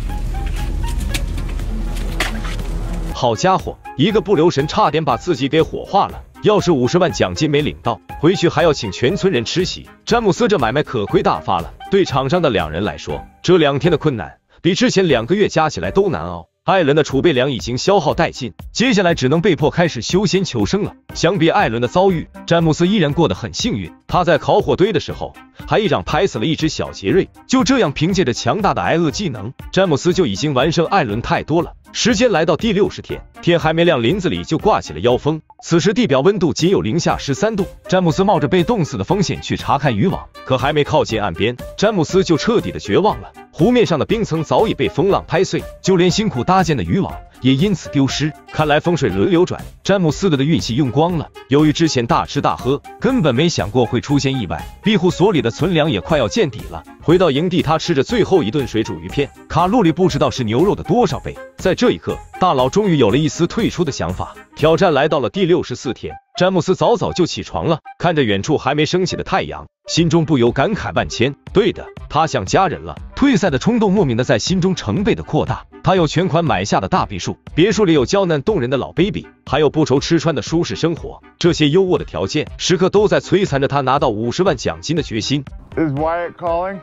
好家伙，一个不留神差点把自己给火化了。要是50万奖金没领到，回去还要请全村人吃席。詹姆斯这买卖可亏大发了。对场上的2人来说，这2天的困难比之前2个月加起来都难熬。艾伦的储备粮已经消耗殆尽，接下来只能被迫开始修仙求生了。相比艾伦的遭遇，詹姆斯依然过得很幸运。他在烤火堆的时候，还一掌拍死了一只小杰瑞。就这样，凭借着强大的挨饿技能，詹姆斯就已经完胜艾伦太多了。时间来到第60天，天还没亮，林子里就刮起了妖风。此时地表温度仅有零下13度。詹姆斯冒着被冻死的风险去查看渔网，可还没靠近岸边，詹姆斯就彻底的绝望了。湖面上的冰层早已被风浪拍碎，就连辛苦搭建的渔网也因此丢失。看来风水轮流转，詹姆斯的运气用光了。由于之前大吃大喝，根本没想过会出现意外，庇护所里的存粮也快要见底了。回到营地，他吃着最后一顿水煮鱼片，卡路里不知道是牛肉的多少倍。在这一刻，大佬终于有了一丝退出的想法。挑战来到了第64天，詹姆斯早早就起床了，看着远处还没升起的太阳，心中不由感慨万千。对的，他想家人了。退赛的冲动莫名的在心中成倍的扩大。他有全款买下的大别墅，别墅里有娇嫩动人的老 baby， 还有不愁吃穿的舒适生活。这些优渥的条件，时刻都在摧残着他拿到50万奖金的决心。 Is Wyatt calling?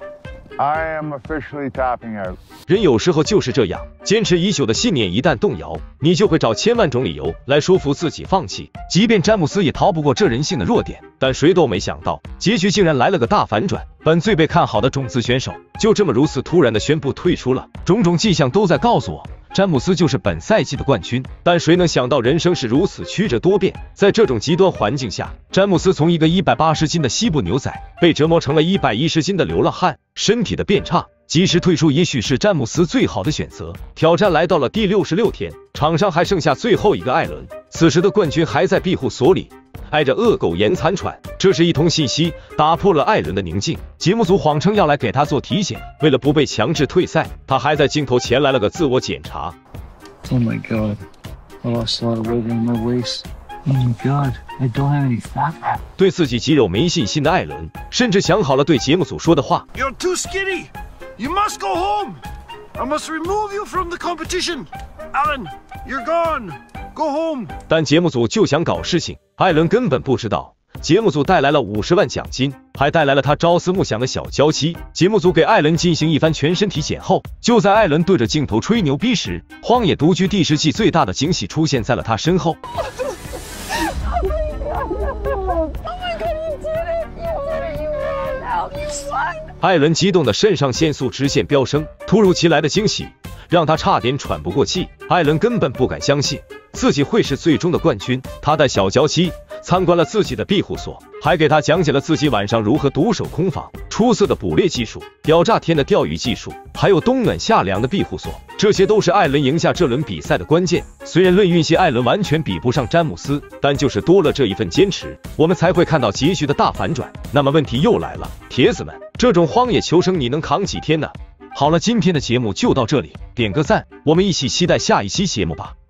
I am officially tapping out. 人有时候就是这样，坚持已久的信念一旦动摇，你就会找千万种理由来说服自己放弃。即便詹姆斯也逃不过这人性的弱点，但谁都没想到，结局竟然来了个大反转。本最被看好的种子选手，就这么如此突然的宣布退出了。种种迹象都在告诉我，詹姆斯就是本赛季的冠军。但谁能想到人生是如此曲折多变？在这种极端环境下，詹姆斯从一个180斤的西部牛仔，被折磨成了110斤的流浪汉。身体的变差，及时退出也许是詹姆斯最好的选择。挑战来到了第66天，场上还剩下最后一个艾伦。此时的冠军还在庇护所里，挨着恶狗眼残喘。这是一通信息打破了艾伦的宁静。节目组谎称要来给他做体检，为了不被强制退赛，他还在镜头前来了个自我检查。 Oh my god, I lost a lot of weight on my waist. Oh my god, I don't have any fat. 对自己肌肉没信心的艾伦，甚至想好了对节目组说的话。 You're too skinny. You must go home. I must remove you from the competition. Alan, you're gone. Go home. 但节目组就想搞事情，艾伦根本不知道，节目组带来了50万奖金，还带来了他朝思暮想的小娇妻。节目组给艾伦进行一番全身体检后，就在艾伦对着镜头吹牛逼时，荒野独居第10季最大的惊喜出现在了他身后。艾伦激动的肾上腺素直线飙升，突如其来的惊喜让他差点喘不过气。艾伦根本不敢相信自己会是最终的冠军。他带小娇妻参观了自己的庇护所，还给他讲解了自己晚上如何独守空房、出色的捕猎技术、屌炸天的钓鱼技术，还有冬暖夏凉的庇护所。这些都是艾伦赢下这轮比赛的关键。虽然论运气，艾伦完全比不上詹姆斯，但就是多了这一份坚持，我们才会看到结局的大反转。那么问题又来了，铁子们，这种荒野求生你能扛几天呢？好了，今天的节目就到这里，点个赞，我们一起期待下一期节目吧。